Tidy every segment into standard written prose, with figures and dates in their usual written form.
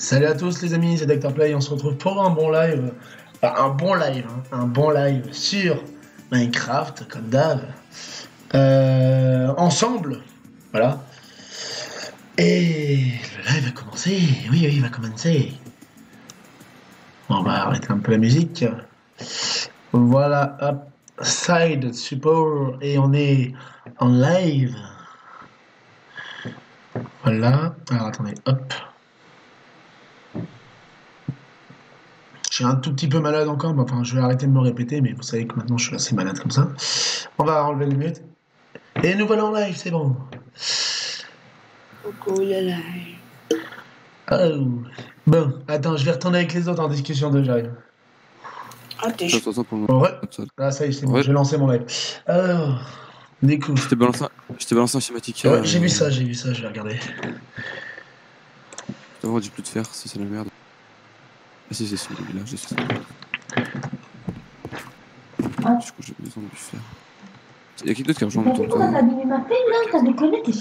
Salut à tous les amis, c'est Dr Play, on se retrouve pour un bon live, enfin un bon live sur Minecraft, comme d'hab, ensemble, voilà. Et le live va commencer, oui, il va commencer. On va arrêter un peu la musique. Voilà, hop, side support, et on est en live. Voilà, alors attendez, hop. Je suis un tout petit peu malade encore, mais enfin je vais arrêter de me répéter, mais vous savez que maintenant je suis assez malade comme ça. On va enlever les mutes. Et nous voilà en live, c'est bon. Coucou le live. Oh. Bon, attends, je vais retourner avec les autres en discussion de j'arrive. Ah, t'es chaud. Ouais. Ah, ça y est, c'est bon, je vais lancer mon live. Alors, du coup. Je t'ai balancé un schématique. Ouais, j'ai vu ça, je vais regarder. Putain, on dit plus de fer, si c'est la merde. Ah si, c'est celui-là, j'ai ça. Du coup, j'ai besoin de fer. Y'a qui d'autre qui a rejoint mon tour? T'as abîmé ma peine là, t'as déconné, t'es...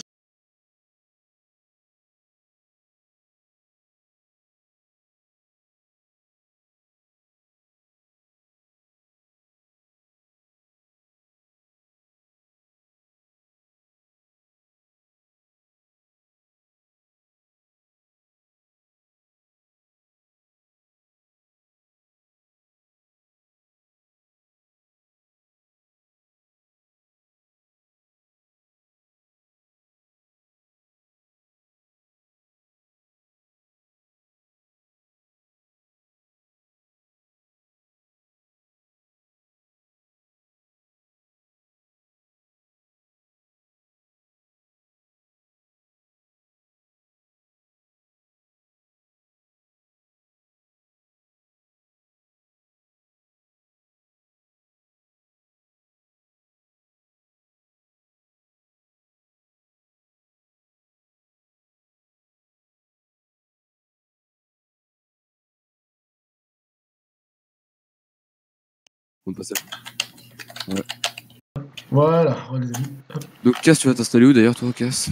On passe à... Ouais. Voilà, les amis. Donc Cass, tu vas t'installer où d'ailleurs toi, Cass?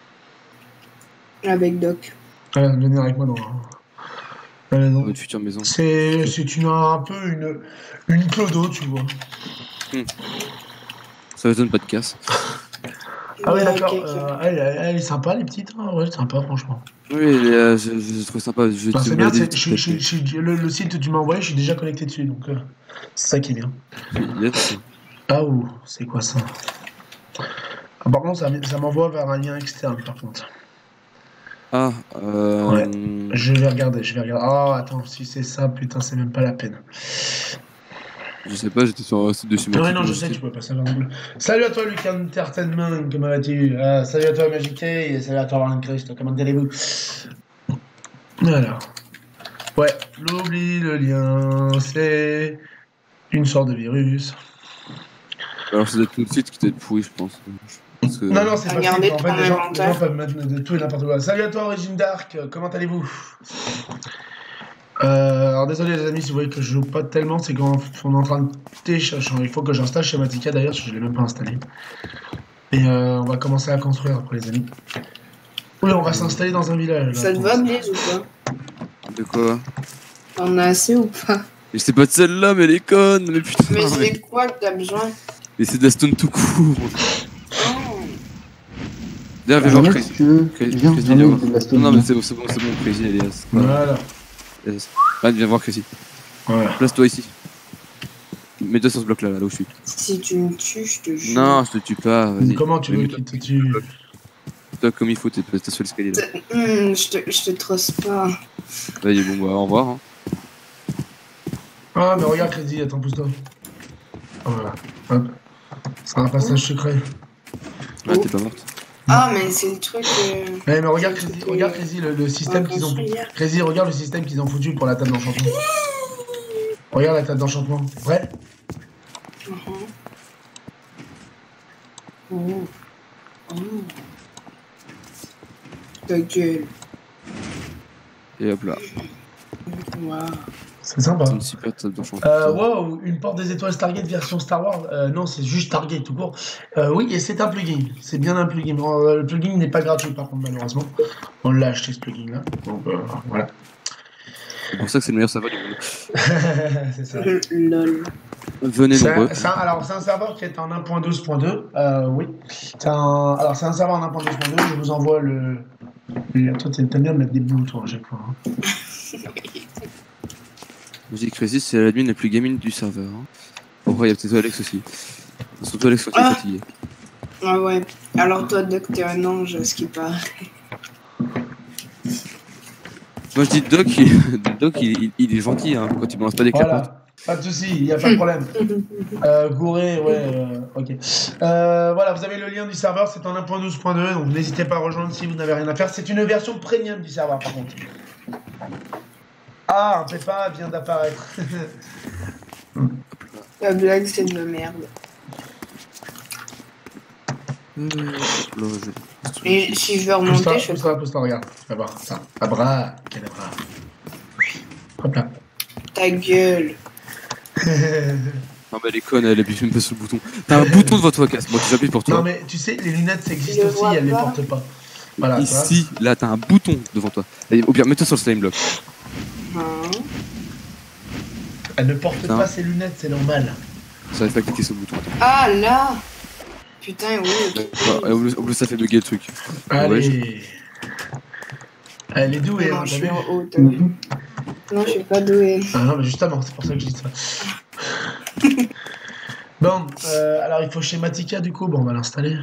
Avec Doc. Allez, venir avec moi dans dans notre future maison. C'est un peu une clodo, tu vois. Ça m'étonne pas de Cass. Ah oui, d'accord. Elle est sympa, les petites. Hein. Ouais, sympa, franchement. Oui, j'ai trouvé sympa. Bah, c'est bien, le site que tu m'as envoyé, je suis déjà connecté dessus, donc c'est ça qui est bien. Yes. Ah ouh, c'est quoi ça? Ah, par contre, ça m'envoie vers un lien externe, par contre. Ah, Ouais, je vais regarder. Oh, attends, si c'est ça, putain, c'est même pas la peine. Je sais pas, j'étais sur un site de Schématique. Ouais, non, je sais, tu peux pas savoir. Salut à toi, Lucas Entertainment, comment vas-tu? Salut à toi, Magic et salut à toi, Warren Christ, comment allez-vous? Alors. Ouais, l'oubli, le lien, c'est une sorte de virus. Alors, c'est peut-être notre site qui doit être pourri, je pense. Non, c'est pas Regardez, en fait, les gens peuvent mettre de tout et n'importe quoi. Salut à toi, Origine Dark, comment allez-vous? Alors désolé les amis si vous voyez que je joue pas tellement, c'est quand on est en train de télécharger. Il faut que j'installe Schematica d'ailleurs, parce que je l'ai même pas installé. Et on va commencer à construire après les amis. Oui, on va s'installer dans un village. Ça te va, Blaise, ou pas? De quoi? T'en as assez ou pas? Mais c'est pas de celle-là, mais elle est conne, mais putain. Mais c'est quoi que t'as besoin? Mais c'est de la stone tout court. D'ailleurs, viens voir Crazy. Non, mais c'est bon, Crazy, Elias. Voilà. Ah, viens voir Crazy. Voilà. Place-toi ici. Mets-toi sur ce bloc là où je suis. Si tu me tues, je te jure. Non, je te tue pas, vas-y. Comment tu veux qu'il te tue? Toi comme il faut, t'es sur l'escalier là. Je te trosse pas. Vas-y, bon, bah au revoir. Hein. Ah, mais regarde, Crazy, attends, pousse-toi. Voilà. Hop. C'est un passage secret. Ah, t'es pas morte. Ah, mais c'est le truc. Mais regarde, Crazy, le système qu'ils ont. Crazy, regarde le système qu'ils ont foutu pour la table d'enchantement. Regarde la table d'enchantement. Prêt? Ta gueule. Et hop là. Wow. C'est sympa. C'est une super table d'enchantement. Wow, une porte des étoiles Stargate version Star Wars. Non, c'est juste Stargate tout court. Oui, et c'est un plugin. C'est bien un plugin. Le plugin n'est pas gratuit par contre, malheureusement. On l'a acheté ce plugin là. Donc voilà. C'est pour ça que c'est le meilleur serveur du monde. C'est ça. Lol. Venez nombreux. Alors, c'est un serveur qui est en 1.12.2. Oui. Alors, c'est un serveur en 1.12.2. Je vous envoie le. Toi, t'aimes bien mettre des bouts, toi, à chaque fois. Hein. Musique Crazy, c'est l'admin la plus gamine du serveur. Hein. Bon, après, il y a peut-être Alex aussi. Surtout Alex quand il est fatigué. Ah ouais. Alors toi, Doc, t'es un ange, ce qui paraît. Moi je dis Doc, il est gentil hein, quand il balance pas des clapotes. Voilà. Pas de soucis, il n'y a pas de problème. Gouré, ouais, ok. Voilà, vous avez le lien du serveur, c'est en 1.12.2, donc n'hésitez pas à rejoindre si vous n'avez rien à faire. C'est une version premium du serveur, par contre. Ah, un Peppa vient d'apparaître. La blague, c'est de la merde. Et si je veux remonter, je fais... Pousse-toi, regarde. Tu vas voir ça. Abra, cadabra. Hop là. Ta gueule. Non mais elle est conne, elle appuie même pas sur le bouton. T'as un bouton devant toi, casse. Moi, tu appuies pour toi. Non mais tu sais, les lunettes ça existe aussi, elles les portent pas. Voilà. Ici, là, t'as un bouton devant toi. Et, au pire, mets-toi sur le slime block. Elle ne porte pas ses lunettes, c'est normal. Ça va pas cliquer sur le bouton. Ah là. Putain, oui. En plus, ça fait bugger le truc. Allez. Ouais, Elle est douée, non, hein, je suis en haut, t'as vu. Non, je suis pas douée. Ah non, mais justement, c'est pour ça que je dis ça. Bon, alors il faut Schematica du coup, bon on va l'installer.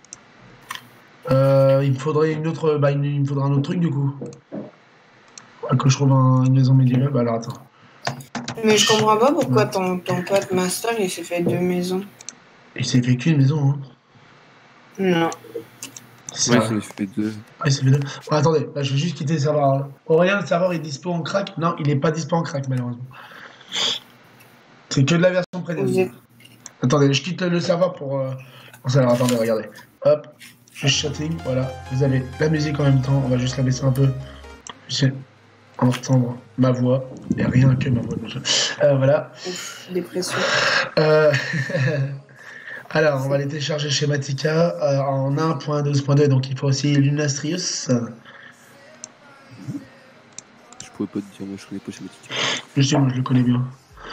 Il me faudrait une autre, il me faudra un autre truc du coup. Que je trouve une maison médiévale, bah alors attends. Mais je comprends pas pourquoi ton pote Master il s'est fait 2 maisons. Il s'est fait qu'une maison, hein. Non. ouais, ça me fait 2. Ouais, c'est fait 2. Bon, attendez, là je vais juste quitter le serveur. Aurélien, le serveur est dispo en crack? Non, il est pas dispo en crack malheureusement. C'est que de la version premium. Attendez, je quitte le serveur pour... Alors, attendez, regardez. Hop, je chatting, voilà. Vous avez la musique en même temps, on va juste la baisser un peu. J'ai entendre ma voix, et rien que ma voix. Voilà. Dépression. Alors, on va aller télécharger Schematica en 1.12.2, donc il faut aussi Lunastrius. Je pourrais pas te dire, moi je connais pas Schematica. Je sais, moi je le connais bien.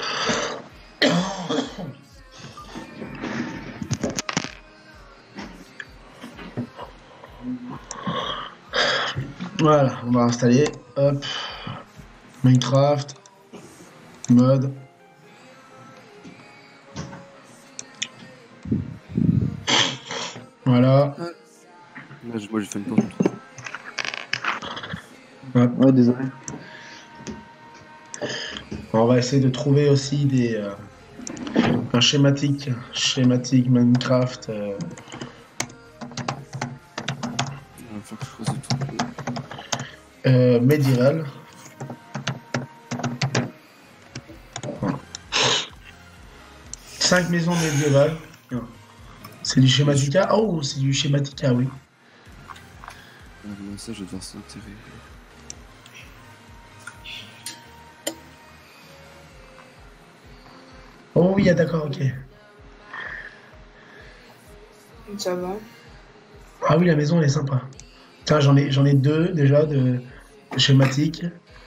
Voilà, on va installer. Hop. Minecraft. Mode. Voilà. Moi j'ai fait une porte. Ouais, désolé. On va essayer de trouver aussi des un schématique Minecraft. Médiéval. Voilà. 5 maisons médiévales. C'est du Schematica. Oh, c'est du Schematica, oui. Ça, je vais devoir s'enterrer. Oh oui, d'accord, ok. Ça va. Ah oui, la maison, elle est sympa. Tiens, j'en ai 2 déjà de schématiques.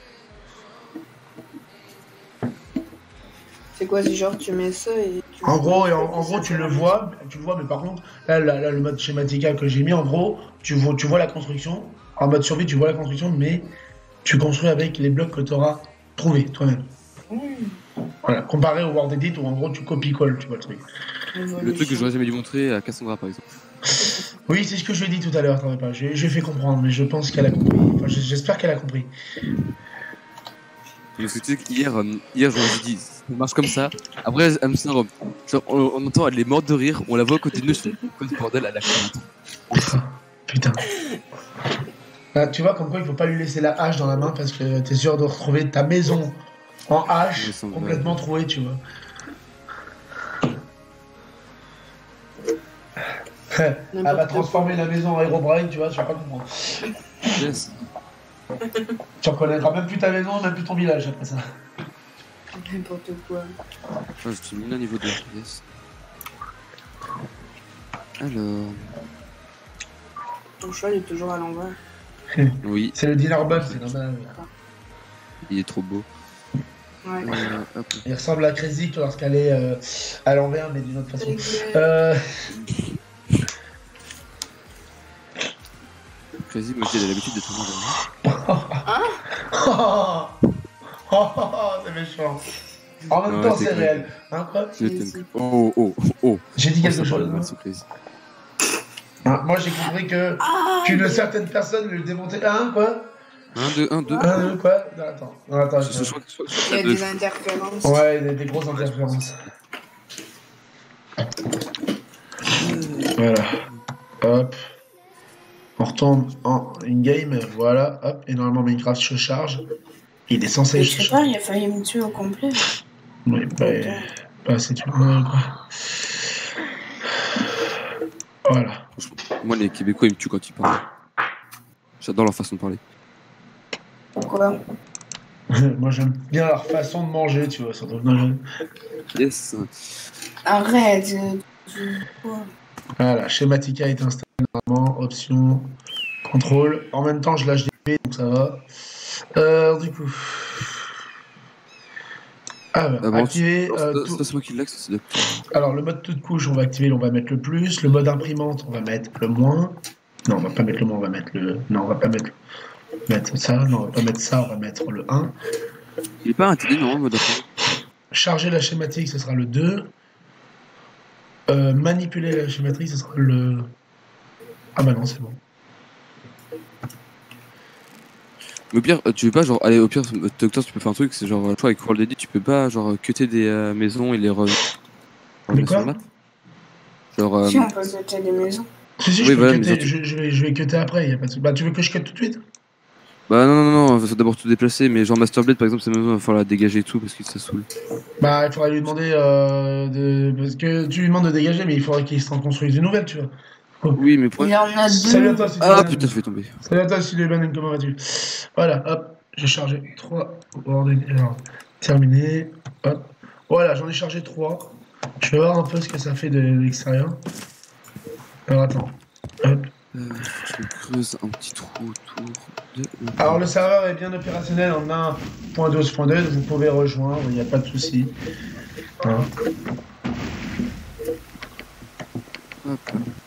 C'est quoi, c'est genre tu mets ça et... En gros, tu le vois, mais par contre, là, le mode Schematica que j'ai mis, en gros, tu vois la construction. En mode survie, tu vois la construction, mais tu construis avec les blocs que tu auras trouvés toi-même. Voilà, comparé au World Edit où en gros tu copies-colles, tu vois le truc. Le truc que j'aurais jamais dû montrer à Cassandra par exemple. Oui, c'est ce que je lui ai dit tout à l'heure, t'en pas. Je lui ai fait comprendre, mais je pense qu'elle a compris. Enfin, j'espère qu'elle a compris. Parce que tu sais qu'hier, je lui ai dit, ça marche comme ça. Après, elle me dit, on entend, elle est morte de rire, on la voit à côté de nous, je fais, quoi ce bordel, elle a compris. Putain. Là, tu vois, comme quoi il faut pas lui laisser la hache dans la main parce que t'es sûr de retrouver ta maison en hache, complètement trouée, tu vois. Elle va transformer la maison en Herobrine, tu vois, je vais pas comprendre. Yes. Tu reconnaîtras même plus ta maison, même plus ton village après ça. N'importe quoi. Je suis mis au niveau de la pièce. Alors... Ton cheval est toujours à l'envers. Oui. C'est le dealer bug, c'est normal. Il est trop beau. Ouais. Hop. Il ressemble à Crazy lorsqu'elle est à l'envers, mais d'une autre façon. Crazy, moi j'ai l'habitude d'être C'est méchant. En même temps, c'est réel. Hein, quoi? Oh. J'ai dit quelque On chose. parle Hein. de Crazy. Ah, moi, j'ai compris que qu'une certaine personne lui démontait. Hein, quoi? 1, 2, 1, 2. 1, 2, quoi? Non, attends. Il y a des interférences. Ouais, des grosses interférences. Voilà. Hop. On retourne en in-game. Voilà. Hop. Et normalement, Minecraft se charge. Il est censé Je sais pas, il a failli me tuer au complet. Oui, bah c'est tout. Quoi. Voilà. Moi, les Québécois, ils me tuent quand ils parlent. J'adore leur façon de parler. Pourquoi? Moi, j'aime bien leur façon de manger, tu vois. Surtout. Yes. Arrête. Voilà, Schematica est installé normalement. Option, contrôle. En même temps, je lâche des P, donc ça va. Du coup. Alors, activer. C'est moi qui l'axe, c'est Alors, le mode toute couche, on va activer, on va mettre le plus. Le mode imprimante, on va mettre le moins. Non, on va pas mettre le moins, on va mettre le. Non, on va pas mettre ça. Non, on va pas mettre ça, on va mettre le 1. Il est pas intelligent, non, mode Charger la schématique, ce sera le 2. Manipuler la schématique, ce sera le. Ah bah non, c'est bon. Mais au pire, tu veux pas, genre, aller au pire, Docteur, tu peux faire un truc, c'est genre, toi, avec World Edit, tu peux pas, genre, cutter des maisons et les Mais quoi? Genre. Si, on peut cutter des maisons. Si, oui, je peux voilà, cutter, mais je vais cutter après, y a pas de souci. Bah, tu veux que je cut tout de suite? Bah non, faut d'abord tout déplacer, mais genre Masterblade par exemple, cette maison, il va falloir la dégager et tout parce que ça saoule. Bah, il faudrait lui demander parce que tu lui demandes de dégager, mais il faudrait qu'il s'en construise une nouvelle, tu vois. Oui, mais Il y en a Salut à deux. toi, Ah putain, je vais tomber. Salut à toi, Sullivan, comment vas-tu? Voilà, hop, j'ai chargé 3. Alors, terminé. Hop. Voilà, j'en ai chargé 3. Je vais voir un peu ce que ça fait de l'extérieur. Alors, attends. Hop. Je me creuse un petit trou autour de. Alors, le serveur est bien opérationnel en 1.12.2, vous pouvez rejoindre, il n'y a pas de souci. Hein. Hop.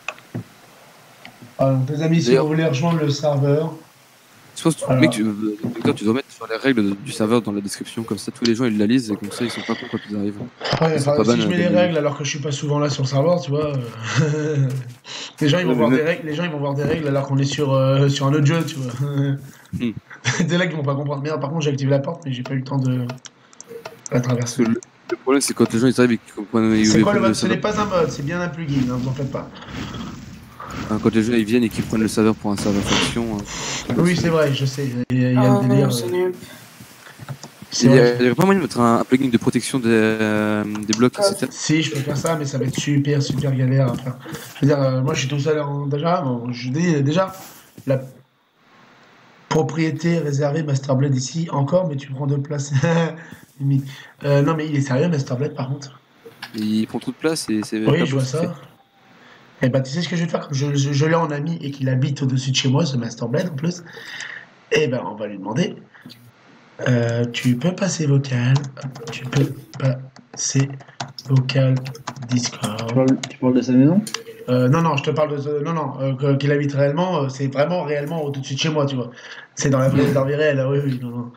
Alors, les amis, si vous voulez rejoindre le serveur. Je pense que mec, tu dois mettre sur les règles du serveur dans la description, comme ça tous les gens ils la lisent et comme ça ils sont pas cons quand ils arrivent. Ouais, enfin, si je mets les règles alors que je suis pas souvent là sur le serveur, tu vois. Les gens ils vont voir des règles, alors qu'on est sur un autre jeu, tu vois. Des là qui vont pas comprendre. Merde, par contre j'ai activé la porte mais j'ai pas eu le temps de la traverser. Le problème c'est quand les gens ils arrivent et qu'ils comprennent. C'est quoi le mode? Ce n'est pas un mode, c'est bien un plugin, hein, vous en faites pas. Quand les gens ils viennent et qu'ils prennent le serveur pour un serveur fonction. Oui, c'est vrai, je sais. Il y a le délire. Il y a pas moyen de mettre un plugin de protection des blocs, etc. Si, je peux faire ça, mais ça va être super galère à faire. Je veux dire, moi je suis tout seul déjà. Bon, je dis déjà, la propriété réservée Masterblade ici, encore, mais tu prends de place. Non, mais il est sérieux, Masterblade, par contre. Il prend trop de place et c'est. Oui, je vois ça. Et bah, tu sais ce que je vais faire, comme je l'ai en ami et qu'il habite au-dessus de chez moi, ce Masterblade en plus. Et ben, on va lui demander. Tu peux passer vocal. Tu peux passer vocal Discord. Tu parles de sa maison? Non, je te parle de. Non, qu'il habite réellement, c'est vraiment réellement au-dessus de chez moi, tu vois. C'est dans la vie réelle, oui, non.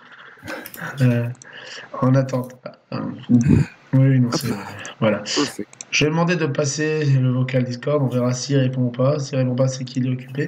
En attente. Oui, non, c'est. Voilà. Je vais demander de passer le vocal Discord, on verra s'il répond ou pas. S'il répond pas, c'est qu'il est occupé.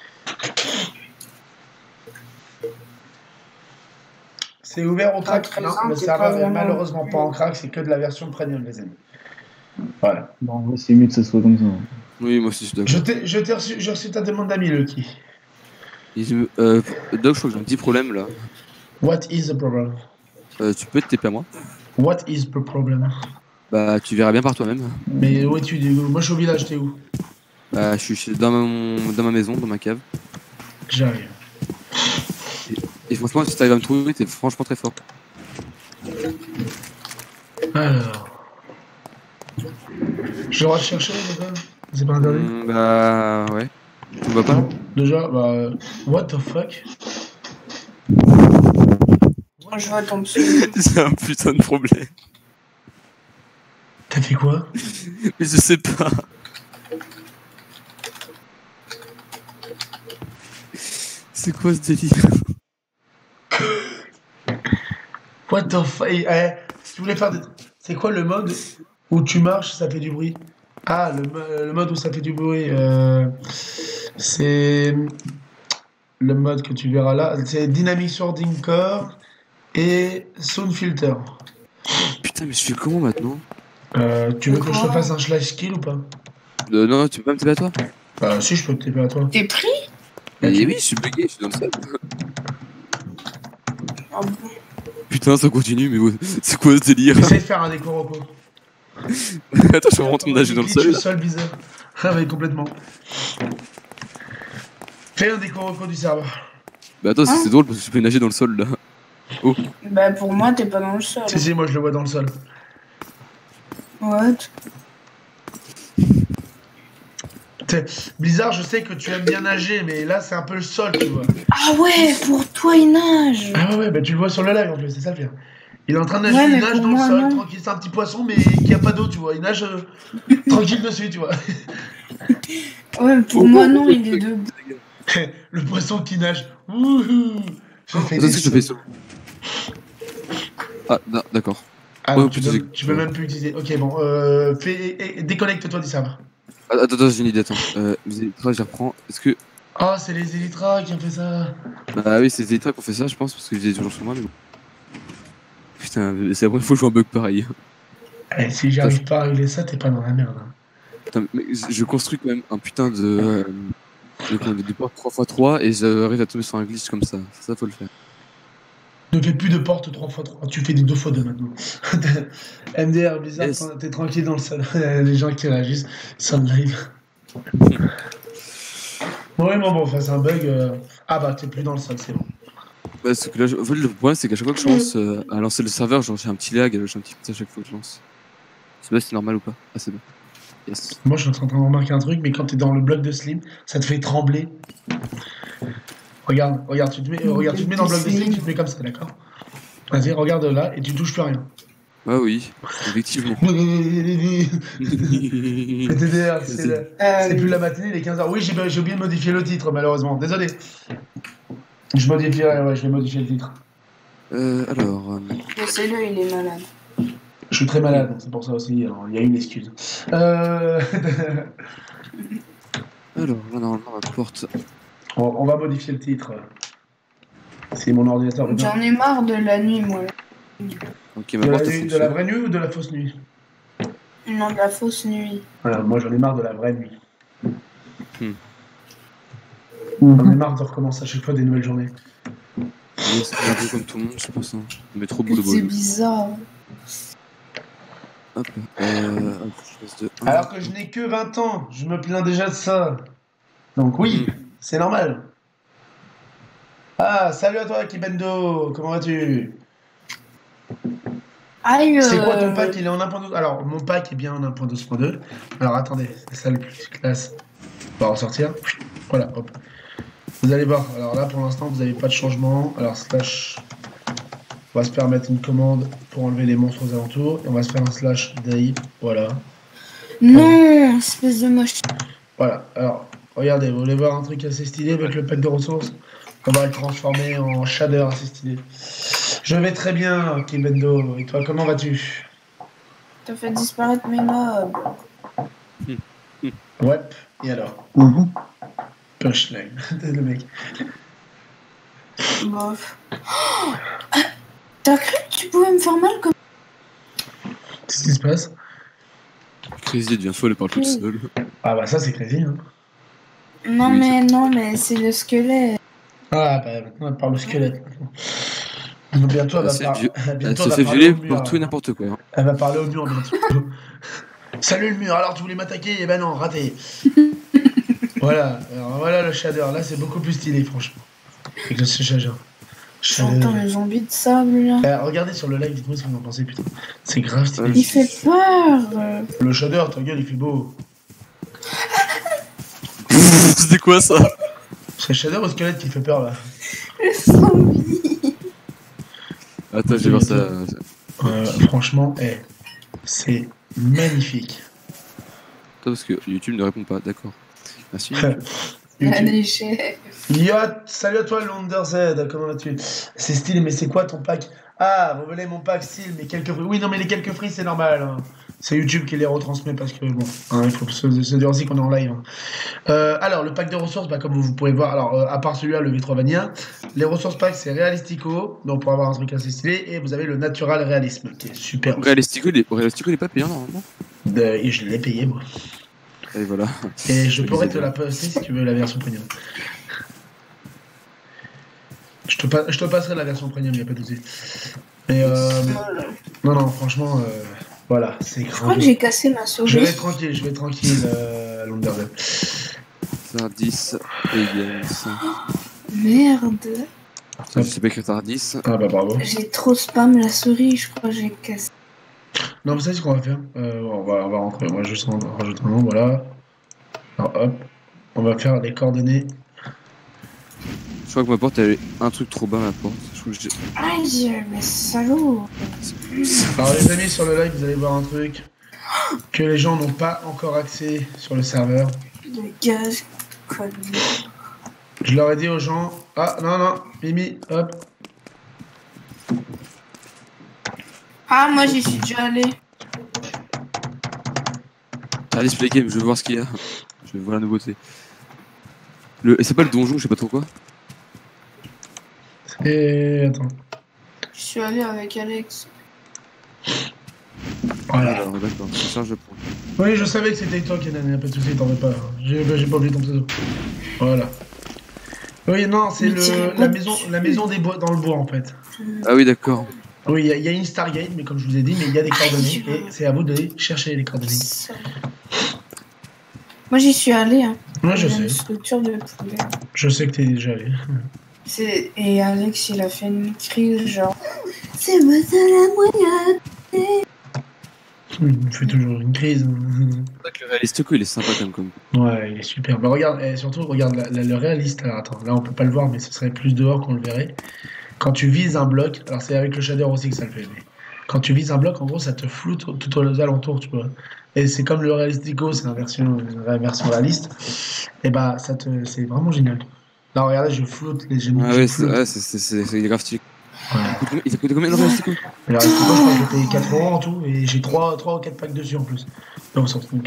C'est ouvert au crack. Non, le serveur est malheureusement pas en crack, c'est que de la version premium, les amis. Voilà. Bon, en vrai, c'est mieux que ça soit comme ça. Oui, moi aussi, je suis d'accord. J'ai reçu ta demande d'amis, Lucky. Doc, je crois que j'ai un petit problème là. What is the problem? Tu peux te TP à moi? What is the problem? Bah, tu verras bien par toi-même. Mais où es-tu? Moi, je suis au village, t'es où? Bah, je suis dans ma maison, dans ma cave. J'arrive. Et franchement, si t'arrives à me trouver, t'es franchement très fort. Alors. Je dois chercher, les gars? C'est pas interdit? Bah, ouais. Tu me vois pas? Déjà, bah. What the fuck? Je vois ton pseudo. C'est un putain de problème. T'as fait quoi? Mais je sais pas. C'est quoi ce délire? What the fuck? Si tu voulais faire des... C'est quoi le mode où tu marches, ça fait du bruit? Ah, le mode où ça fait du bruit, c'est le mode que tu verras là. C'est Dynamic Sorting Core et Sound Filter. Putain, mais je fais comment maintenant? Tu veux que je te Quoi? fasse un slash skill ou pas? Non, tu peux pas me taper à toi? Si, je peux te taper à toi. T'es pris? Mais Ok. oui, je suis bugué, je suis dans le sol. Ah bon. Putain, ça continue, mais ouais, c'est quoi ce délire? Essaye de faire un déco reco. Attends, je suis vraiment en train de nager dans le sol. Sol bizarre. Ah ouais, complètement. Fais un déco reco du serveur. Bah attends, c'est drôle parce que je peux nager dans le sol là. Oh, Bah pour moi, t'es pas dans le sol. Si, moi je le vois dans le sol. What? Blizzard, je sais que tu aimes bien nager, mais là c'est un peu le sol, tu vois. Ah ouais, pour toi, il nage. Ah ouais, bah tu le vois sur le live en plus, c'est ça le pire. Il est en train de nager, Ouais, il mais nage pour dans le moi, sol, non. tranquille, c'est un petit poisson, mais qui a pas d'eau, tu vois. Il nage tranquille dessus, tu vois. Ouais, pour moi, non, il est debout. Le poisson qui nage. Wouhou. Je fais attends, des ce que je fais sauts. ça. Ah, d'accord. Ah Ouais, non, putain, j'ai- tu peux même plus utiliser. Ok, bon, déconnecte-toi du serveur. Attends, j'ai une idée, attends. Les élytras, je les reprends. Est-ce que. Oh, c'est les Elytra qui ont fait ça. Bah oui, c'est les élytras qui ont fait ça, je pense, parce que je les ai toujours sur moi, mais bon. Putain, c'est la première fois que je joue un bug pareil. Eh, si j'arrive pas à régler ça, t'es pas dans la merde. Hein. Putain, mais je construis quand même un putain de porte 3x3 et j'arrive à tomber sur un glitch comme ça. Ça, faut le faire. Ne fais plus de porte 3x3, tu fais des 2x2 maintenant. MDR, Blizzard, Yes. t'es tranquille dans le sol. Les gens qui réagissent sur le live. Ouais, bon, enfin, c'est un bug. Ah bah, t'es plus dans le sol, c'est bon. Ouais, parce que là, en fait, le problème, c'est qu'à chaque fois que je lance à lancer le serveur, j'ai un petit lag, j'ai un petit à chaque fois que je lance. Je sais pas si c'est normal ou pas. Ah, c'est bon. Yes. Moi, je suis en train de remarquer un truc, mais quand t'es dans le bloc de Slim, ça te fait trembler. Regarde, tu te mets dans le bloc de Slim, tu te mets comme ça, d'accord? Vas-y, regarde là, et tu touches plus à rien. Ah oui, effectivement. TDR, c'est plus la matinée, il est 15h. Oui, j'ai oublié de modifier le titre, malheureusement. Désolé. Je vais modifier le titre. Alors. Laissez-le, il est malade. Je suis très malade, c'est pour ça aussi, alors, il y a une excuse. Alors, là, normalement, ma porte. On va modifier le titre. C'est mon ordinateur. J'en ai marre de la nuit, moi. Ok, ma porte, elle De la fonctionne. vraie nuit ou de la fausse nuit? Non, de la fausse nuit. Voilà, moi j'en ai marre de la vraie nuit. Hmm. J'en ai marre de recommencer à chaque fois des nouvelles journées. Oui, c'est un peu comme tout le monde, je pense. Hein. Mais trop bout de C'est bol. bizarre. Hop, je passe de 1. Alors que je n'ai que 20 ans, je me plains déjà de ça. Donc oui, c'est normal. Ah, salut à toi Kibendo, comment vas-tu? Aïe. C'est quoi ton pack? Il est en 1.12. Alors, mon pack est bien en 1.12.2. Alors, attendez, c'est ça le plus classe. On va ressortir. Voilà, hop. Vous allez voir. Alors là, pour l'instant, vous n'avez pas de changement. Alors, slash. On va se permettre une commande pour enlever les monstres aux alentours. Et on va se faire un slash day. Voilà. Non, espèce de moche. Voilà. Alors, regardez, vous voulez voir un truc assez stylé avec le pack de ressources? On va le transformer en shader assez stylé. Je vais très bien, Kibendo. Et toi, comment vas-tu? T'as fait disparaître mes mobs. Ouais. Et alors? Punchline. Le mec. Bof. Oh, t'as cru que tu pouvais me faire mal comme... Qu'est-ce qui se passe? Crazy devient folle, elle parle toute seule. Ah bah ça, c'est crazy, hein. Non, Oui, mais c'est le squelette. Ah bah maintenant, elle parle au squelette. Bientôt, elle va, Elle bientôt, se elle fait va parler violer au mur. pour tout et n'importe quoi. Hein. Elle va parler au mur bientôt. Salut le mur, alors tu voulais m'attaquer? Eh ben non, raté. Voilà, alors voilà le shader. Là, c'est beaucoup plus stylé, franchement. Avec le shader. J'entends le zombie de sable là. Regardez sur le live, dites-moi ce que vous en pensez, putain. C'est grave stylé. Il fait peur. Le shader, ta gueule, il fait beau. C'était quoi ça? C'est le shader ou le squelette qui fait peur là? Le zombie. Attends, je vais voir ça. Franchement, c'est magnifique. Attends, parce que YouTube ne répond pas, d'accord. Merci. YouTube. Allez, chef. Yo, salut à toi, Londer Z, comment vas-tu? C'est stylé, mais c'est quoi ton pack? Ah, vous voulez mon pack style, mais quelques fruits. Oui, non, mais les quelques fruits, c'est normal, hein. C'est YouTube qui les retransmet parce que, bon, hein, il faut se dire aussi qu'on est en live, hein. Alors, le pack de ressources, bah, comme vous pouvez voir, alors, à part celui-là, le V3 Vanilla, les ressources pack, c'est Realistico, donc pour avoir un truc assez stylé, et vous avez le Natural Realisme, qui est super. Realistico, il est pas payant normalement. Et je l'ai payé, moi. Et voilà. Et je pourrais te la poster si tu veux la version premium. Je te passerai la version premium, il a pas de souci. Mais non, franchement, voilà, c'est Je crois que j'ai cassé ma souris. Je vais tranquille, Londerville. Tardis, Pagans. Merde. Je sais pas écrire Tardis. Ah bah bravo. J'ai trop spam la souris, je crois que j'ai cassé. Non, vous savez ce qu'on va faire? On va rentrer, on va juste rajouter un nom, voilà. Alors hop, on va faire les coordonnées. Je crois que ma porte, elle est un truc trop bas, ma porte. Je crois que j'ai... Aïe, mais salaud. Alors les amis, sur le live, vous allez voir un truc que les gens n'ont pas encore accès sur le serveur. Le gaz, quoi de merde. Je leur ai dit aux gens... Ah, non, Mimi, hop. Ah, moi j'y suis déjà allé. Tardis Play Game, je veux voir ce qu'il y a. Je veux voir la nouveauté. Et c'est pas le donjon, je sais pas trop quoi. Et attends. Je suis allé avec Alex. Voilà. Alors, d'accord, ça charge de points. Oui, je savais que c'était toi, Kenan, y'a pas de soucis, t'en veux pas. J'ai pas oublié ton pseudo. Voilà. Oui, non, c'est la maison des bois, dans le bois, en fait. Ah oui, d'accord. Oui, il y a une Stargate, mais comme je vous ai dit, mais il y a des coordonnées, et c'est à vous de chercher les coordonnées. Moi j'y suis allé. Hein. Moi, je Il y a sais. une structure de poulet. Je sais que t'es déjà allé. Et Alex il a fait une crise genre c'est moi ça la moyenne. Il me fait toujours une crise. C'est vrai que le Realistico, il est sympa comme. Ouais, il est super. Bah regarde, et surtout regarde le réaliste. Alors attends, là on peut pas le voir, mais ce serait plus dehors qu'on le verrait. Quand tu vises un bloc, alors c'est avec le shader aussi que ça le fait, mais quand tu vises un bloc, en gros, ça te floute tout aux alentours, tu vois. Et c'est comme le Realistico, c'est une version réaliste. Et bah c'est vraiment génial. Là regardez, je floute les génies. Ah ouais, c'est grave stylé. Ouais. Il a coûté combien le Realistico? Le Realistico, je crois que j'ai payé 4 € en tout, et j'ai 3 ou 4 packs dessus en plus. Donc,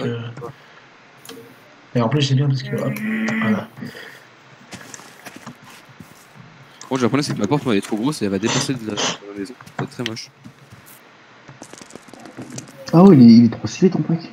et en plus, c'est bien parce que, hop, voilà. Bon, j'ai appris c'est que ma porte, elle est trop grosse et elle va dépasser de la maison. C'est très moche. Ah ouais, il est trop stylé ton pack.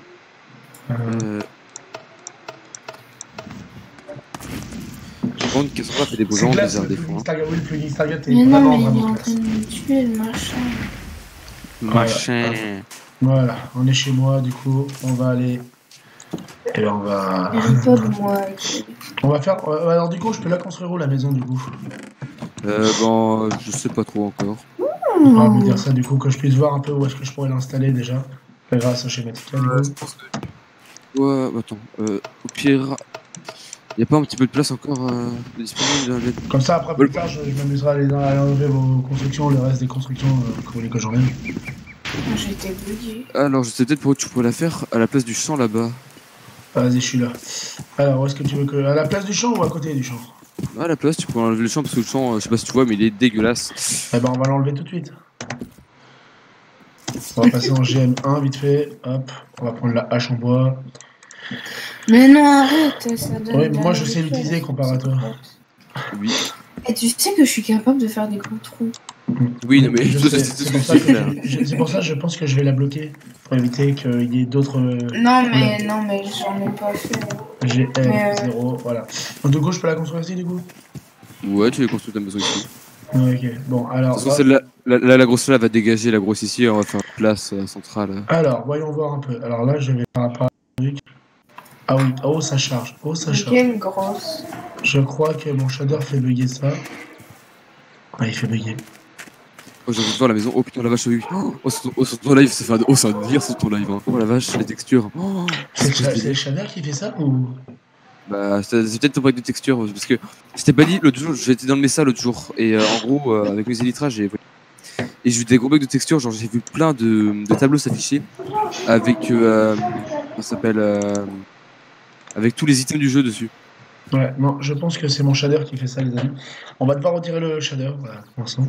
J'ai pas une question, fait des beaux C'est gens, classe, des airs le des fois. plugin Stargate est Mais non, vraiment, mais il est vraiment en classe. train de me tuer le machin. Machin. Voilà, on est chez moi, du coup, on va aller... Et on va... Il rit pas de moi. On va faire... alors du coup, je peux la construire où, la maison, du coup? Bon, je sais pas trop encore. On va me dire ça, du coup, que je puisse voir un peu où est-ce que je pourrais l'installer, déjà. Grâce au schématique, là, du coup. Je pense que... Ouais, attends. Au pire... Y'a pas un petit peu de place encore disponible dans les... Comme ça, après, plus tard, je m'amuserai à enlever vos constructions, le reste des constructions que vous voulez que j'enlève. J'ai été bugué. Alors, je sais peut-être pour où tu pourrais la faire, à la place du champ là-bas. Vas-y, je suis là. Alors, où est-ce que tu veux que... À la place du champ ou à côté du champ? À la place, tu pourrais enlever le champ parce que le champ, je sais pas si tu vois, mais il est dégueulasse. Eh ben, on va l'enlever tout de suite. On va passer en GM1 vite fait. Hop, on va prendre la hache en bois. Mais non, arrête, ça donne. Oui, de la moi je sais nourriture, l'utiliser comparé à toi. Oui. Et tu sais que je suis capable de faire des gros trous. Oui, non, mais Je ça, sais, c'est c'est tout pour ce ça que tu fais là. c'est pour ça que je pense que je vais la bloquer. Pour éviter qu'il y ait d'autres Non, mais j'en ai pas fait. GM0, voilà. Donc du coup, je peux la construire ici du coup? Ouais, tu veux construire ta maison ici. Ok, bon, De alors... toute façon, celle-là, la grosse là va dégager la grosse ici et on va faire une place centrale. Alors, voyons voir un peu. Alors là, je vais par rapport à truc. Ah oui, oh ça charge, oh ça charge. Quelle grosse. Je crois que mon shader fait bugger ça. Ah, il fait bugger. Oh, j'ai envie de voir la maison. Oh putain, la vache, oui. Sur ton live, ça fait un... Oh, c'est un délire sur ton live. Hein. Oh la vache, les textures. Oh, C'est le shader qui fait ça ou... bah, c'est peut-être ton pack de textures. Parce que je t'ai pas dit, l'autre jour, j'étais dans le Mesa l'autre jour. Et en gros, avec mes élytras, j'ai et j'ai vu des gros bugs de texture, genre j'ai vu plein de tableaux s'afficher avec comment ça s'appelle avec tous les items du jeu dessus. Ouais, non, je pense que c'est mon shader qui fait ça, les amis. On va devoir retirer le shader, voilà, pour l'instant.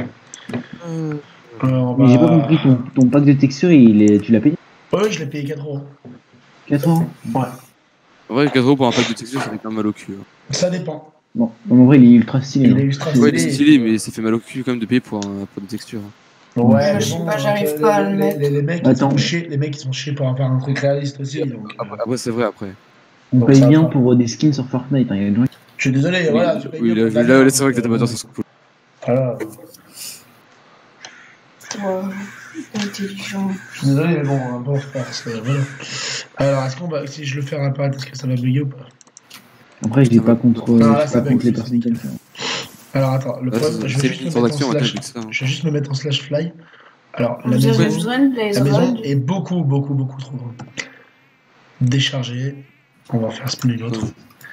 On Mais j'ai pas va... compris, ton pack de texture, tu l'as payé Ouais, je l'ai payé 4€. 4 euros. Ouais, En vrai, 4€ pour un pack de texture, ça fait quand même mal au cul. Hein. ça dépend. Bon, en vrai, il est ultra stylé. Il est hein. ultra Ouais, il est stylé. stylé, mais ça fait mal au cul quand même de payer pour des textures. Hein. Ouais, Je mais sais bon, pas, j'arrive les- pas à le les- mettre. les mecs, Attends. les mecs, ils sont chiés pour avoir un truc réaliste aussi. Donc, Après, c'est vrai, après. On Donc paye ça bien va. pour des skins sur Fortnite. Hein. Il y a des gens qui- Je suis désolé, voilà, tu payes Oui, bien là, pour ta là, merde, c'est vrai que t'as pas donc, sur ce coup. Voilà. Toi, intelligent. Je suis désolé, mais bon, bon, voilà. Alors, est-ce qu'on va, si je le fais apparaître, est-ce que ça va bugger ou pas? Après, je dis Ça va. pas contre, Non, là, je dis ça pas bug, contre les c'est personnes qui aiment ça. Alors, attends, le Là, problème, je c'est vais juste une me mettre en transaction, attends, slash, avec ça. Hein. je vais juste me mettre en slash fly. Alors, Vous avez besoin de la Blaze maison Rod? est beaucoup trop grande. Déchargée. On va en faire spin une autre.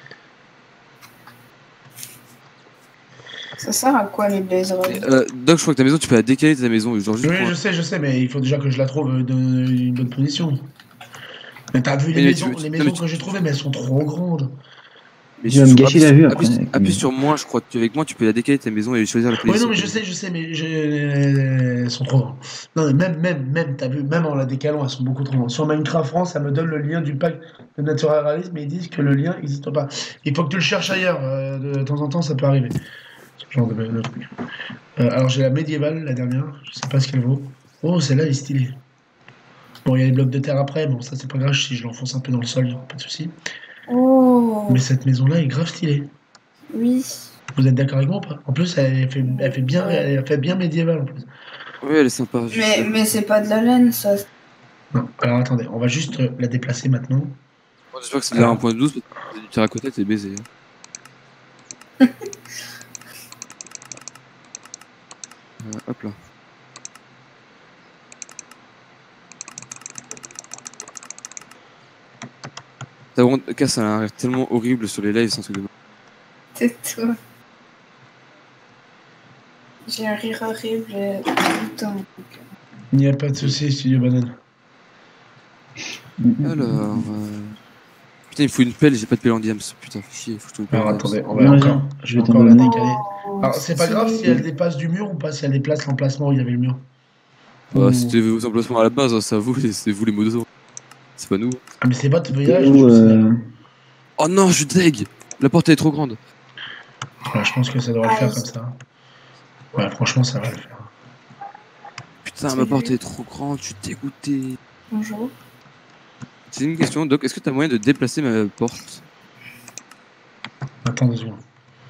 Ça sert à quoi les Blaze Rod? Doc, je crois que ta maison, tu peux la décaler ta maison. Genre juste Oui, pour... je sais, mais il faut déjà que je la trouve dans une bonne position. Mais t'as vu Mais les maisons que j'ai trouvées, mais elles sont trop grandes. Mais Tu vas me gâcher la vue après. Appuie sur moi, je crois qu'avec moi, tu peux la décaler ta maison et choisir la Oui, position. non, mais je sais, mais elles sont trop grandes. Non, mais même, t'as vu, même en la décalant, elles sont beaucoup trop grandes. Sur Minecraft France, ça me donne le lien du pack de Natural Realism, mais ils disent que le lien n'existe pas. Il faut que tu le cherches ailleurs. De temps en temps, ça peut arriver. Ce genre de truc. Alors, j'ai la médiévale, la dernière. Je sais pas ce qu'elle vaut. Oh, celle-là, elle est stylée. Bon, il y a les blocs de terre après. Bon, ça, c'est pas grave. Si je l'enfonce un peu dans le sol, il n'y aura pas de souci. Oh, Mais cette maison-là est grave stylée. oui. Vous êtes d'accord avec moi ou pas? En plus, elle fait bien médiévale en plus. Oui, elle est sympa. Mais c'est pas de la laine, ça. Non, alors attendez, on va juste la déplacer maintenant. Moi, j'espère que c'est de la 1.12 parce que du terracotta, t'es baisé. Hein. Hop là. Ta ronde casse a l'air tellement horrible sur les lives, c'est un truc de... Tais-toi. J'ai un rire horrible tout le temps. Il n'y a pas de souci, Studio Banane. Alors... Putain, il me faut une pelle, j'ai pas de pelle en diams. Putain, fais chier, faut que je trouve une pelle Alors en diams. attendez, on va encore, je vais t'en encore la donner. décaler. Alors c'est pas grave si stylé. elle dépasse du mur ou pas, si elle déplace l'emplacement où il y avait le mur. Bah, Ou- c'était vos emplacements à la base, hein, c'est à vous, c'est vous les modos. C'est pas nous. Ah mais c'est votre voyage, Ou, je vous signale. Oh non, je suis deg. La porte elle est trop grande. Ouais, je pense que ça devrait le faire comme ça. Ouais, franchement, ça va le faire. Putain, ma Salut. porte elle est trop grande, je suis dégoûté. Bonjour. C'est une question, Doc, est-ce que t'as moyen de déplacer ma porte? Attends 2 secondes.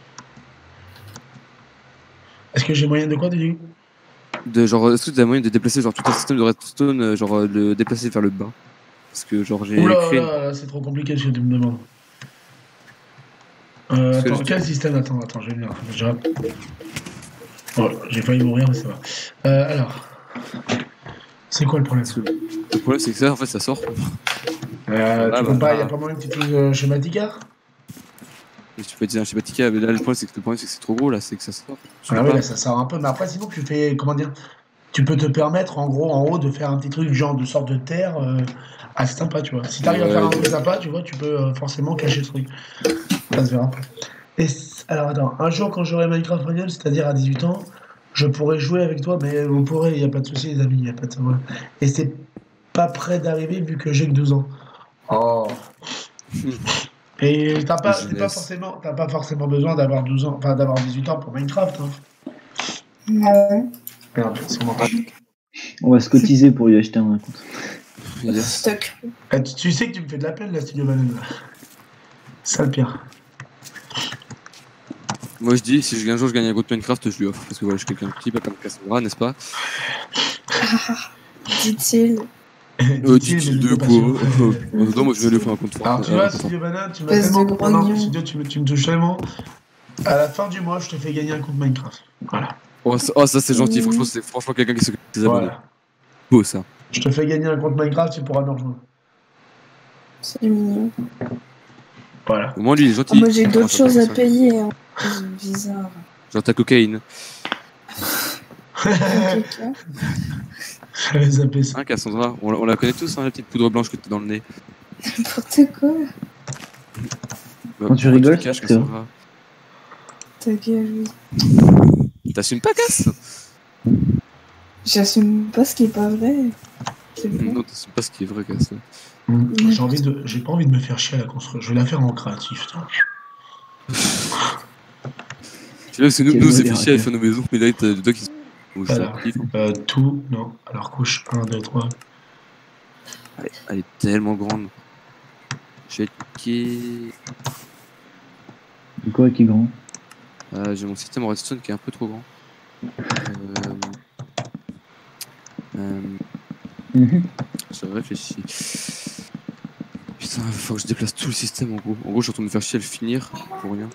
Est-ce que j'ai moyen de quoi, Dédé? Genre, est-ce que t'as moyen de déplacer genre tout un système de redstone, genre le déplacer vers le bas? Parce que genre j'ai Oula, créé là, c'est trop compliqué ce que tu me demandes. Parce que Attends, je- quel système? Attends, je vais venir. Déjà. Oh, j'ai failli mourir, mais ça va. Alors. C'est quoi le problème? Le problème c'est que ça, en fait, ça sort. Tu peux pas, y a pas moyen que tu trouves schématica? Et tu peux dire un schématica, mais là le problème c'est que c'est trop gros là, c'est que ça sort. Tu Ah peux oui, pas- là, ça sort un peu, mais après, sinon, tu fais, comment dire, tu peux te permettre, en gros, en haut, de faire un petit truc, genre de sorte de terre, assez sympa, tu vois. Si t'arrives à Ouais, faire un truc sympa, tu vois, tu peux forcément cacher ce truc. Ça se verra. Alors, attends, un jour, quand j'aurai Minecraft Premium, c'est-à-dire à 18 ans, je pourrai jouer avec toi, mais vous pourrez, il n'y a pas de souci, les amis, il n'y a pas de problème. Et c'est pas près d'arriver, vu que j'ai que 12 ans. Oh. Et t'as pas forcément besoin d'avoir 12 ans, enfin d'avoir 18 ans pour Minecraft. Hein. Non. Merde, sûrement pas. On va se cotiser pour lui acheter un compte. Yes. Stock. Tu sais que tu me fais de la peine, la Studio Banane. Ça le pire. Moi je dis, si un jour je gagne un compte Minecraft, je lui offre. Parce que voilà, je suis quelqu'un de petit, pas comme Cassandra, n'est-ce pas? Dit-il. Dit-il de quoi? Non, moi je vais lui faire un compte. Alors tu vois, Studio Banane, tu m'as Espèce tellement... de Non, grognon. Studio, tu me touches tellement. À la fin du mois, je te fais gagner un compte Minecraft. Voilà. Oh, ça c'est gentil, franchement, c'est franchement quelqu'un qui s'occupe de ses abonnés. Voilà. Beau ça. Je te fais gagner un compte Minecraft, tu pourras me rejoindre. C'est mignon. Voilà. Au moins lui il est gentil. Moi j'ai d'autres Franchement, choses à ça. payer. Hein. C'est bizarre. Genre ta cocaïne. Caca. J'avais zappé ça. Hein, Cassandra, on la connaît tous, hein, la petite poudre blanche que t'as dans le nez. N'importe quoi. Bah, Quand tu pourquoi rigoles, te caches, c'est vrai. Cassandra? Ta gueule. T'assumes pas, Cass? J'assume pas ce qui est pas vrai. C'est bon. Non, t'assumes pas ce qui est vrai, Cass. J'ai pas envie de me faire chier à la construire. Je vais la faire en créatif. Tiens. Tu vois, parce que nous, Quel nous c'est fait modérateur. chier à faire nos maisons, mais là, t'as toi qui sont Voilà. actifs. Tout, non. Alors couche 1, 2, 3. Elle est tellement grande. Je vais être piqué. De quoi qui est grand? J'ai mon système redstone qui est un peu trop grand. Mhm. Je réfléchis. Putain, faut que je déplace tout le système en gros. En gros, je suis en train de me faire chier à le finir pour rien.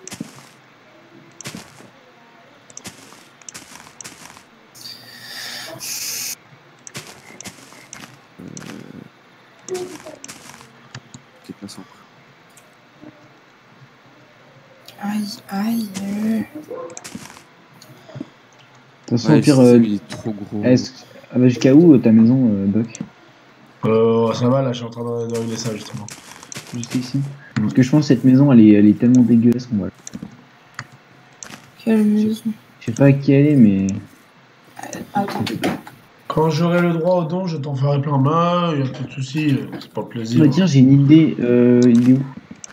Déplaçant. Aïe, aïe. De toute façon, Ouais, au le pire, système il est trop gros. jusqu'à où ta maison, Doc? Ça va, là, je suis en train de régler ça, justement. Jusqu'ici. Parce que je pense que cette maison, elle est tellement dégueulasse qu'on va. Quelle maison. Je sais pas à qui elle est, mais. Attends. Quand j'aurai le droit au don, je t'en ferai plein. Bah, y a pas de soucis, c'est pas plaisir. Bah tiens, j'ai une idée. Il est où?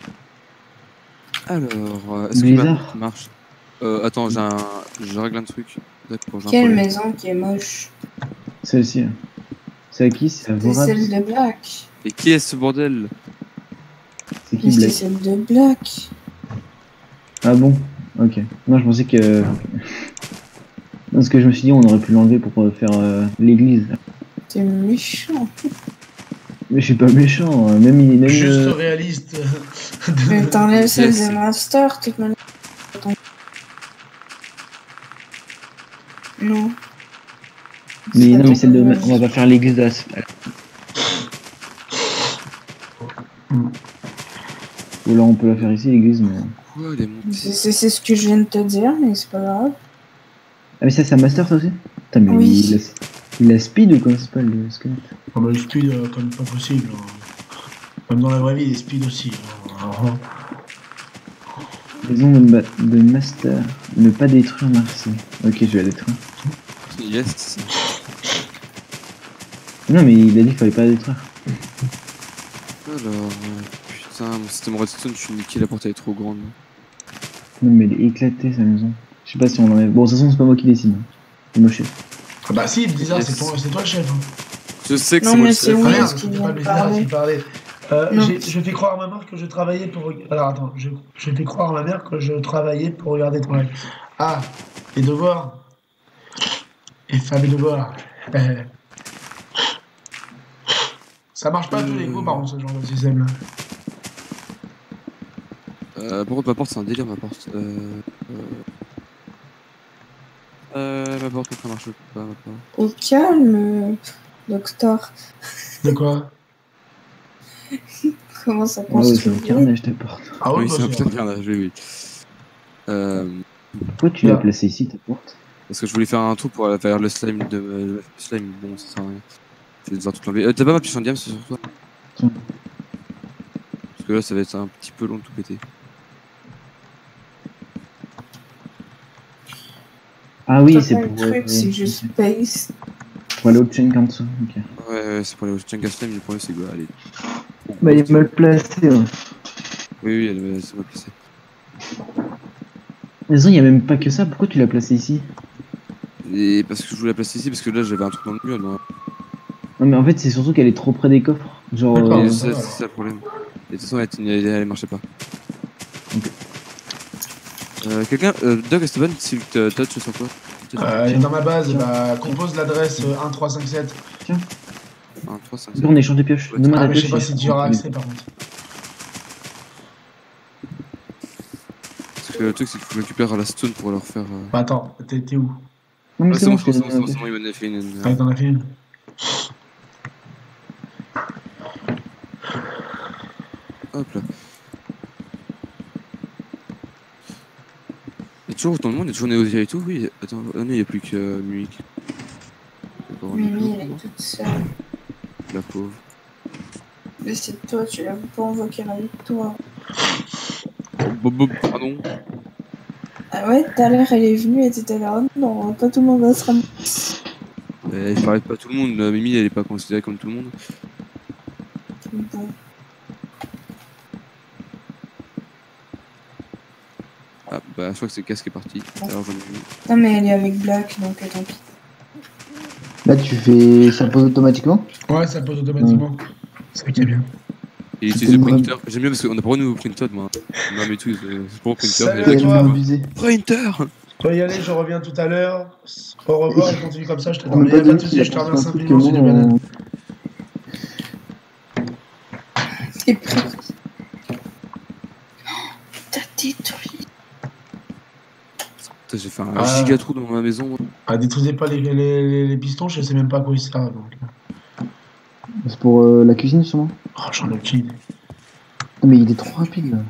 Alors, est-ce que ma Blizzard. porte marche? Attends, je règle un truc. D'accord, j'ai un Quelle problème. maison qui est moche. Celle-ci. Là. C'est à qui? C'est à C'est Vorab. celle de Black. Et qui est ce bordel? C'est Mais qui c'est Black? celle de Black. Ah bon? Ok. Non, je pensais que. Parce que je me suis dit, on aurait pu l'enlever pour faire l'église. T'es méchant. Mais je suis pas méchant. Même Juste réaliste. Mais t'enlèves celle Yes. de Master, toute manière. Non. Mais non, Attends, mais celle de. On va pas faire l'église de la. Ou là, on peut la faire ici, l'église, mais. Quoi, les montées? C'est ce que je viens de te dire, mais c'est pas grave. Ah, mais ça, c'est un master, ça aussi? Putain, mais Oui. il a speed ou comment ça s'appelle le squelette? On va le speed comme pas possible. Hein. Même dans la vraie vie, il est speed aussi. Hein. Maison de master. Ne pas détruire Marseille. Ok, je vais la détruire. Yes. Non, mais il a dit qu'il fallait pas la détruire. Alors, putain, mon système redstone, je suis niqué, la porte elle est trop grande. Non, mais elle est éclatée, sa maison. Je sais pas si on l'enlève. Bon, de toute façon, c'est pas moi qui décide. Hein. C'est mon chef. Ah bah si, Blizzard, Yes. c'est toi le chef. Hein. Je sais que Non, c'est moi mais le c'est chef. Ah oui. merde, ce qui c'était vient pas de Blizzard parler. qui parlait. Non. Je fais croire à ma mère que je travaillais pour... Alors attends, je fais croire à ma mère que je travaillais pour regarder ton live. Ah, les devoirs. Et faire les devoirs. Ça marche pas à tous les coups, par contre, ce genre de système-là. Par contre, ma porte, c'est un délire, ma porte. Ma porte, ça marche pas, ma porte. Au calme, docteur. De quoi? Comment ça Ah ouais, c'est construit un carnage, ta porte. Ah oui, Oui, bah, c'est un c'est putain de vrai. carnage, oui, oui. Pourquoi tu l'as Là. placé ici, ta porte? Parce que je voulais faire un trou pour faire le slime de. Le slime, bon, ça sert à rien. Je vais devoir tout l'enlever. T'as pas ma pioche en diamant, c'est sur toi? Tiens. Parce que là, ça va être un petit peu long de tout péter. Ah oui, Ça c'est pas pour. le truc, c'est juste space. Pour aller au chain en dessous. Ok. Ouais, c'est pour les Chunga slime, le problème c'est quoi? Allez. Bah, il est mal placé. Ouais. Oui, oui, c'est mal placé. Mais il y a même pas que ça. Pourquoi tu l'as placé ici? Et parce que je voulais la placer ici, parce que là j'avais un truc dans le mur. Non. Non, mais en fait, c'est surtout qu'elle est trop près des coffres. Genre. D'accord. Et ça va, c'est alors. ça le problème. Et de toute façon, elle marchait pas. Ok. Quelqu'un, Doc Esteban, s'il te touch sur toi. Elle est dans ma base, Tiens. bah, compose l'adresse 1357. 1, 3, 5, On échange de pioches. Ouais, Donne-moi Ah, ta mais je sais pioche. pas si tu y auras accès par contre. Parce que le truc c'est qu'il faut récupérer la stone pour leur faire. Bah, attends, t'es où? Non, mais Ah, c'est bon, c'est je bon, t'ai c'est donné bon, ma pioche. il m'en a fait une. Ah, t'en as fait une. Hop là. Il y a toujours autant de monde, il y a toujours Néo et tout, oui. Attends, ah non, il n'y a plus que Munich. Encore un Mimi, autre, elle non est toute seule. La pauvre. Mais c'est toi, tu l'as pas invoqué avec toi. Bob, pardon. Ah ouais, tout à l'heure, elle est venue et t'étais là. Oh non, pas tout le monde va se ramener. Je parlais pas à tout le monde. Mimi, elle est pas considérée comme tout le monde. Bon. Ah, bah, je crois que c'est le casque qui est parti. Alors, j'en ai vu. Non, mais elle est avec Black, donc tant pis. Là, tu fais. Ça pose automatiquement? Ouais, ça pose automatiquement. C'est ça qui est bien. Et il Tu utilise le peux me printer. J'aime bien parce qu'on a pas de nouveau printer, moi. Non, mais tout, c'est pour le printer. Salut Et là, à tu toi. fais quoi abusé. Printer! Je dois y aller, je reviens tout à l'heure. Au revoir, je continue comme ça, je te On parle. m'a Mais pas y a pas dit de qu'il soucis, a je te pensé un remercie truc que infiniment, c'est du moi, banane. T'es pris. T'as détruit. Putain, j'ai fait un Ah. giga trou dans ma maison. Moi. Ah, détruisez pas les pistons, je sais même pas à quoi ils servent. Donc. C'est pour la cuisine, sûrement. Oh, j'en ai aucune idée. Ah, mais il est trop rapide là.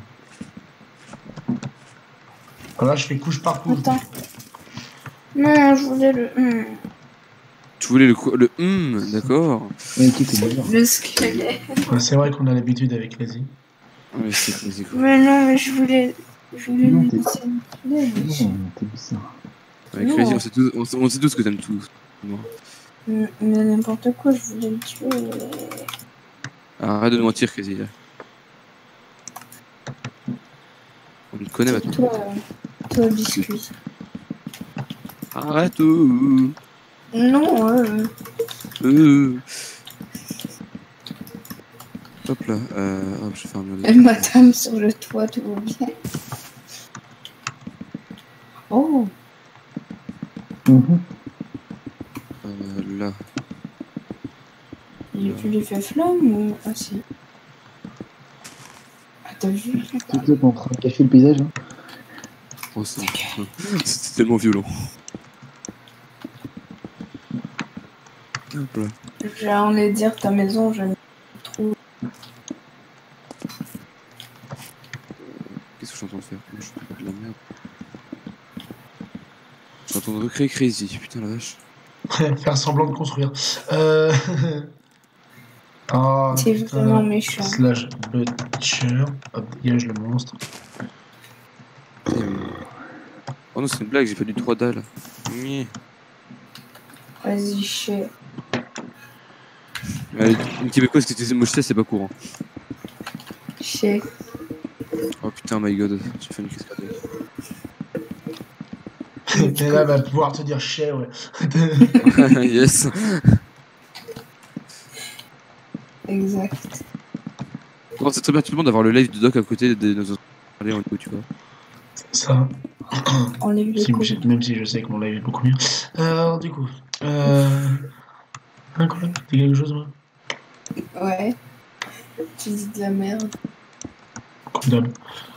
Voilà, je fais couche par couche. Attends. Non, je voulais le. Tu voulais le d'accord. Ouais, ok, c'est bizarre. Le squelette. Ouais, c'est vrai qu'on a l'habitude avec les i. Ouais, c'est quoi. Mais non, mais je voulais. Je voulais Non, lui t'es- laisser une flèche. Non, t'es bizarre. Avec Non. Crazy, on sait tous que t'aimes tout. Moi. Mais n'importe quoi, je voulais le tuer. Arrête de mentir, Crazy. Là. On me connaît maintenant. Toi, biscuit. Arrête. Non, Hop là. Hop, je vais faire un mur de... madame sur le toit, tout va bien. Oh, Mhm. Là. il a plus l'effet flamme ou. Ah si. Ah, t'as vu? C'est toi en train de cacher le paysage hein. Oh, c'est tellement violent. Hop là. J'ai envie de dire ta maison, j'aime trop. Qu'est-ce que je suis en train de faire? Je fais pas de la merde. Je suis en train de recréer Crazy. Putain la vache. Faire semblant de construire. Euh... Oh, C'est putain. vraiment méchant. Slash butcher. Hop, dégage le monstre. Oh non, c'est une blague, j'ai pas du 3 dalles. Nyeh. Vas-y, chais. Une québécoise qui était mochée, c'est pas courant. Chais. Oh putain, my god, j'ai fait une crise cardiaque. Et là, va pouvoir te dire chais, ouais. Yes. Exact. Bon, c'est très bien tout le monde d'avoir le live de Doc à côté de nos autres. Allez, on est tu vois. Ça. Enlève les coups. Même si je sais que mon live est beaucoup mieux. Alors, du coup. Quoi? T'as quelque chose, moi? Ouais. Tu dis de la merde. Comme d'hab.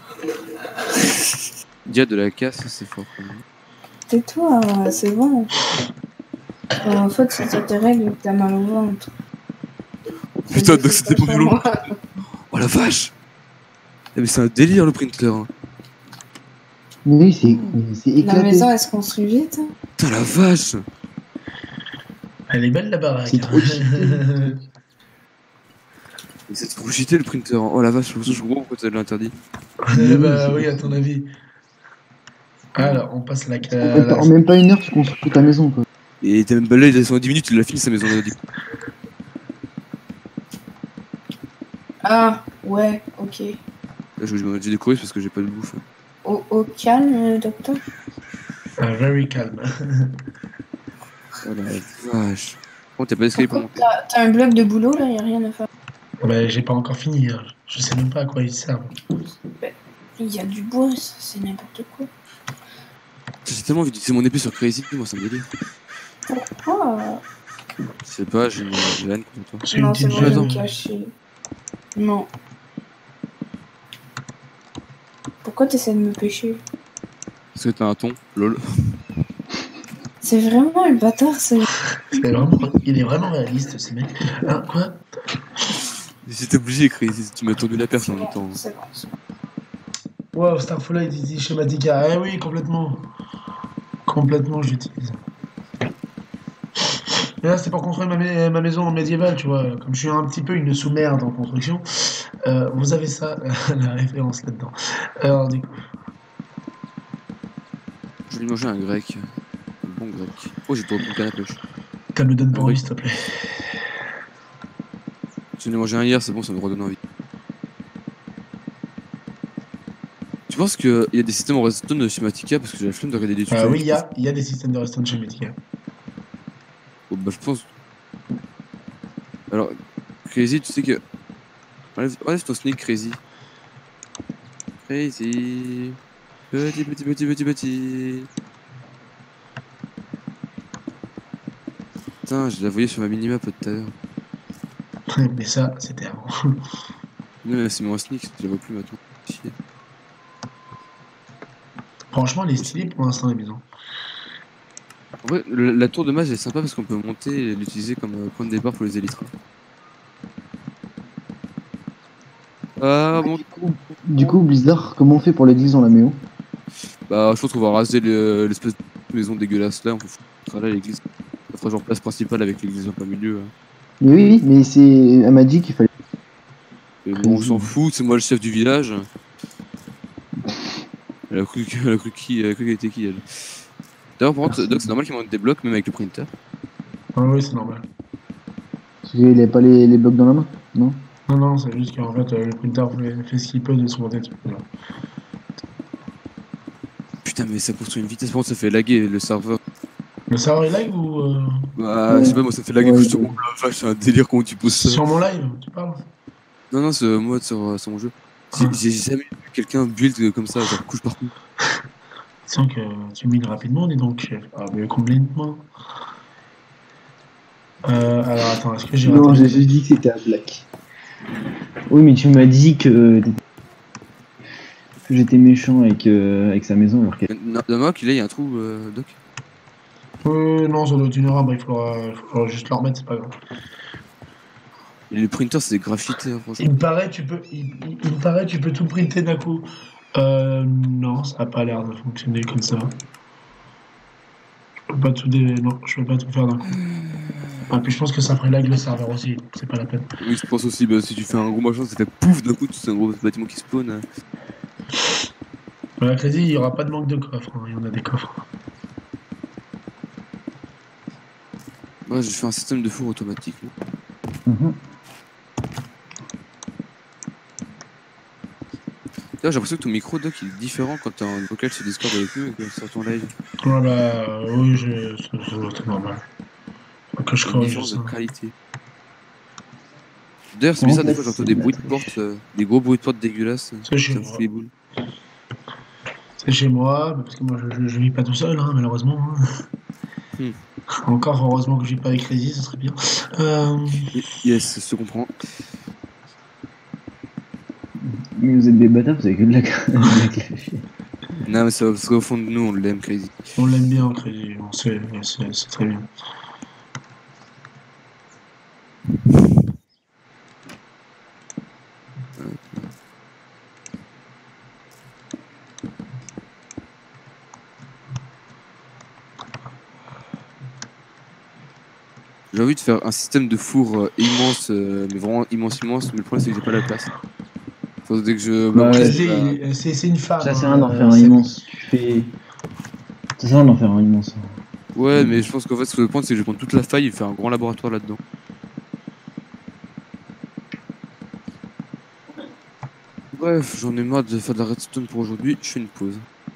Dia de la casse, c'est fort quand même. Tais-toi, c'est bon. En fait, c'est ça tes règles et que t'as mal au ventre. Putain, Doc, c'était pas violent. moi. Oh la vache. Mais c'est un délire le printer. Hein. Mais oui, c'est La éclaté. maison, elle se construit vite. Hein. Putain la vache. Elle est belle, la baraque. C'est trop cheaté. C'est trop cheaté le printer. Hein. Oh la vache, je comprends pourquoi tu l'interdit. Bah oui, à ton avis. Alors, on passe la... En même pas une heure, tu construis ta maison quoi. Et t'as même pas là, il a 10 minutes, il a fini sa maison. Il a dit. Ah, ouais, ok. Là, j'ai découvert parce que j'ai pas de bouffe. Au calme, docteur. Very calme. Oh la vache. Oh, t'as pas d'escalier pour monter. T'as un bloc de boulot là, y'a rien à faire. Bah, j'ai pas encore fini. Hein. Je sais même pas à quoi ils servent. Il y a du bois, ça, c'est n'importe quoi. J'ai tellement envie d'utiliser mon épée sur Crazy, moi ça me délire. Pourquoi? Je sais pas, j'ai une haine contre toi. C'est une Non, c'est petite bon, je maison. vais me cacher. Non. Pourquoi t'essaies de me pêcher? Parce que t'as un ton, lol. C'est vraiment un bâtard, c'est. Il est vraiment réaliste, ce mec. Hein, quoi? J'étais obligé, Crazy, tu m'as tendu la perche en même temps. C'est bon, c'est bon. Wow, Starflight, il dit Schematica. Eh oui, complètement. Complètement, j'utilise. Mais là, c'était pour construire ma maison médiévale, tu vois. Comme je suis un petit peu une sous-merde en construction, vous avez ça, la référence là-dedans. Alors, du coup, Je vais manger un grec. Un bon grec. Oh, j'ai trop de canne à pêche. tu me donnes Un pas envie, grec. s'il te plaît. J'en ai mangé un hier, c'est bon, ça me redonne envie. Tu penses qu'il y a des systèmes en redstone chez Matika parce que j'ai la flemme de regarder des tutos. Oui, il y a des systèmes de redstone chez Metika. Oh, bah, je pense. Alors, Crazy, tu sais que. Enlève ton sneak, Crazy. Crazy. Petit. Putain, je la voyais sur ma minimap tout à l'heure. Mais ça, c'était avant. Non, c'est mon sneak, je la vois plus maintenant. Chier. Franchement, elle est stylée pour l'instant, la maison. En vrai, la tour de mage est sympa parce qu'on peut monter et l'utiliser comme point de départ pour les élytres. Ah bon. Du coup, Blizzard, comment on fait pour l'église dans la maison? Bah, je pense qu'on va raser l'espèce de maison dégueulasse là, on peut foutre là l'église. Ça fera genre place principale avec l'église en plein milieu. Hein. Mais oui, mais c'est. Elle m'a dit qu'il fallait. Et bon, on s'en fout, c'est moi le chef du village. Elle a cru qu'elle était qui elle. D'ailleurs, par contre, Doc, c'est normal qu'il manque des blocs même avec le printer. Ah oui, c'est normal. Parce qu'il avait pas les blocs dans la main, non? Non, c'est juste qu'en fait, le printer fait ce qu'il peut de son côté. Putain, mais ça construit une vitesse, par contre, ça fait laguer le serveur. Le serveur est lag ou. Bah, Ouais. je sais pas, moi ça fait laguer Ouais, sur mon vache, c'est un délire comment tu poses ça. Sur mon live, tu parles? Non, c'est moi sur mon jeu. J'ai jamais vu quelqu'un build comme ça, genre couche par coup. Tiens que tu mines rapidement, dis donc, chef. Ah, mais complètement. Alors attends, est-ce que j'ai Non, raté j'ai juste dit que c'était un black. Oui, mais tu m'as dit que j'étais méchant avec sa maison alors qu'elle. Dans Mock, là, il y a un trou, Doc. Non, ça doit être une erreur, bah, il faudra juste le remettre, c'est pas grave. Et le printer, c'est graffité, hein, franchement. Il me paraît, tu peux tout printer d'un coup. Non, ça a pas l'air de fonctionner comme ça. Je peux pas tout Non, je peux pas tout faire d'un coup. Ah, puis je pense que ça ferait lag le serveur aussi, c'est pas la peine. Oui, je pense aussi, bah, si tu fais un gros machin, ça fait pouf d'un coup, c'est un gros bâtiment qui spawn. Hein. Voilà, Crazy, il y aura pas de manque de coffres, hein, il y en a des coffres. Ouais, j'ai fait un système de four automatique. Là. D'ailleurs, j'ai l'impression que ton micro, Doc, il est différent quand t'es en vocal sur Discord avec nous et que sur ton live. Ouais, bah, oui, c'est normal. Faut que je Une corrige différence ça. de qualité. D'ailleurs, c'est bizarre, des fois j'entends des bruits de porte, des gros bruits de porte dégueulasses. C'est chez Ça me moi. fout les boules. C'est chez moi, parce que moi je vis pas tout seul, hein, malheureusement. Hein. Encore heureusement que je vis pas avec Crazy, ça serait bien. Yes, je comprends. Mais vous êtes des bâtards, vous avez que de la clavier. Non, mais c'est parce qu'au fond de nous, on l'aime, Crazy. On l'aime bien, Crazy, on sait, c'est très bien. J'ai envie de faire un système de four immense, mais vraiment immense, mais le problème c'est que j'ai pas la place. Faut dès que je. Bah, Crazy, c'est une femme. Ça sert à rien d'en faire un immense. Ça sert à rien d'en faire un immense. Ouais, mais je pense qu'en fait, ce que je vais prendre, c'est que je vais prendre toute la faille et faire un grand laboratoire là-dedans. Bref, j'en ai marre de faire de la redstone pour aujourd'hui, je fais une pause.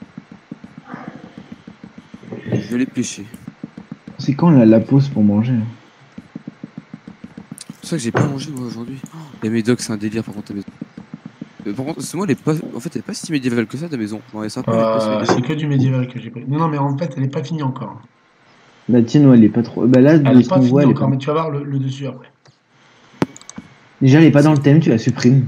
Je vais aller pêcher. C'est quand la pause pour manger? C'est ça que j'ai pas mangé moi aujourd'hui. Les médocs, c'est un délire par contre ta maison. Par contre, c'est moi, elle est pas. En fait, elle est pas si médiévale que ça ta maison. Non, elle est sympa, mais pas si médiévale. C'est que du médiéval que j'ai pris. Non, mais en fait, elle est pas finie encore. La tienne, ouais, elle est pas trop. Bah là, Elle de est ce pas qu'on finie voit, elle est encore, pas. mais tu vas voir le dessus après. Déjà, elle est pas dans le thème, tu la supprimes.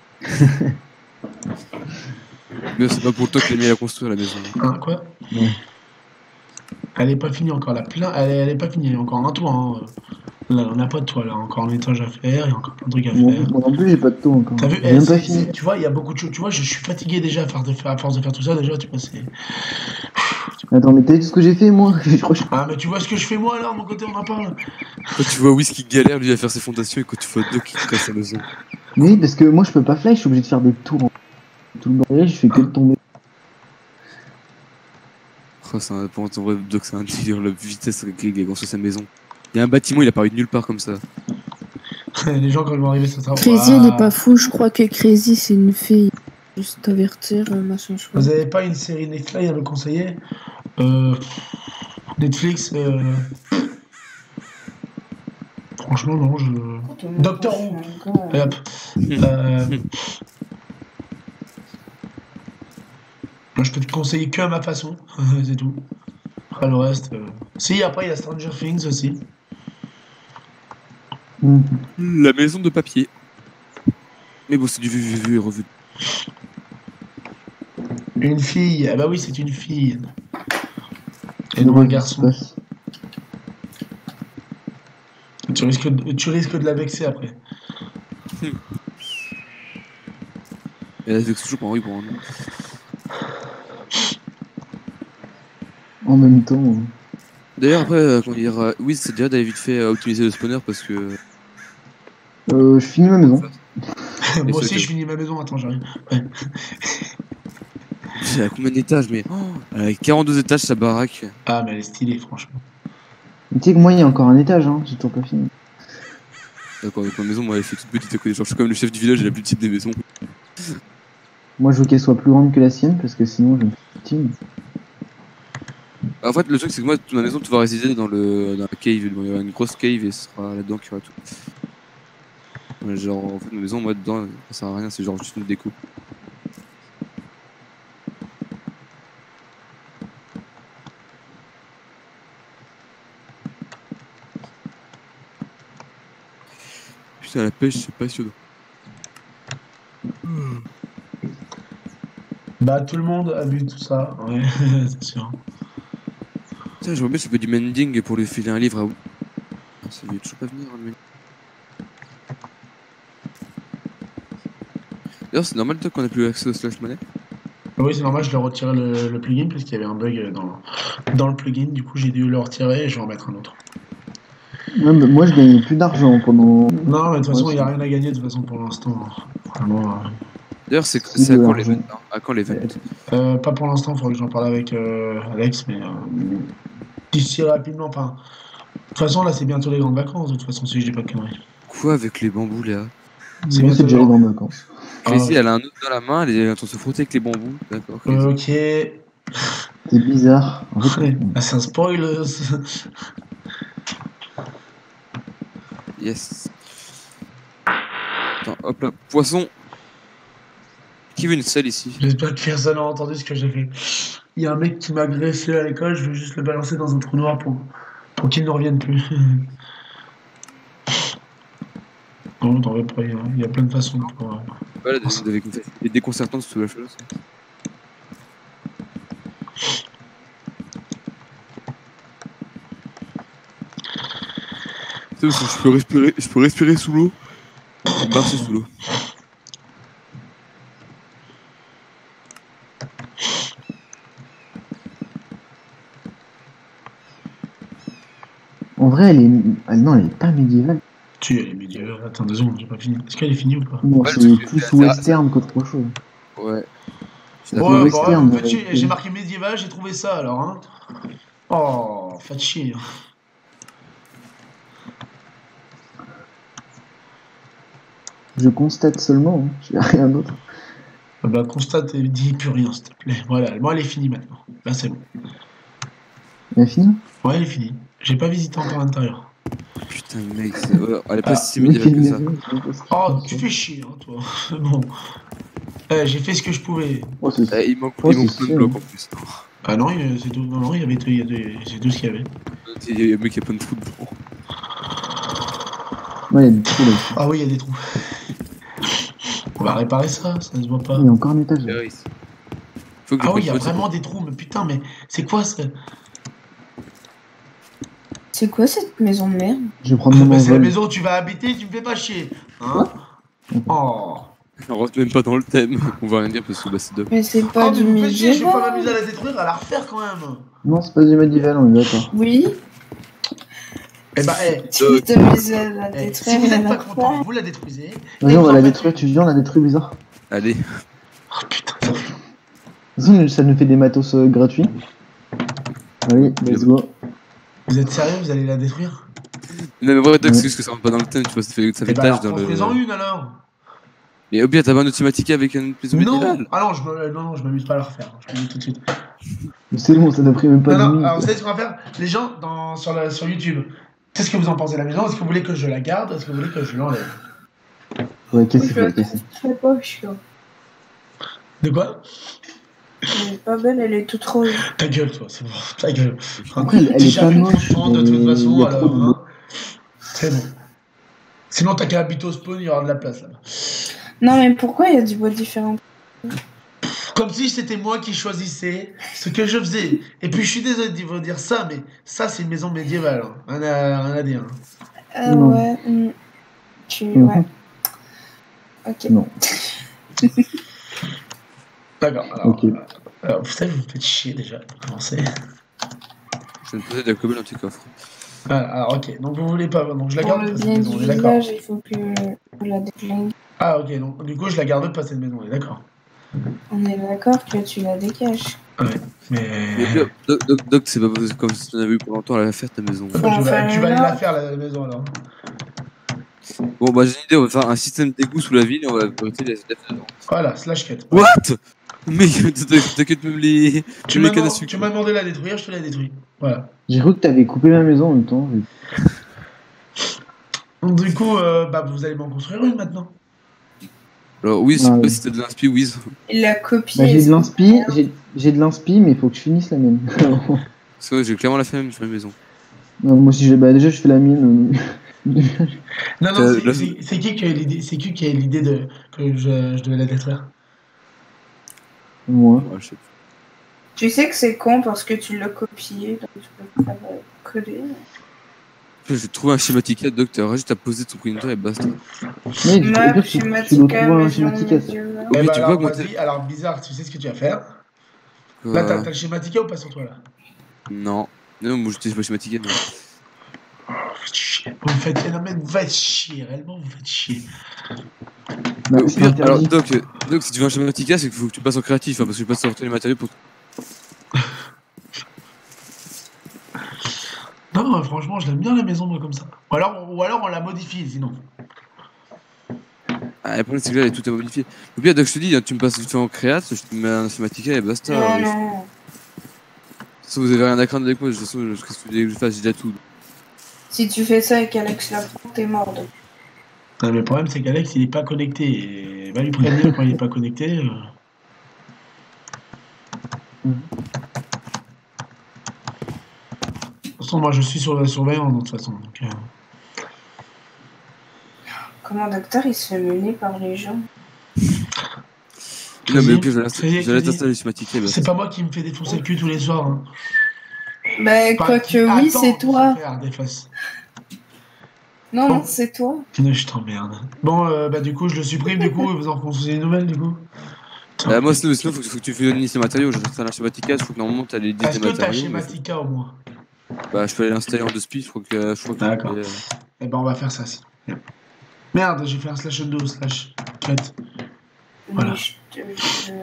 Mais c'est pas pour toi que t'as mis à la construire la maison. Hein, quoi? Ouais. Elle est pas finie encore, elle est pas finie, il y a encore un toit. Hein. Là, on n'a pas de toit, là, encore un étage à faire, il y a encore plein de trucs à faire. Moi non plus, j'ai pas de taux encore. T'as vu, J'ai même pas fini. tu vois, il y a beaucoup de choses. Tu vois, je suis fatigué déjà à force de faire tout ça, déjà, tu vois, c'est. Tu Attends, mais t'as vu tout ce que j'ai fait, moi? Je crois que je- Ah, mais tu vois ce que je fais moi là, de mon côté, on en parle. Quand tu vois Whis qui galère lui à faire ses fondations et quand tu vois Doc qui casse sa maison. Oui, parce que moi, je peux pas fly, je suis obligé de faire des tours. Tout le bordel, je fais que de tomber. Oh, c'est un, pour en vrai, Doc, c'est un délire, la vitesse avec il a construit sa maison. Il y a un bâtiment, il apparu de nulle part comme ça. Les gens, quand ils vont arriver, ça sera. Crazy, Waouh. elle est pas fou. Je crois que Crazy, c'est une fille. Juste avertir, machin chose. Vous avez pas une série Netflix à me conseiller Netflix, franchement, non, je. Doctor Who. Et hop. Moi, je peux te conseiller que à ma façon, c'est tout. Après le reste. Si, après, il y a Stranger Things aussi. La maison de papier. Mais bon, c'est du vu et revu. Une fille, ah bah oui, c'est une fille. Et Je non vois un ce qui se garçon. passe. Tu risques de la vexer après. Et elle vexe toujours pour un oui, pour un non. En même temps. D'ailleurs, après, comment dire, oui, c'est déjà d'aller vite fait optimiser le spawner parce que. Je finis ma maison. Moi ce aussi, que- je finis ma maison, attends, j'arrive. Ouais. Elle a combien d'étages, mais. Oh, elle a 42 étages sa baraque. Ah, mais elle est stylée, franchement. Tu sais que moi, il y a encore un étage, hein. J'ai toujours pas fini. D'accord, donc ma maison, moi, elle fait toute petite à côté. Genre, je suis quand même le chef du village et la plus petite des maisons. Moi, je veux qu'elle soit plus grande que la sienne parce que sinon, je me fais petite. En fait, le truc, c'est que moi, ma maison, tu vas résider dans la cave. Il y aura une grosse cave et ce sera là-dedans qu'il y aura tout. Ouais, genre, en fait, ma maison, moi, dedans, ça sert à rien, c'est genre juste une déco. Putain, la pêche, c'est passionnant. Bah, tout le monde a vu tout ça, ouais, c'est sûr. Tiens, je vois bien, je fais du mending pour lui filer un livre à. Ah, ça lui est toujours pas venir, hein, lui. D'ailleurs, c'est normal, toi, qu'on a plus accès au slash money. Oui, c'est normal, je l'ai retiré le plugin parce qu'il y avait un bug dans le plugin, du coup j'ai dû le retirer et je vais en mettre un autre. Ouais, mais moi, je gagnais plus d'argent pendant. Non, mais de toute façon, il Ouais, n'y a rien à gagner de toute façon pour l'instant. Vraiment. D'ailleurs, Si, c'est à de quand l'argent. l'event, hein? À quand l'event? Pas pour l'instant, il faudrait que j'en parle avec Alex, mais d'ici rapidement. Enfin, de toute façon, là, c'est bientôt les grandes vacances, de toute façon, si je dis pas de conneries. Quoi avec les bambous, là? C'est Moi, bientôt c'est déjà les les grandes vacances. Crazy, Ah, elle a un autre dans la main, elle est en train de se frotter avec les bambous. D'accord, Crazy. ok. C'est bizarre. En fait, Ah, c'est un spoil. Yes. Attends, hop là. Poisson. Qui veut une selle ici? J'espère que personne n'a entendu ce que j'ai fait. Il y a un mec qui m'a agressé à l'école, je vais juste le balancer dans un trou noir pour qu'il ne revienne plus. Non, t'en veux pas, il y a plein de façons pour. Voilà, avec une facilité déconcertante sous la chose. C'est parce que je peux respirer sous l'eau et marcher sous l'eau. en vrai, non, elle est pas médiévale. Tu, elle est médiévale. Attends 2 secondes, j'ai pas fini. Est-ce qu'elle est finie ou pas? Non, Ouais, c'est le truc, plus c'est- western qu'autre chose. Ouais. Ouais, Ouais, bah, western, en fait, ouais. j'ai marqué médiéval, j'ai trouvé ça alors. Hein. Oh, faites chier. Je constate seulement, hein. J'ai rien d'autre. Bah, constate et dis plus rien, s'il te plaît. Voilà, moi, elle est finie maintenant. Là, c'est bon. Elle a fini? Ouais, elle est finie. J'ai pas visité encore l'intérieur. Putain, mec, ouais, elle est pas Ah, si Le mec qui médiévale est que ça. maison, je sais pas ce qu'il Oh, fait. tu fais chier, hein, toi. Bon. J'ai fait ce que je pouvais. Oh, c'est Eh, il manque Oh, il manque c'est plein de sûr. blocs en plus. Ah non, c'est tout. Non, non, il y avait tout. C'est tout ce qu'il y avait. Il y a un mec qui a plein de trous dedans. Ouais, il y a du trou là. Ah oui, il y a des trous. On va réparer ça se voit pas. Il y a encore un étage là. Là, ici. Faut que Ah je oui, il y a pose- vraiment des trous, mais putain, mais c'est quoi ça? C'est quoi cette maison de merde? Je vais prendre mon Bah, c'est la envol. maison où tu vas habiter, tu me fais pas chier. Hein? Oh. On rentre même pas dans le thème. On va rien dire parce que bah, c'est de. Mais c'est pas Oh, mais du vous faites chier, je vais pas médiéval. m'amuser à la détruire, à la refaire quand même. Non, c'est pas du médiéval, on est d'accord. Oui. Eh bah, Tu t'amuses à la si détruire. vous et à n'êtes pas la content, faire. vous la détruisez. Vas-y, Et on vous va en la faites détruire, une. tu te dis, on la détruit bizarre. Allez. Oh putain. De toute façon, ça nous fait des matos gratuits. Allez, let's go. Vous êtes sérieux, vous allez la détruire? Non, mais vrai, Doc, Ouais. c'est juste que ça rentre pas dans le thème, tu vois, ça fait Eh bah tâche alors, dans le. construisez-en une alors. Mais au pire, t'as pas un automatique avec une maison Non. médiévale. Ah non, non, je m'amuse pas à le refaire. Je te le dis tout de suite. C'est bon, ça n'a pris même pas Non, 10 non, minutes. alors vous savez ce qu'on va faire? Les gens sur YouTube, qu'est-ce que vous en pensez de la maison? Est-ce que vous voulez que je la garde? Est-ce que vous voulez que je l'enlève? Ouais, qu'est-ce qu'il faut la casser? C'est pas chiant. De quoi? Elle est pas belle, elle est toute rose. Ta gueule, toi, c'est bon, ta gueule. Après, elle T'es est pas jamais moche, content de mais toute façon, il y a trop alors, de hein. C'est bon. Sinon, t'as qu'à habiter au spawn, il y aura de la place là-bas. Non, mais pourquoi il y a du bois différent? Comme si c'était moi qui choisissais ce que je faisais. Et puis, je suis désolé de vous dire ça, mais ça, c'est une maison médiévale. Hein. Rien à dire. Hein. Non. Ouais. Mhm. Ouais. Ok. Non. D'accord. Alors, Ok. vous savez, vous me faites chier déjà pour commencer. Je vais me poser de la cobble dans tes coffres. Alors, ok. Donc, vous voulez pas. Donc, je la Pour garde le pas cette bien maison, du on est d'accord. village, il faut que vous la dégages. Ah, ok. Donc, du coup, je la garde pas cette maison, on est d'accord. On est d'accord que tu la dégages. Ouais. Mais Mais. au pire, Doc, c'est pas comme si tu en avais eu pour longtemps à la faire ta maison. Tu Enfin, vas aller non. la faire, la maison alors. Bon, bah, j'ai une idée, on va faire un système d'égout sous la ville et on va briser les SDF dedans. Voilà, slash cut. What? Mais t'inquiète même les. Tu même m'as les cannes à demandé, sucre. tu m'as demandé de la détruire, je te la détruis. Voilà. J'ai cru que t'avais coupé ma maison en même temps. Donc, du coup, vous allez m'en construire une maintenant. Alors, oui, je Ah, sais pas oui. si t'as de l'inspi, Wiz. Il l'a copié. Bah, j'ai de c'est l'inspi, pas j'ai de l'inspi, mais il faut que je finisse la mienne. Parce que ouais, j'ai clairement la flemme sur la maison. Non, moi aussi, déjà, je fais la mienne. Non, T'as- là- c'est qui qui a eu l'idée, de que je devais la détruire? Moi. Ouais, je sais pas. Tu sais que c'est con parce que tu l'as copié, donc tu peux pas le coller. Je vais trouver un schématique, Doc, t'as juste à poser ton printer et basta. Mais au Map, pire, tu dois schématica, trouver un maison schématica. médiévale. Oui, Eh tu alors, vois que moi, vas-y, alors bizarre, tu sais ce que tu vas faire? Là, t'as le schématica ou pas sur toi là? Non. Non, moi j'étais pas schématique, non. Vous faites chier. Vous me faites, non, mais vous faites chier, réellement, vous faites chier. Bah, Au c'est pire, alors, interdit. Doc, si tu veux un schématica, c'est qu'il faut que tu passes en créatif, hein, parce que je passe sur tous les matériaux pour. Non, franchement, je l'aime bien la maison, moi, comme ça. Ou alors on la modifie, sinon. Ah, le problème, c'est que là, tout est modifié. Au pire, Doc, je te dis, hein, tu me passes vite fait en créat, je te mets un schématica et basta. Non, De non. toute façon, vous avez rien à craindre avec moi, de toute façon, qu'est-ce que vous voulez que je fasse, j'ai déjà tout. Si tu fais ça avec Alex Lapron, t'es mort. Donc. Non, mais le problème, c'est qu'Alex, il est pas connecté. Et va lui prévenir quand il est pas connecté. De toute façon, moi, je suis sur la surveillance, de toute façon. Donc, Comment docteur il se fait mener par les gens? Non, mais au pire, ça y est, je vais Clézy. t'installer le schématica et basta. C'est pas moi qui me fais défoncer le cul tous les soirs. Hein. Bah, Pas quoique qui oui, attend c'est de toi. se faire des faces. Non, Bon. non, c'est toi. Je t'emmerde. Bon, du coup, je le supprime, du coup, et vous en construisez une nouvelle, du coup. Moi, sinon, faut que tu fusionnes les matériaux, je t'installe un schématica, je crois que normalement, t'as les 10 Est-ce des que t'as matériaux. Schématica au moins? Bah, je peux aller l'installer en 2 speed, je crois que. D'accord. Eh ben, on va faire ça. Merde, j'ai fait un slash 2 slash cut. Voilà. Mais je-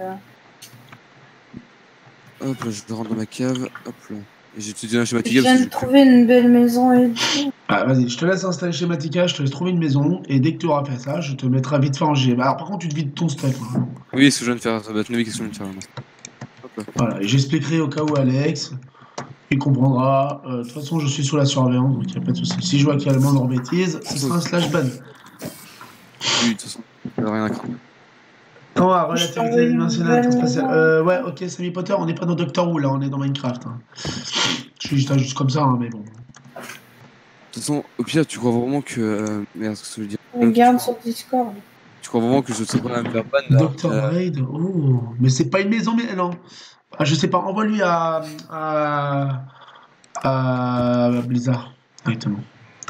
Hop là, je rentre dans ma cave, hop là. Et j'ai étudié un Je schématica viens parce de que trouver une belle maison et tout. Ah, vas-y, je te laisse installer Schématica, je te laisse trouver une maison, et dès que tu auras fait ça, je te mettrai vite fait en G. Alors, par contre, tu te vides ton stuff. Hein. Oui, ce que je viens de faire, ça va être une qu'est-ce que je viens de faire. Hop là. Voilà, et j'expliquerai au cas où Alex, il comprendra. De toute façon, je suis sous la surveillance, donc il n'y a pas de souci. Si je vois qu'il y a le moindre bêtise, ce sera un slash ban. Oui, de toute façon, rien à craindre. Non, à relativiser dimensionnelle Bonne spatiale. Ouais, ok, Sammy Potter, on n'est pas dans Doctor Who, là, on est dans Minecraft. Hein. Je suis juste comme ça, hein, mais bon. De toute façon, au pire, tu crois vraiment que. Merde, ce que je veux dire. Regarde sur Discord. Tu crois vraiment que je serais pas à me faire ban là Doctor Raid, oh, mais c'est pas une maison, mais non. Ah, je sais pas, envoie-lui à Blizzard, directement.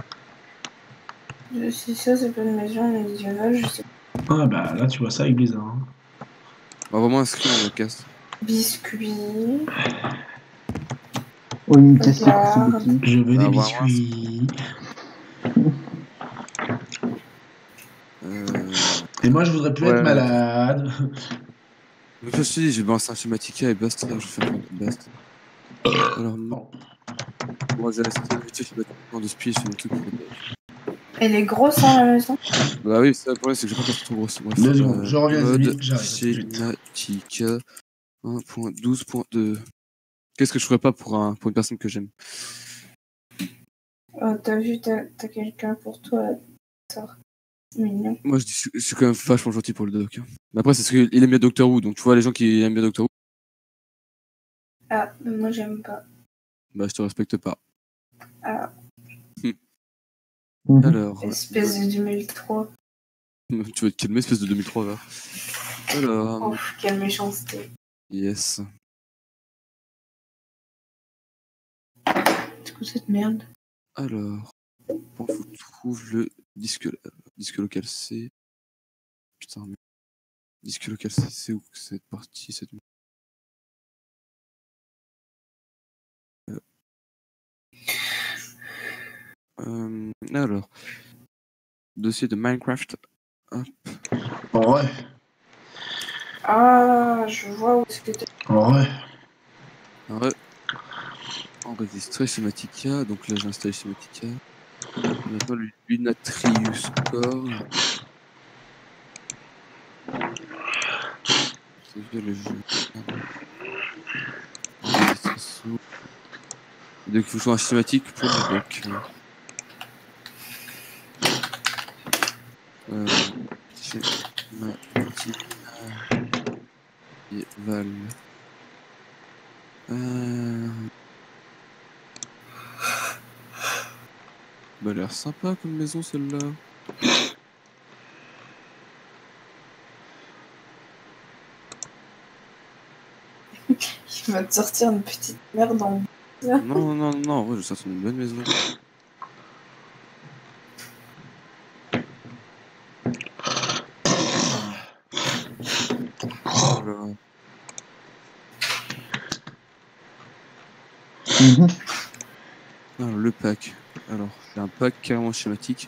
Si ça, c'est pas une maison médiévale, je sais pas. Ah, bah là, tu vois ça avec Blizzard. Hein. On va vraiment inscrire dans le cast. Biscuit. Oh, une cassette, Regarde. c'est petit. Je veux des Ah, voilà. biscuits. Euh... Et moi, je voudrais plus être Ouais. malade. Donc, je me suis dit, je vais balancer un schématica et basta, je vais faire un basta. Alors, Bon. moi, j'ai resté vite fait, je vais mettre de spies, je fais mon truc pour le. Elle est grosse, hein, la maison. Bah oui, ça, le problème, c'est que je vais pas passer trop grosse. Bref, 2 secondes, je reviens mode vite, j'arrive tout de suite. schématica 1.12.2. Qu'est-ce que je ferais pas pour une personne que j'aime? Oh, t'as vu, t'as quelqu'un pour toi. Ça. Mignon. Moi, je suis quand même vachement gentil pour le doc. Hein. Mais après, c'est parce qu'il aime bien Doctor Who, donc tu vois, les gens qui aiment bien Doctor Who, Ah, mais moi j'aime pas. bah je te respecte pas. Ah, Mhm. Alors, espèce de 2003. tu vas te calmer, espèce de 2003, va. Alors, Oh, quelle méchanceté. yes. Du coup, cette merde. Alors, on faut trouve le disque local C. Putain, mais... disque local C, c'est où cette partie, cette... Alors, dossier de Minecraft. Hop. Ouais, Ah, je vois où est-ce que t'es. ouais. Enregistrer Schematica. Donc là, j'ai installé Schematica. Maintenant, le Lunatrius Core. C'est bien le jeu. Donc, il faut jouer un schématique pour le doc. Schématique. Et Val. Bah, elle a l'air sympa comme maison celle-là. Il va te sortir une petite merde en. Non, en vrai, je sens une bonne maison. Voilà. Mhm. Alors, le pack. Alors, j'ai un pack carrément schématique.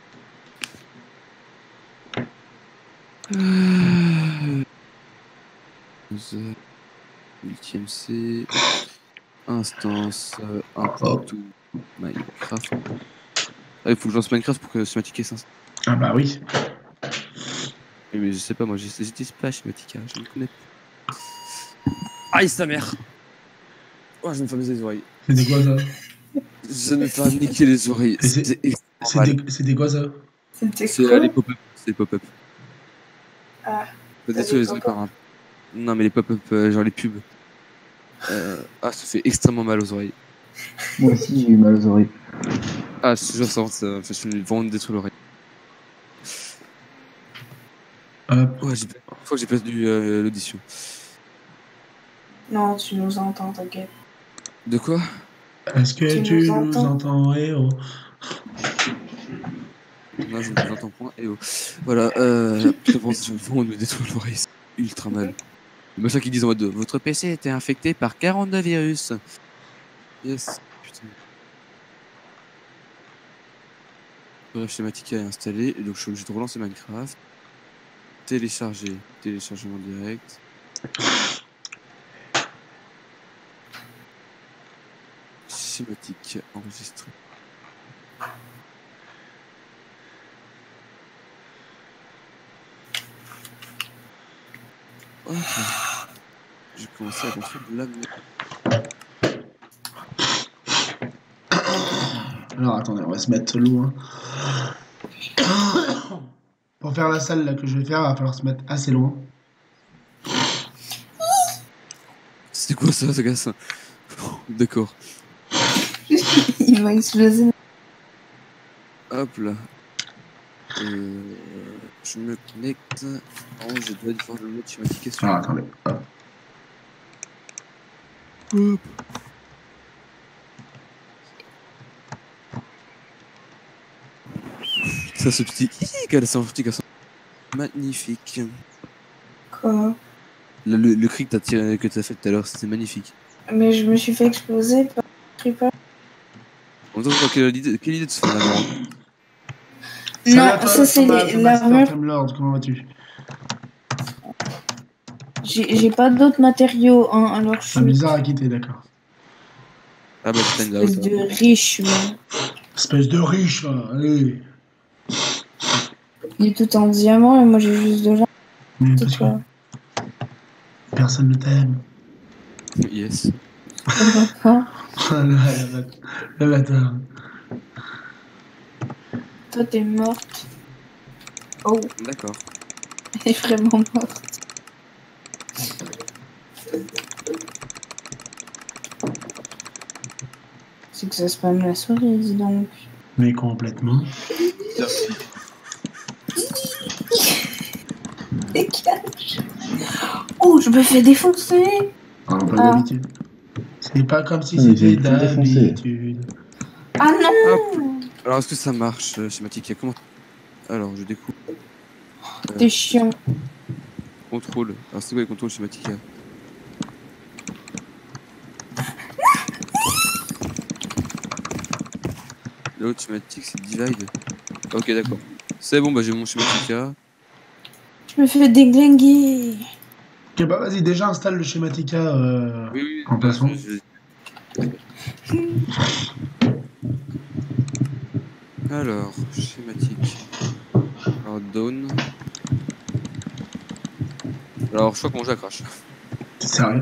Multi-MC. Instance. Input to Minecraft. Ah, il faut que je lance Minecraft pour que Schematica s'installe. Ah bah oui. Oui, mais je sais pas, moi, j'utilise pas Schematica, je ne connais pas. Aïe, sa mère! Oh, je vais me faire baiser les oreilles. C'est des quoi ça? Je vais me faire niquer les oreilles. Et C'est extrêmement mal. c'est des quoi ça? C'était C'est quoi? les pop-up. C'est les pop-up. Ah, Pas t'as détruire des les oreilles pop-up. par un. Non, mais les pop-up, genre les pubs. Ah, ça fait extrêmement mal aux oreilles. Moi aussi, j'ai eu mal aux oreilles. Ah, je te jure, ça fait vraiment détruire l'oreille. Ouais, je crois que j'ai perdu l'audition. Non, tu nous entends, t'inquiète. De quoi? Est-ce que tu nous entends, eh oh? Non, je ne vous entends point. Et oh. Voilà, je pense que vraiment de me détruire l'oreille, c'est ultra mal. Le machin qui disent en mode votre PC était infecté par 42 virus. Yes, putain. Bref, Schematica est installé, et donc je suis obligé de relancer Minecraft. Télécharger, téléchargement direct. Schématique, enregistré. Ok. J'ai commencé à construire de la merde. Alors attendez, on va se mettre loin. Pour faire la salle là que je vais faire, il va falloir se mettre assez loin. C'était quoi ça, ce gars ça? D'accord. Il m'a explosé. Hop là. Je me connecte. Oh, je dois voir le mode schématique. Alors attendez. Hop. Hop. Ça, ce petit qu'elle a sorti, magnifique. Quoi? Le cri que t'as fait tout à l'heure, c'était magnifique. Mais je me suis fait exploser par un ferai pas. En même temps, quelle idée de se faire la mort. Salut à Non, toi, ça c'est Thomas, l'armure. Time Lord, comment vas-tu? J'ai pas d'autres matériaux, hein, alors je C'est bizarre à quitter, d'accord. Ah bah putain, là, espèce de riche, là. Espèce de riche, là, allez. Il est tout en diamant et moi j'ai juste de l'argent. Mais C'est parce que quoi? personne ne t'aime. Yes. Ça va pas. Le bâtard. Toi t'es morte. Oh, D'accord. elle est vraiment morte. C'est que ça spamme la souris, dis donc. Mais complètement. Dégage. Oh, je me fais défoncer. Ah, pas Ah. d'habitude. C'est pas comme si Ah, mais j'ai c'était tout défoncé. d'habitude. Ah non. Alors, est-ce que ça marche, schématique? Comment... Alors, je découvre. T'es chiant. Contrôle. Alors, c'est quoi les contrôles schématiques? L'autre schématique, c'est divide. Ok, d'accord. C'est bon, bah j'ai mon schématica. Je me fais déglinguer. Ok, bah vas-y, déjà installe le schématica Oui, oui, en passant. Alors, schématique. Alors, down. Alors, je crois que mon jeu crash. C'est sérieux?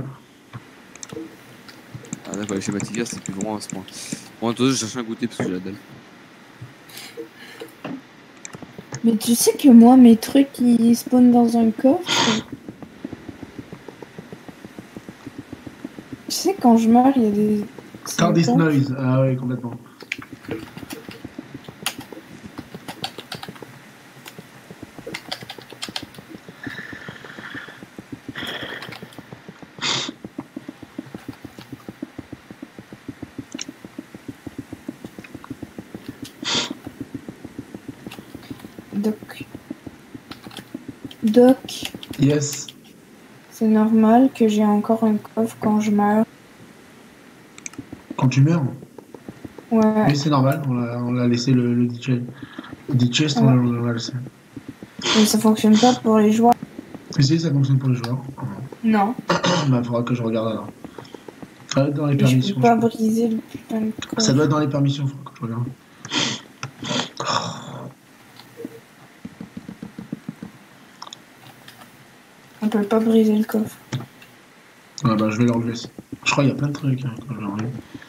Ah, d'accord, les schématica, c'est plus vraiment à ce point. Bon, attendez, je cherche un goûter parce que j'ai la dalle. Mais tu sais que moi, mes trucs, ils spawnent dans un coffre. Tu sais, quand je meurs, il y a des... Start this noise. Ah oui, complètement. Doc, Yes. c'est normal que j'ai encore un coffre quand je meurs. Quand tu meurs? Ouais. Oui, c'est normal. On l'a laissé le DJ. Le DJ, c'est Ouais. on l'a laissé. Mais ça fonctionne pas pour les joueurs. Si, ça fonctionne pour les joueurs. Non. Bah, faudra que je regarde alors. Ça doit être dans les Et je permissions. peux pas je crois. briser le putain de coffre. Ça doit être dans les permissions, faudra que je regarde. On peut pas briser le coffre. Ah bah, je vais l'enlever. Je crois qu'il y a plein de trucs hein, que je vais enlever.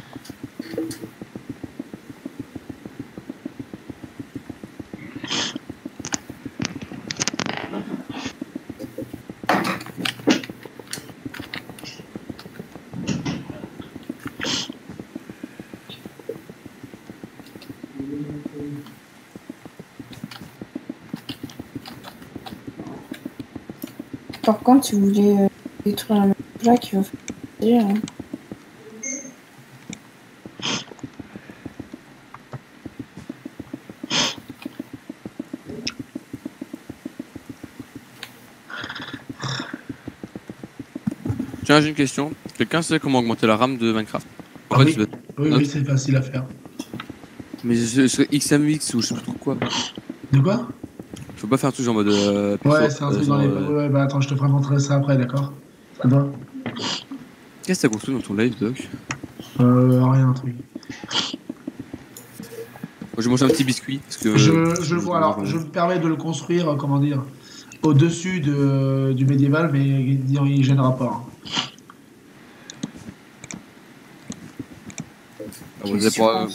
Par contre, si vous voulez détruire la plaque, il va falloir dire. Hein. Tiens, j'ai une question. Quelqu'un sait comment augmenter la RAM de Minecraft? En Ah fait, oui, tu dois- oui, c'est facile à faire. Mais c'est XMX ou je sais pas trop quoi. De quoi? Faut pas faire un truc en mode. Ouais, c'est un truc dans les... Ouais, bah attends, je te ferai montrer ça après, d'accord? À toi? Qu'est-ce que t'as construit dans ton live, Doc? Rien, un truc. Moi, j'ai mangé un petit biscuit. Parce que, Je vois, alors, je me permets de le construire, comment dire, au-dessus du médiéval, mais il gênera pas. Hein. Ah, vous avez pas.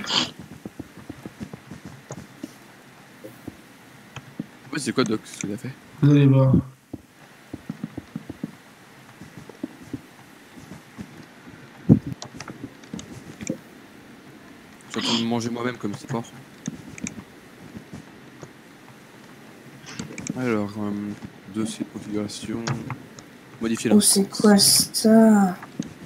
Ouais, c'est quoi, Doc, ce qu'il a fait? Vous allez voir. Je suis en train de manger moi-même comme c'est fort. Alors, dossier de configuration. Modifier la. Oh, c'est quoi ça?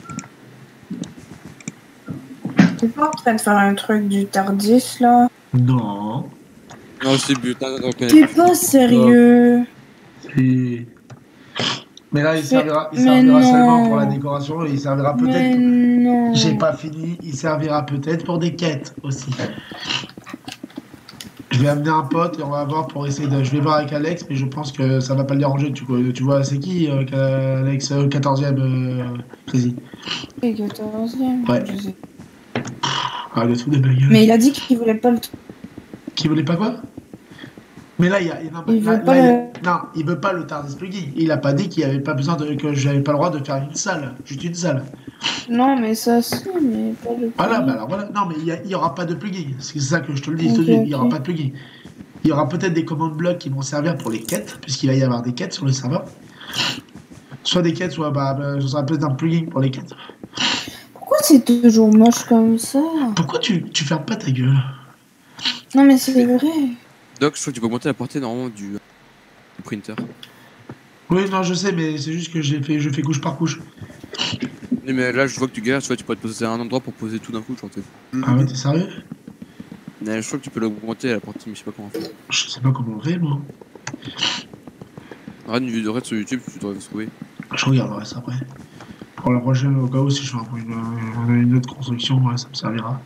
T'es pas en train de faire un truc du Tardis là? Non. Non, c'est but. T'es pas sérieux? Et... Mais là, il Mais servira seulement pour la non. décoration et il servira Mais peut-être. non. J'ai pas fini. Il servira peut-être pour des quêtes aussi. Je vais amener un pote et on va voir pour essayer de. Je vais voir avec Alex, mais je pense que ça va pas le déranger. Tu vois, c'est qui Alex 14e Crazy? C'est 14e. Ouais. Je sais. Ah, le truc de ma gueule. Mais il a dit qu'il voulait pas le truc. Qui voulait pas quoi? Mais là, non, Il là, veut pas non, il veut pas le TARDIS plugin. Il a pas dit qu'il avait pas besoin que j'avais pas le droit de faire une salle, juste une salle. Non, mais ça, si, mais pas le Voilà, bah plugin. alors voilà. Non, mais il y aura pas de plugin. C'est ça que je te le dis. Ok, Il y aura ok. pas de plugin. Il y aura peut-être des commandes blocs qui vont servir pour les quêtes, puisqu'il va y avoir des quêtes sur le serveur. Soit des quêtes, soit ce sera peut-être un plugin pour les quêtes. Pourquoi c'est toujours moche comme ça? Pourquoi tu fermes pas ta gueule? Non, mais c'est vrai. Doc, je crois que tu peux augmenter la portée normalement du printer. Oui, non, je sais, mais c'est juste que je fais couche par couche. Oui, mais là, je vois que tu galères, tu vois, tu pourrais te poser à un endroit pour poser tout d'un coup, genre. Ah ouais, t'es sérieux? Mais je crois que tu peux l'augmenter à la portée, mais je sais pas comment faire. Je sais pas comment on fait, moi. Regarde une vidéo de Red sur YouTube, tu devrais le trouver. Je regarderai ça après. Pour la prochaine, au cas où, si je fais une autre construction, ouais, ça me servira.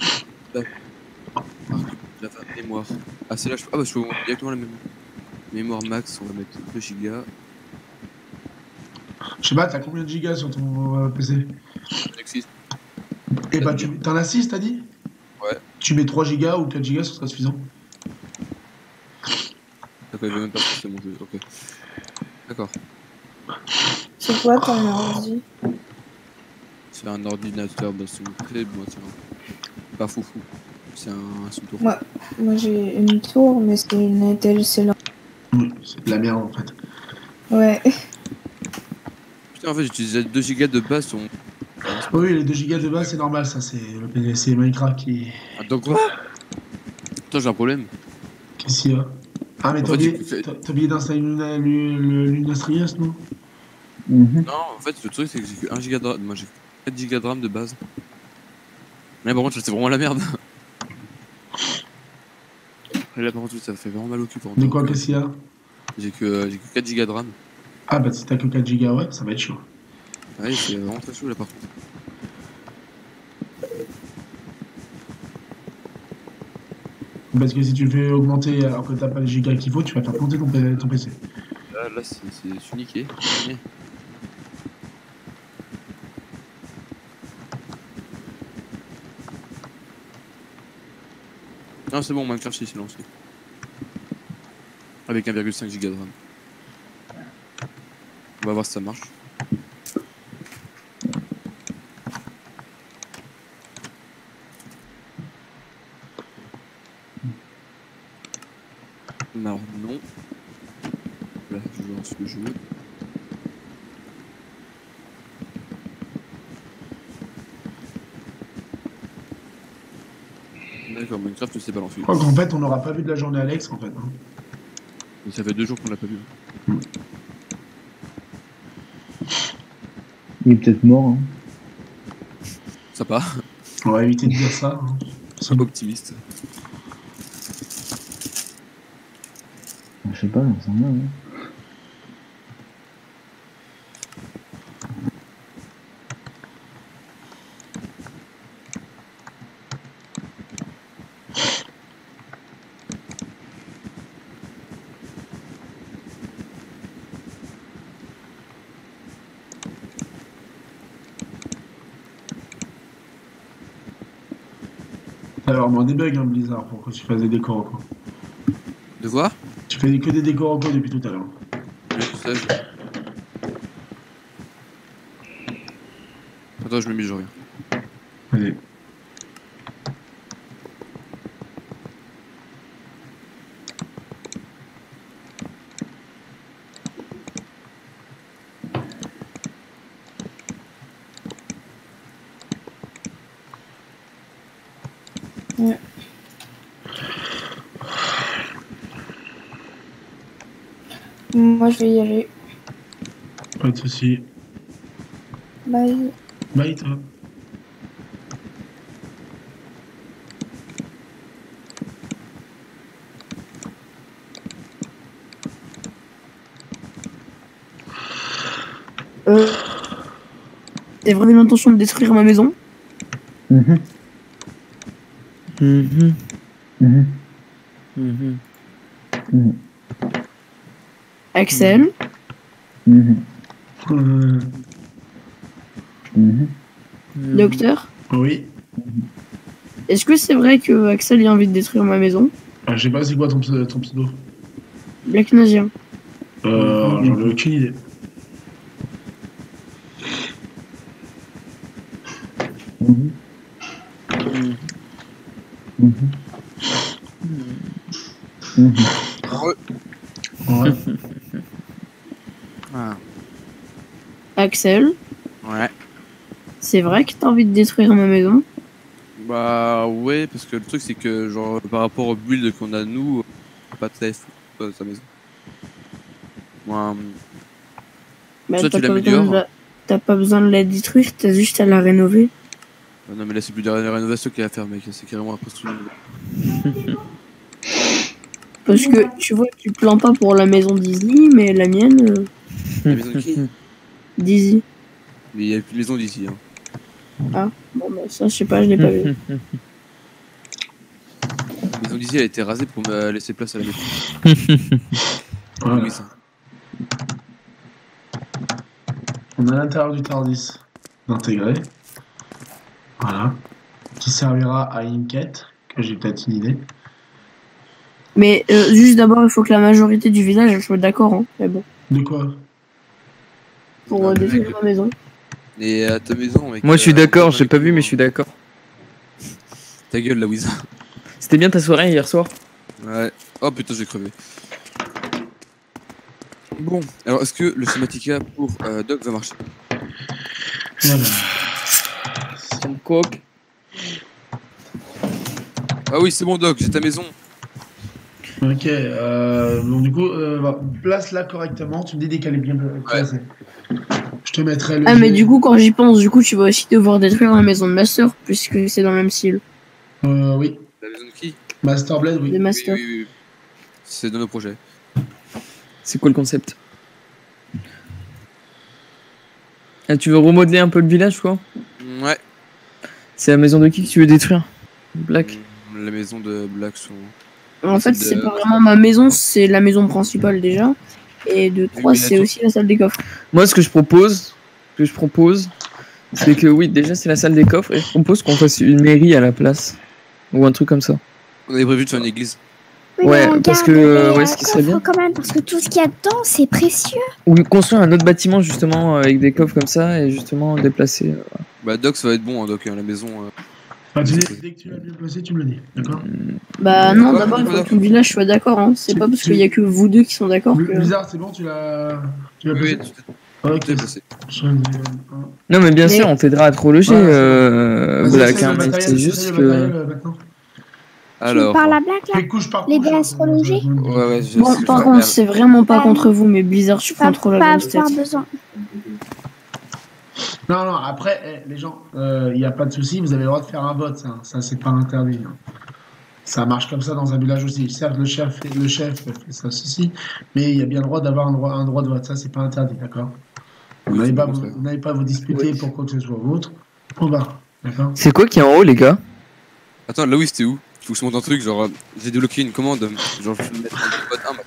La mémoire. Ah, c'est là, je peux augmenter directement la mémoire max, on va mettre 2 gigas. Je sais pas, t'as combien de gigas sur ton PC? Existe. Eh bah, t'en as 6, t'as dit? Ouais. Tu mets 3 gigas ou 4 gigas, ce sera suffisant. D'accord, il veut même pas c'est mon jeu, ok. D'accord. C'est quoi ton ordi? C'est un ordinateur, bah c'est très bon, c'est pas foufou. C'est un sous-tour. Ouais. Moi, j'ai une tour, mais c'est une Intel Celeron. Oui, c'est de la merde, en fait. Ouais. Putain, en fait, j'utilisais 2 gigas de base sur mon. Oui, les 2 gigas de base, c'est normal, ça, c'est Minecraft qui... Attends, quoi? Attends, j'ai un problème. Qu'est-ce qu'il y a? Ah, mais En t'as fait, oublié, tu fais- t'as oublié d'installer Lunastrius, non? Mhm. Non, en fait, le truc, c'est que j'ai que 1 giga de RAM. Moi, j'ai 4 gigas de RAM de base. Mais par contre, c'est vraiment la merde. Et là, par contre, ça fait vraiment mal au cul. Par De contre, quoi, donc, qu'est-ce qu'il y a? j'ai que 4 gigas de RAM. Ah, bah, si t'as que 4 gigas, ouais, ça va être chaud. Ouais, c'est vraiment très chaud là, par contre. Parce que si tu le fais augmenter alors que t'as pas les gigas qu'il faut, tu vas faire planter ton PC. Là, c'est niqué. Mais- Non, c'est bon, Minecraft, c'est lancé. Avec 1,5 giga de RAM. On va voir si ça marche. Alors, non. Là, je lance le jeu. D'accord, Minecraft ne s'est pas lancé. Je crois qu'en fait, on n'aura pas vu de la journée Alex, en fait. Hein. Mais ça fait 2 jours qu'on l'a pas vu. Il est peut-être mort. Hein. Ça part. On va éviter de dire ça. Hein. C'est pas optimiste. Je sais pas, j'en sais rien. Hein. T'as vraiment des bugs, hein, Blizzard, pour que tu fasses des décors, quoi. De voir? Tu fais que des décors depuis tout à l'heure. Je sais. Attends, je me mets, je reviens. Allez. Ouais. Moi, je vais y aller. Pas de soucis. Bye. Bye, toi. t'as vraiment l'intention de détruire ma maison? Mhm. Mhm. Mhm. Mhm. Mhm. Axel, Mhm. Euh, Mhm. docteur, oui. est-ce que c'est vrai que Axel a envie de détruire ma maison? Je sais pas c'est quoi ton pseudo. Black Nasia. J'en ai aucune idée. Mhm. Mhm. Mhm. Ouais. Ah. Axel, Ouais. c'est vrai que t'as envie de détruire ma maison? Bah ouais, parce que le truc c'est que genre par rapport au build qu'on a nous, on peut pas très fou sa maison. Moi, Bah, soit t'as tu pas besoin l'améliores. de t'as pas besoin de la détruire, t'as juste à la rénover. Non mais là c'est plus de la rénovation qu'il y a à faire mec, c'est carrément à construire une nouvelle. Parce que tu vois, tu plains pas pour la maison d'Izzy, mais la mienne, La maison de qui? d'Izzy. Mais il y a plus de maison d'ici. Hein. Ah, bon, bah ça, je sais pas, je l'ai pas vu. La maison d'ici elle a été rasée pour me laisser place à la maison. Voilà. Oui, ça. On a l'intérieur du Tardis intégré. Voilà. Qui servira à une quête, que j'ai peut-être une idée. Mais juste d'abord, il faut que la majorité du village soit d'accord, hein. Mais bon, De quoi? pour Non, mais détruire mec, ma maison. et à ta maison mec. Moi je suis d'accord, Antoine j'ai et pas tout, vu mais hein. je suis d'accord. Ta gueule la Wiza. C'était bien ta soirée hier soir? Ouais. Oh putain j'ai crevé. Bon, alors est-ce que le Schematica pour Doc va marcher? Voilà. Comme coque. Ah oui c'est bon Doc, j'ai ta maison. Ok, donc du coup, place-la correctement. Tu me dis qu'elle est bien placée. Je te mettrai le. Ah, mais du coup, quand j'y pense, du coup, tu vas aussi devoir détruire la maison de ma sœur, puisque c'est dans le même style. Oui. La maison de qui? Masterblade, De oui. ma Oui, sœur. oui, oui. C'est dans nos projets. C'est quoi le concept? Ah, tu veux remodeler un peu le village quoi? Ouais. C'est la maison de qui que tu veux détruire? Black. La maison de Black sont. En fait, Celle c'est de pas Master. vraiment ma maison, c'est la maison principale déjà. Et de 3, mais c'est tout- aussi la salle des coffres. Moi ce que je propose, c'est que oui déjà c'est la salle des coffres et je propose qu'on fasse une mairie à la place. Ou un truc comme ça. On avait prévu de faire une église. Oui, Ouais, mais on parce garde que, les ouais, ce qui serait coffres bien. quand même, parce que tout ce qu'il y a dedans, c'est précieux. Ou construire un autre bâtiment justement avec des coffres comme ça et justement déplacer. Bah Doc ça va être bon hein, Doc, hein, la maison. Dès que tu l'as bien placé, tu me le dis. D'accord? Bah non, Ouais, d'abord, il faut voilà. que tout le village soit d'accord. Hein. C'est pas parce qu'il y a que vous deux qui sont d'accord que... Blizzard, c'est bon, tu l'as Oui, placé? tout Ok. est placé. Non mais bien Mais- sûr on t'aidera à trop loger Ouais, c'est Black essaye hein, le mais matériel, c'est essaye juste le que. matériel maintenant. Tu me Alors. parles à Black là Fais couche par Les couche. dés hein, astrologie Ouais, ouais, je Bon, sais, par je- contre, c'est vraiment pas contre vous, mais Blizzard, tu prends Pas, trop la pas, grosse tête. pas besoin. Non, non, après, les gens, il n'y a pas de souci, vous avez le droit de faire un vote, ça c'est pas interdit. Hein. Ça marche comme ça dans un village aussi. Certes, le chef fait ça ceci, mais il y a bien le droit d'avoir un droit de vote, ça c'est pas interdit, d'accord? Vous Oui, n'avez c'est pas, bon, vous n'avez pas à vous disputer Oui. pour quoi que ce soit vôtre. Point barre, d'accord? C'est quoi qui est en haut les gars? Attends, là oui, c'était où? Il faut que je monte un truc, genre, j'ai débloqué une commande, genre, je vais me mettre en mode 1 maintenant.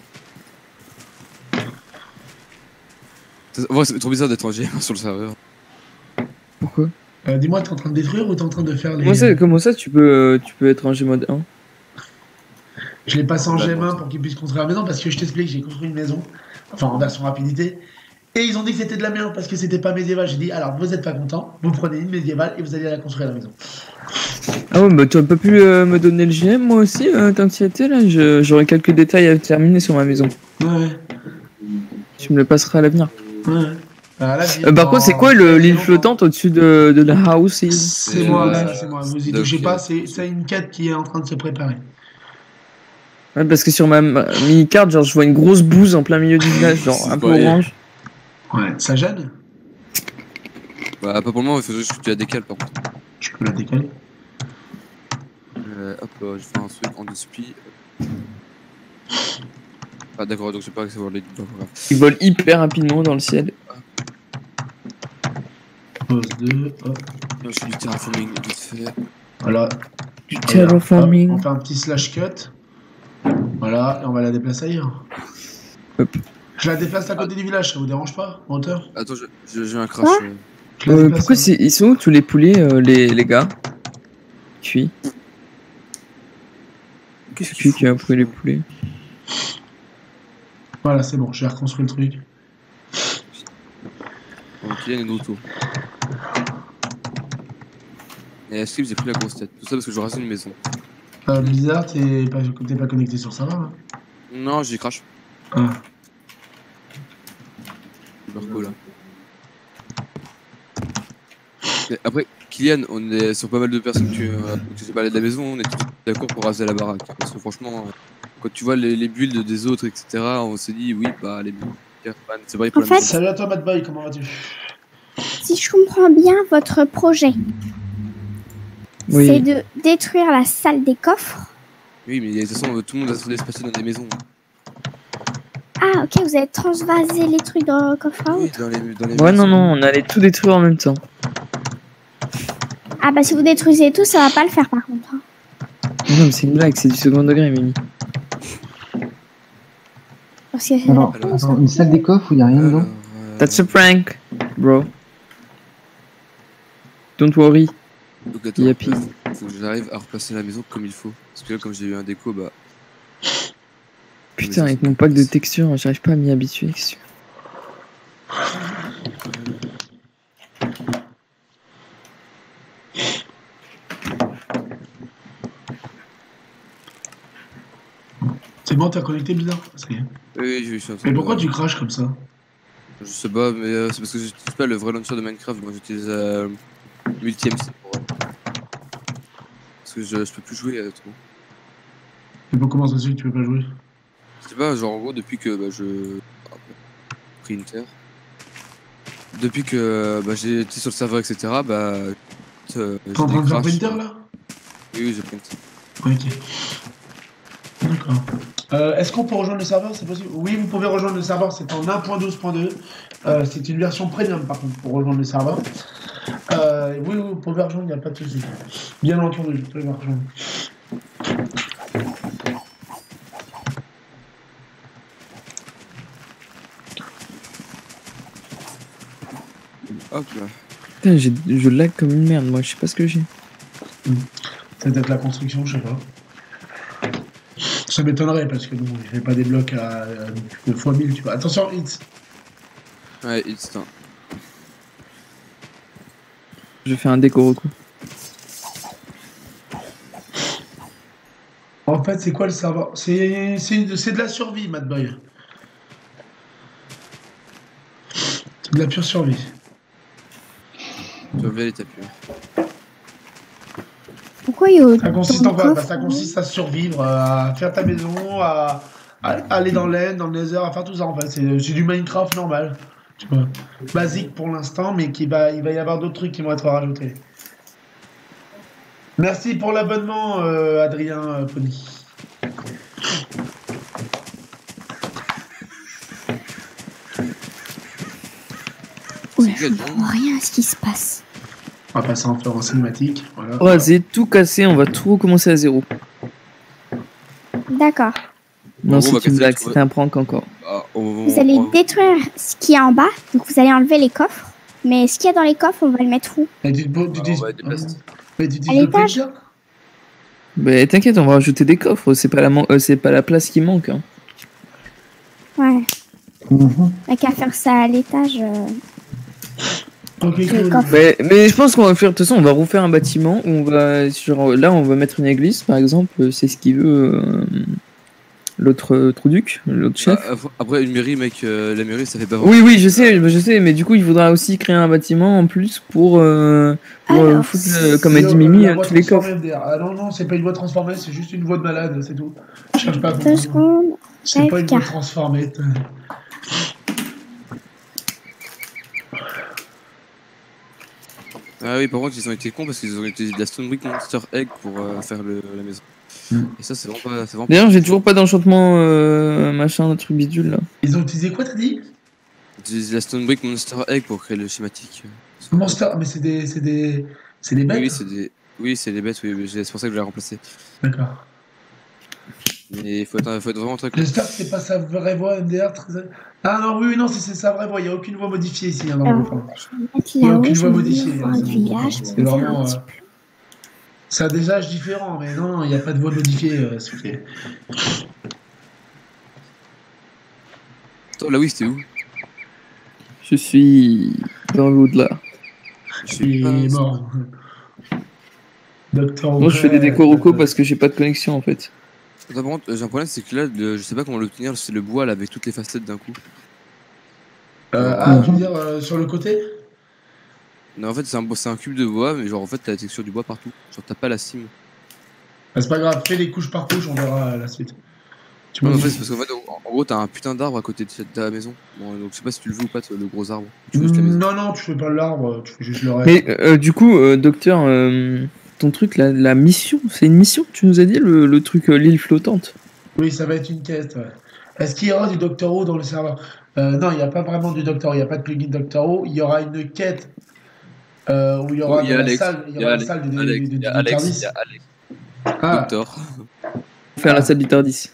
Ouais, c'est trop bizarre d'être en GM sur le serveur. Pourquoi? Dis-moi, t'es en train de détruire ou t'es en train de faire les. Comment ça tu peux être en Gmod 1? Je l'ai passé en Là, G1 bon. pour qu'ils puissent construire la maison parce que je t'explique, j'ai construit une maison, enfin en version rapidité. Et ils ont dit que c'était de la merde parce que c'était pas médiéval. J'ai dit, alors vous êtes pas content, vous prenez une médiévale et vous allez la construire la maison. Ah ouais bah tu aurais pas pu me donner le GM moi aussi tant que tu y étais là, j'aurais quelques détails à terminer sur ma maison. Ouais, Tu me le passeras à l'avenir. ouais. Par contre c'est quoi l'île flottante au-dessus de la house ici? C'est moi, euh, c'est moi. Vous y donc, touchez pas, c'est une quête qui est en train de se préparer. Ouais, parce que sur ma mini-carte, genre, je vois une grosse bouse en plein milieu du village, genre, C'est un peu pareil. orange. Ouais, ça gêne? Bah, pas pour le moment, il faut juste que tu la décales par contre. Je peux la décaler. Hop, je vais faire un truc en display. Ah, d'accord, donc je sais pas que c'est voir les. Il vole hyper rapidement dans le ciel. 2, hop. Non, je suis du terraforming vite fait. Voilà. Du Regarde, terraforming. hop, on fait un petit slash cut. Voilà, et on va la déplacer ailleurs. Hop. Je la déplace à côté du village, ça vous dérange pas, en hauteur? Attends, j'ai un crash. Quoi Je la déplace, Pourquoi hein. ils sont où tous les poulets, les gars? Cuit. Qu'est-ce Cuit qui a pris les poulets. Voilà, c'est bon, j'ai reconstruit le truc. Donc il y a une auto. Et Skip, j'ai pris la grosse tête. Tout ça parce que je reste une maison. Blizzard, t'es pas connecté sur ça là? Non, j'ai crash. Ah. Marco là. Et après, Kylian, on est sur pas mal de personnes qui se parlé de la maison, on est tous d'accord pour raser la baraque. Parce que franchement, quand tu vois les builds des autres, etc., on se dit oui, bah les builds, c'est vrai pour En la fait- maison. Salut à toi, Matt Boy, comment vas-tu? Si je comprends bien, votre projet, Oui. c'est de détruire la salle des coffres. Oui, mais de toute façon, tout le monde va se passer dans des maisons. Ah, ok, vous allez transvaser les trucs dans le coffre à Oui, out. dans les Ouais, maisons. non, on allait tout détruire en même temps. Ah, bah si vous détruisez tout, ça va pas le faire par contre. Hein. Non, mais c'est une blague, c'est du second degré, Mimi. Parce que Alors, Alors, attends, une salle des coffres où il n'y a rien dedans? That's a prank, bro. Don't worry. Donc attends, Yappy. faut que j'arrive à replacer la maison comme il faut. Parce que là, comme j'ai eu un déco, bah. Putain, avec mon pack de textures, j'arrive pas à m'y habituer. qu'est-ce que- C'est bon, t'as connecté Blizzard? Ça y est. Oui, je suis en train Mais de- pourquoi tu craches comme ça? Je sais pas, mais c'est parce que j'utilise pas le vrai launcher de Minecraft, moi j'utilise Multi-MC pour. Parce que je peux plus jouer trop. Et pour comment ça se fait que tu peux pas jouer? Je sais pas, genre en gros, depuis que bah, je. Printer. Depuis que bah, j'ai été sur le serveur, etc., bah. T'es en train de faire printer là? Oui, j'ai print. Ok. D'accord. Est-ce qu'on peut rejoindre le serveur? C'est possible? Oui, vous pouvez rejoindre le serveur, c'est en 1.12.2. C'est une version premium par contre pour rejoindre le serveur. Oui, vous pouvez rejoindre, il n'y a pas de souci. Bien entendu, vous pouvez me rejoindre. Hop là. Putain, je lag comme une merde, moi, je sais pas ce que j'ai. C'est peut-être la construction, je sais pas. Ça m'étonnerait parce que bon, il fait pas des blocs à de fois 1000, tu vois. Attention, hits. Ouais, it's time. Je fais un déco recours. En fait, c'est quoi le serveur? C'est de la survie, Mad Boy. C'est de la pure survie. Je reviens les tapis. Pourquoi il y a Ça consiste en autant quoi? de Bah, ça coffres, consiste à survivre, à faire ta maison, à aller dans l'end, dans le nether, à faire tout ça en fait. C'est du Minecraft normal. Tu vois. Basique pour l'instant, mais il va y avoir d'autres trucs qui vont être rajoutés. Merci pour l'abonnement, Adrien Pony. Ouais, je comprends rien à ce qui se passe. On va passer en faire en cinématique. Voilà. Oh, c'est tout cassé, on va tout recommencer à zéro. D'accord. Non, on va c'est une casser blague, tout, c'était un prank encore. Ah, Vous allez détruire ce qu'il y a en bas, donc vous allez enlever les coffres. Mais ce qu'il y a dans les coffres, on va le mettre où? Et tu on va déplacer. mais tu dis À le l'étage printer? Bah t'inquiète, on va rajouter des coffres, c'est pas la place qui manque. Hein. Ouais. Mhm. T'as qu'à faire ça à l'étage. Ok, Les cool. coffres. Mais je pense qu'on va faire, de toute façon, on va refaire un bâtiment où on va, là on va mettre une église par exemple, c'est ce qu'il veut l'autre Trouduc, l'autre chef. Après, une mairie, mec, la mairie, ça fait pas Oui, je sais, mais du coup il faudra aussi créer un bâtiment en plus pour Alors, foutre, comme a dit Mimi, tous les coffres. Ah non, c'est pas une voie transformée, c'est juste une voie de malade, c'est tout. Je cherche pas à 2 comprendre. secondes. C'est pas une voie FK. transformée. Ah oui, par contre, ils ont été cons parce qu'ils ont utilisé de la Stone Brick Monster Egg pour faire la maison. Et ça, c'est vraiment pas. C'est vraiment D'ailleurs, j'ai toujours pas d'enchantement machin, un truc bidule là. Ils ont utilisé quoi, t'as dit? Ils utilisent la Stone Brick Monster Egg pour créer le schématique. Monster, mais c'est des bêtes. Oui, oui, c'est des bêtes, oui, c'est pour ça que je l'ai remplacé. D'accord. Mais il faut être vraiment très clair. J'espère que c'est pas sa vraie voix MDR. Ah non, oui, non, c'est sa vraie voix. Il n'y a aucune voix modifiée ici hein, dans le jeu. Je vais me mettre Il n'y a là-haut, aucune je voix vais modifiée. venir voir le village, je C'est vais me faire vraiment. un petit peu. Ça a des âges différents, mais non, il n'y a pas de voix modifiée. S'il vous plaît. Toi, là, oui, c'était où? Je suis dans l'au-delà. Il est mort. Docteur Moi, je fais des décoroco parce que j'ai pas de connexion en fait. Attends, par contre, j'ai un problème, c'est que là, je sais pas comment l'obtenir, c'est le bois là avec toutes les facettes d'un coup. tu veux dire sur le côté? Non, en fait, c'est un cube de bois, mais genre en fait, t'as la texture du bois partout. Genre, t'as pas la cime. C'est pas grave, fais les couches par couche, on verra la suite. Tu Non, en modifies. fait, c'est parce qu'en fait, en gros, t'as un putain d'arbre à côté de ta maison. Bon, donc je sais pas si tu le veux ou pas, le gros arbre. Tu veux juste la maison. Non, tu fais pas l'arbre, tu fais juste le reste. Mais du coup, docteur, ton truc, la mission, c'est une mission, tu nous as dit, le truc l'île flottante. Oui, ça va être une quête. Ouais. Est-ce qu'il y aura du Doctor Who dans le serveur? Non, il n'y a pas vraiment du Doctor Who, il n'y a pas de plugin Doctor Who. Il y aura une quête où il y aura la salle, il y aura la salle du TARDIS. Ah, Docteur. Faire la salle du TARDIS.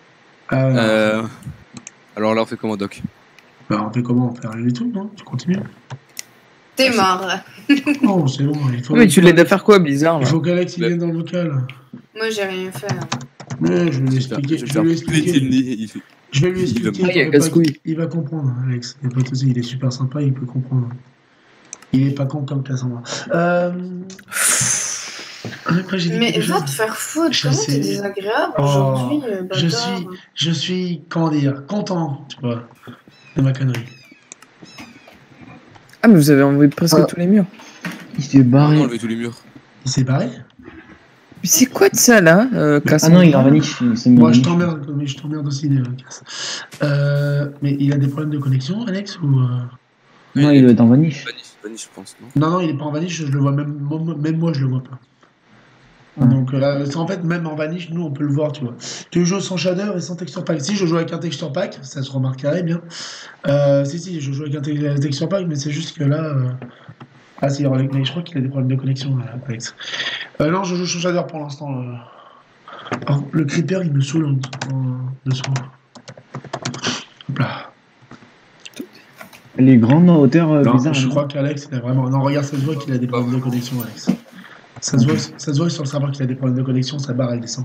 Alors là, on fait comment, Doc? Bah, on fait comment? On fait rien du tout, non? Tu continues? T'es mort. Non, c'est bon. Il faut, Mais tu l'aides à faire quoi, bizarre il là faut qu'Alex il vienne dans le local. Moi, j'ai rien fait. Ouais, je vais lui expliquer. Je vais lui expliquer. Je vais lui expliquer. Ah, il y a casse-couille. Il va comprendre, Alex. Il n'y a pas de souci, il est super sympa, il peut comprendre. Il est pas con comme Cassandra. Après, j'ai dit Mais quelque va chose. te faire foutre, Je comment sais. t'es désagréable Oh, aujourd'hui, bâtard. je suis, comment dire, content, tu vois, de ma connerie. Ah, mais vous avez enlevé presque tous les murs. Il s'est On barré. a enlevé tous les murs. Il s'est barré? Mais c'est quoi de ça là, Ah Cassandra? non, il est en vanish. il s'est mis en Moi, je vanish. t'emmerde, mais je t'emmerde aussi, Cass. Mais il a des problèmes de connexion, Alex, ou Non, il doit être en vanish. Vanish, je pense, non? Non, il est pas en vanish, je le vois même moi, je le vois pas. Ouais. Donc, en fait, même en vanish, nous, on peut le voir, tu vois. Tu joues sans shader et sans texture pack. Si je joue avec un texture pack, ça se remarquerait bien. Si, je joue avec un texture pack, mais c'est juste que là. Ah, si, mais je crois qu'il a des problèmes de connexion, Alex. Non, je joue sans shader pour l'instant. Alors, le creeper, il me saoule dessous. Hop là. Les grandes en hauteur Non, bizarre. je crois qu'Alex, il a vraiment. Non, regarde, ça se voit qu'il a des problèmes de connexion, Alex. Ça se voit sur le serveur qu'il a des problèmes de connexion, sa barre elle descend.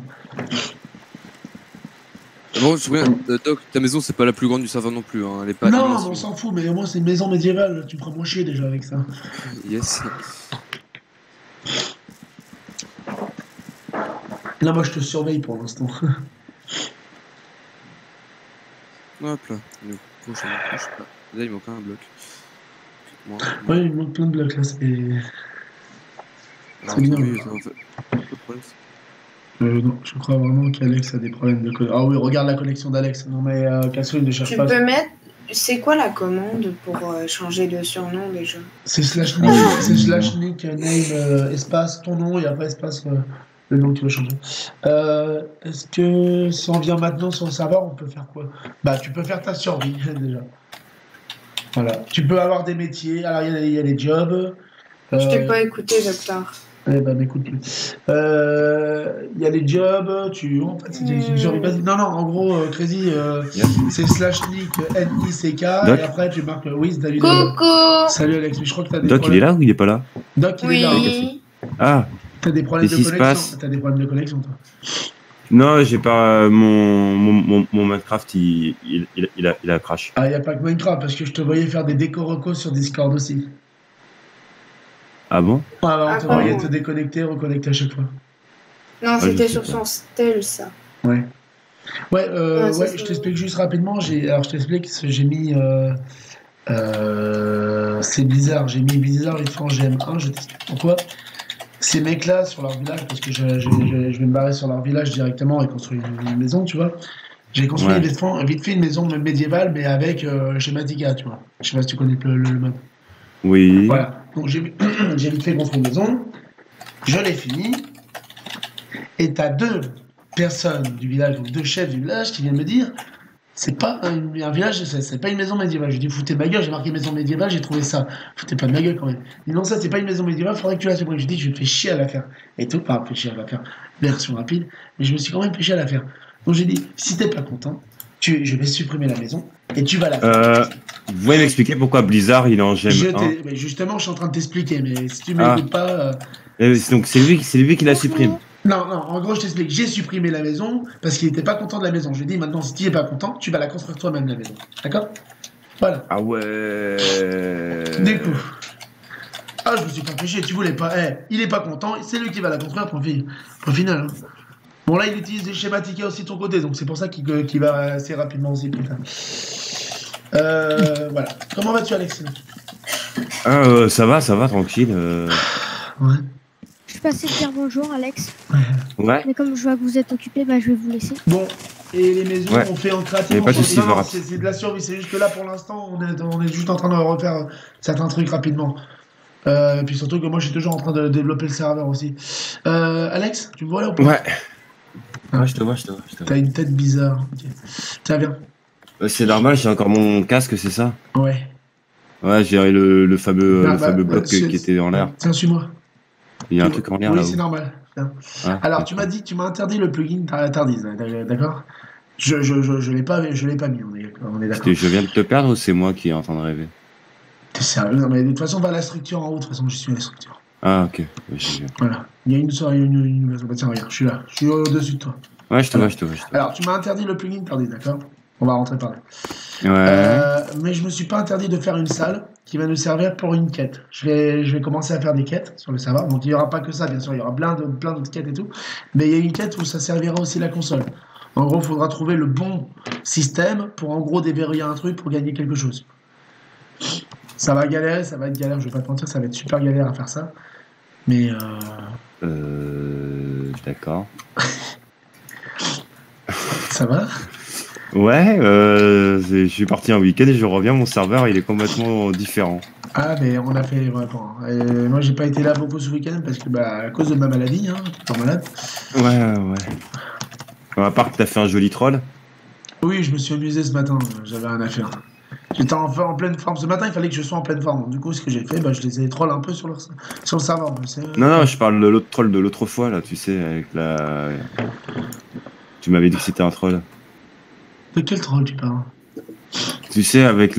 Bon, je me souviens, Doc, ta maison, c'est pas la plus grande du serveur non plus. Hein. Elle est pas Non, immense, mais on s'en fout, mais au moins c'est une maison médiévale, tu me prends moins chier déjà avec ça. Yes. Là, moi je te surveille pour l'instant. Hop là. Le prochain touche pas. Là, il manque un bloc. Moi, Ouais, il manque plein de blocs là, c'est. non, c'est bien. oui, en fait, pas de problème. Non, je crois vraiment qu'Alex a des problèmes de connexion. Ah oui, regarde la connexion d'Alex. Non, mais Cassouille ne cherche Tu pas. peux mettre. C'est quoi la commande pour changer de surnom déjà? C'est slash nick, name, espace, ton nom et après espace le nom que tu veux changer. Est-ce que si on vient maintenant sur le serveur, on peut faire quoi? Bah, tu peux faire ta survie déjà. Voilà. Tu peux avoir des métiers. Alors, il y a les jobs. Je t'ai pas écouté, docteur. Eh ben, écoute plus. Il y a les jobs. En fait, c'est une survie basique. Non, en gros, Crazy, c'est slash nick, NICK. Doc. Et après, tu marques oui, salut. Coucou. Salut Alex, mais je crois que t'as des Doc, il est problèmes. là ou il est pas là? Doc, il est là. Oui. Ah, T'as des problèmes de Qu'est-ce qui se connexion. passe T'as des problèmes de connexion, toi. non, j'ai pas. Mon Minecraft, il a crash. Ah, y a pas que Minecraft, parce que je te voyais faire des déco-recos sur Discord aussi. Ah bon? Ah, bah, on Ah, te voyait comment te déconnecter, reconnecter à chaque fois. Non, je c'était sais sur pas. son stel, ça. Ouais. Ouais, Ouais, ça, je t'explique juste rapidement. Alors, je t'explique, j'ai mis. C'est bizarre, j'ai mis bizarre vite fait en GM1, je t'explique pourquoi. Ces mecs-là, sur leur village, parce que je vais me barrer sur leur village directement et construire une maison, tu vois. J'ai construit Ouais. vite fait une maison médiévale, mais avec Schematica, tu vois. Je sais pas si tu connais le mode. Oui. Voilà. Donc j'ai vite fait construire une maison, je l'ai fini, et t'as deux personnes du village, donc deux chefs du village qui viennent me dire C'est pas un village, c'est pas une maison médiévale. Je dis, foutez de ma gueule, j'ai marqué maison médiévale, j'ai trouvé ça. Foutez pas de ma gueule quand même. Il dit, non, ça, c'est pas une maison médiévale, faudrait que tu la supprimes. Je dis, je me fais chier à la faire. Et tout, pas fait chier à la faire. Version rapide, mais je me suis quand même fait chier à la faire. Donc j'ai dit, si t'es pas content, je vais supprimer la maison et tu vas la faire. Vous pouvez m'expliquer pourquoi Blizzard il est en gemme 1? Mais justement, je suis en train de t'expliquer, mais si tu m'écoutes pas. Donc c'est lui qui la supprime. Non, en gros, je t'explique. J'ai supprimé la maison parce qu'il était pas content de la maison. Je lui ai dit, maintenant, si tu es pas content, tu vas la construire toi-même, la maison. D'accord? Voilà. Ah ouais. Du coup. Ah, je me suis pas fait chier, tu voulais pas. Il est pas content, c'est lui qui va la construire, point final. Hein. Bon, là, il utilise des schémas Tika aussi de ton côté, donc c'est pour ça qu'il va assez rapidement aussi, putain. Voilà. Comment vas-tu, Alex? Ça va, tranquille. Ouais. Je suis passé te dire bonjour, Alex. Ouais. Mais comme je vois que vous êtes occupé, bah, je vais vous laisser. Bon, et les maisons, Ouais. on fait en créatif. Mais pas de soucis, Non, c'est de la survie, c'est juste que là, pour l'instant, on est juste en train de refaire certains trucs rapidement. Et puis surtout que moi, je suis toujours en train de développer le serveur aussi. Alex, tu me vois là ou pas? Ouais. Ouais, je te vois. T'as une tête bizarre. Ok. Tiens, viens. C'est normal, j'ai encore mon casque, c'est ça? Ouais. Ouais, j'ai le fameux bloc qui c'est- était en l'air. Tiens, suis-moi. Il y a un truc en l'air Oui, là-haut. c'est normal. Tiens. Ah, Alors, ok. tu m'as interdit le plugin Tardise, d'accord? Je l'ai pas mis, on est d'accord. Je viens de te perdre ou c'est moi qui est en train de rêver? T'es sérieux? Non, mais de toute façon, va à la structure en haut, de toute façon, je suis à la structure. Ah, ok. Ouais, je viens. Voilà. Il y a une soirée, bah, tiens, regarde, je suis là. Je suis au-dessus de toi. Ouais, je te vois. Alors, tu m'as interdit le plugin Tardise, d'accord? On va rentrer par là. Ouais. Mais je me suis pas interdit de faire une salle qui va nous servir pour une quête. Je vais commencer à faire des quêtes sur le serveur. Donc il n'y aura pas que ça, bien sûr, il y aura plein d'autres quêtes et tout. Mais il y a une quête où ça servira aussi la console. En gros, il faudra trouver le bon système pour en gros déverrouiller un truc pour gagner quelque chose. Ça va galérer, ça va être galère, je vais pas te mentir, ça va être super galère à faire ça. Mais D'accord. ça va? Ouais, je suis parti un week-end et je reviens, mon serveur il est complètement différent. Ah, mais on a fait. Ouais, bon. Moi, j'ai pas été là beaucoup ce week-end parce que, à cause de ma maladie, hein, je suis malade. Ouais. À part que t'as fait un joli troll. Oui, je me suis amusé ce matin, j'avais rien à faire. J'étais en pleine forme. Ce matin, il fallait que je sois en pleine forme. Du coup, ce que j'ai fait, je les ai troll un peu sur le serveur. Non, je parle de l'autre troll de l'autre fois, là, tu sais, avec la... Tu m'avais dit que c'était un troll. De quel troll tu parles? Tu sais, avec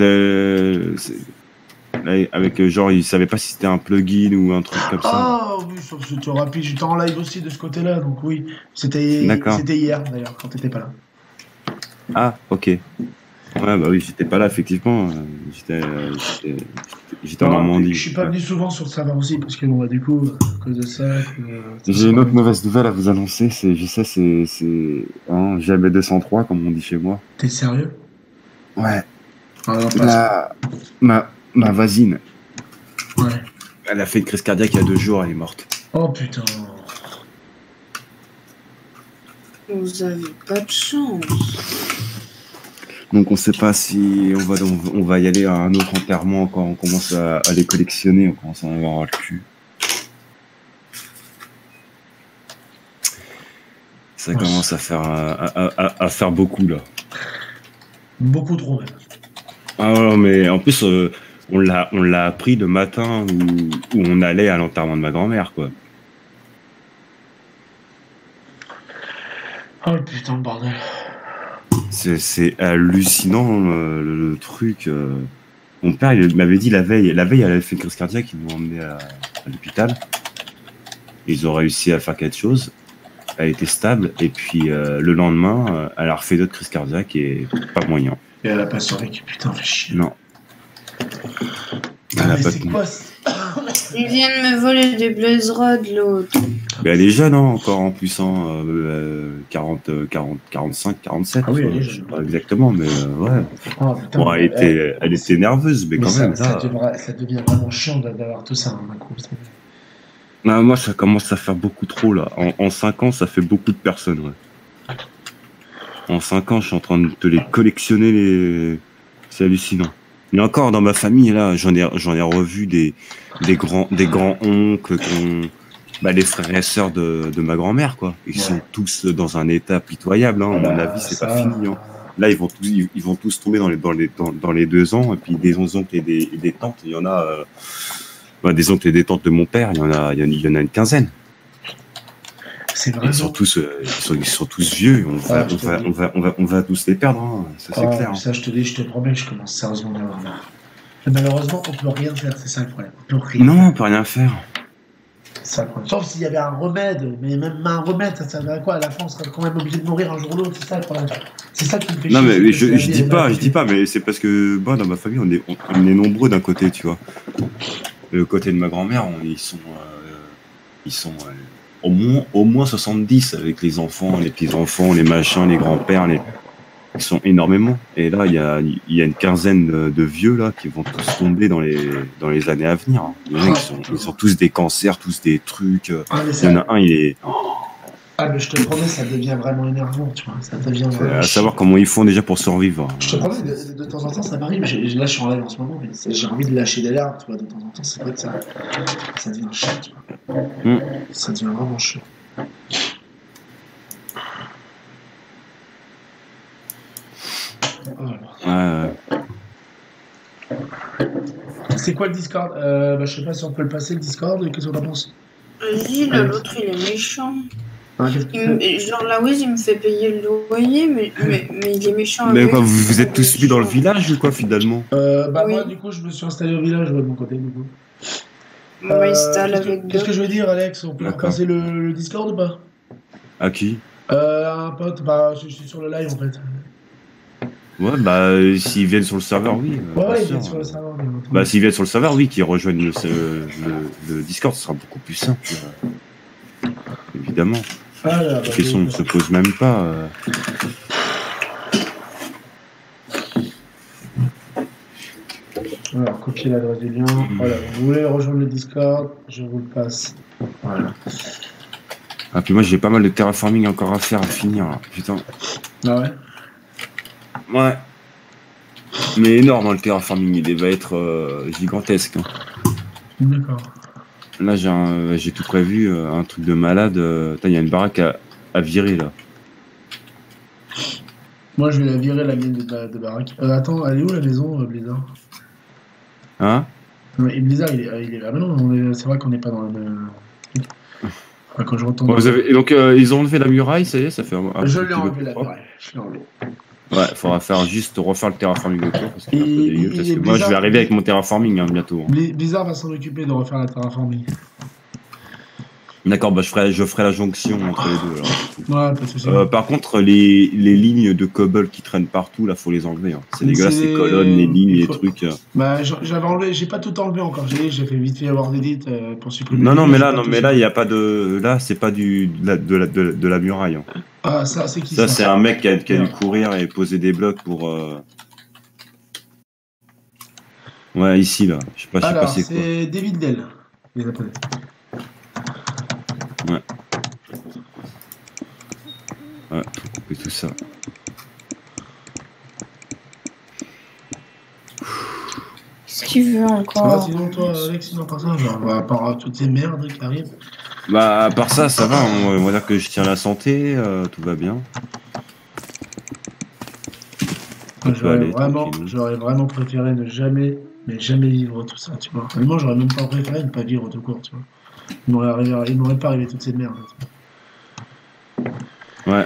genre, il savait pas si c'était un plugin ou un truc comme ça. Ah oui, c'était rapide. J'étais en live aussi de ce côté-là, donc oui. C'était hier, d'ailleurs, quand t'étais pas là. Ah, ok. Ouais, bah oui, j'étais pas là, effectivement. J'étais en Normandie. Je suis pas venu souvent sur le serveur aussi, parce que du coup, à cause de ça... J'ai une autre mauvaise nouvelle à vous annoncer, c'est jamais 203, comme on dit chez moi. T'es sérieux? Ouais. Ah, non, Ma voisine, ouais. elle a fait une crise cardiaque il y a 2 jours, elle est morte. Oh putain. Vous avez pas de chance. Donc on sait pas si on va y aller à un autre enterrement quand on commence à les collectionner, on commence à en avoir le cul. Ça commence à faire beaucoup là. Beaucoup trop même. Ah non, mais en plus on l'a appris le matin où on allait à l'enterrement de ma grand-mère quoi. Oh putain, le bordel. C'est hallucinant le truc. Mon père il m'avait dit la veille elle avait fait une crise cardiaque, ils m'ont emmené à l'hôpital. Ils ont réussi à faire quelque chose. Elle était stable et puis le lendemain elle a refait d'autres crises cardiaques et pas moyen. Et elle a pas survécu, putain, fait chier. Non. Ah, mais c'est quoi Il vient de me voler des Blaze Rod, l'autre. Mais elle est jeune, hein, encore en plus, hein, 45, 47. Ah oui, elle est je sais jeune. pas exactement, mais ouais. Oh, putain, Bon, elle était nerveuse, mais quand ça, même. ça devient vraiment chiant d'avoir tout ça hein, d'un coup. Non, moi, ça commence à faire beaucoup trop, là. En 5 ans, ça fait beaucoup de personnes, ouais. En 5 ans, je suis en train de te les collectionner, c'est hallucinant. Et encore, dans ma famille, là, j'en ai revu des grands-oncles, les frères et sœurs de ma grand-mère, quoi. Ils sont tous dans un état pitoyable, hein. À mon avis, c'est pas fini, hein. là, ils vont tous tomber dans les 2 ans. Et puis des oncles et des tantes, il y en a. Des oncles et des tantes de mon père, il y en a une quinzaine. C'est vrai. Ils sont tous vieux. On va tous les perdre. Hein. Ça, c'est clair. Ça, je te promets, je commence sérieusement à avoir marre. Malheureusement, on peut rien faire, c'est ça le problème. Non, on peut rien faire. Ça, sauf s'il y avait un remède, mais même un remède, ça servait à quoi? À la fin, on serait quand même obligé de mourir un jour ou l'autre, c'est ça le problème. C'est ça qui me fait chier. Non, mais je dis pas, mais c'est parce que moi, dans ma famille, on est nombreux d'un côté, tu vois. Le côté de ma grand-mère, ils sont au moins 70 avec les enfants, les petits-enfants, les machins, les grands-pères, ils sont énormément. Et là, il y a une quinzaine de vieux là qui vont tous tomber dans les années à venir. Les mecs, ils ont tous des cancers, tous des trucs. Il y en a un, il est... Ah, mais je te promets, ça devient vraiment énervant, tu vois. Ça devient vraiment... À savoir comment ils font déjà pour survivre. Je te promets, de temps en temps, ça m'arrive. Là, je suis en live en ce moment, mais j'ai envie de lâcher des larmes, tu vois. De temps en temps, c'est vrai que ça devient chiant, tu vois. Ça devient vraiment chiant. C'est quoi le Discord? Je sais pas si on peut le passer, le Discord. Qu'est-ce qu'on en pense? Vas-y, l'autre, il est méchant. Genre la Wiz il me fait payer le loyer, mais il est méchant. Mais quoi, vous êtes tous mis dans le village ou quoi finalement? Oui. Moi du coup je me suis installé au village de mon côté du coup. Qu'est-ce que je veux dire Alex? On peut passer le Discord ou pas? À qui? Un pote, je suis sur le live en fait. Ouais, s'ils viennent sur le serveur, oui. Ouais, ils viennent sur le serveur. S'ils viennent sur le serveur, oui, qu'ils rejoignent le Discord, ce sera beaucoup plus simple. Évidemment. La question ne se pose même pas. Alors, copier l'adresse du lien. Voilà, vous voulez rejoindre le Discord, je vous le passe. Voilà. Ah, puis moi j'ai pas mal de terraforming encore à faire, à finir. Là. Putain. Ah ouais? Ouais. Mais énorme, hein, le terraforming, il va être gigantesque. Hein. D'accord. Là j'ai tout prévu, un truc de malade. Il y a une baraque à virer là. Moi je vais la virer, la mienne de baraque. Attends, elle est où la maison, Blizzard? Hein? Et Blizzard il est là. Ah non, c'est vrai qu'on n'est pas dans le même... Quand je retourne... Et donc ils ont enlevé la muraille, ça y est, ça fait je l'ai enlevé la muraille, je l'ai enlevé. Ouais, il faudra refaire le terraforming autour, parce que, parce que moi je vais arriver avec mon terraforming bientôt. Blizzard va s'en occuper de refaire la terraforming. D'accord, je ferai la jonction entre les deux. Alors. Ouais, pas de soucis. Par contre, les lignes de cobble qui traînent partout, là, faut les enlever. Hein. C'est dégueulasse, les colonnes, les lignes, les trucs. J'avais enlevé, j'ai pas tout enlevé encore. J'ai fait vite fait avoir edit pour supprimer. Non, mais là, il y a pas de. Là, c'est pas de la muraille. Hein. Ah, ça, c'est qui ça? C'est un mec qui a dû courir et poser des blocs pour. Ouais, ici, là. Je sais pas c'est quoi. C'est David Dell, les Japonais. Ouais, et tout ça. Qu'est-ce qu'il veut encore? Ça va sinon toi, Alex, sinon par ça, genre, à part toutes ces merdes qui arrivent? À part ça, ça va, on va dire que je tiens la santé, tout va bien. J'aurais vraiment préféré ne jamais vivre tout ça, tu vois. Moi, j'aurais même pas préféré ne pas vivre tout court, tu vois. Il m'aurait pas arrivé toutes ces merdes. Ouais.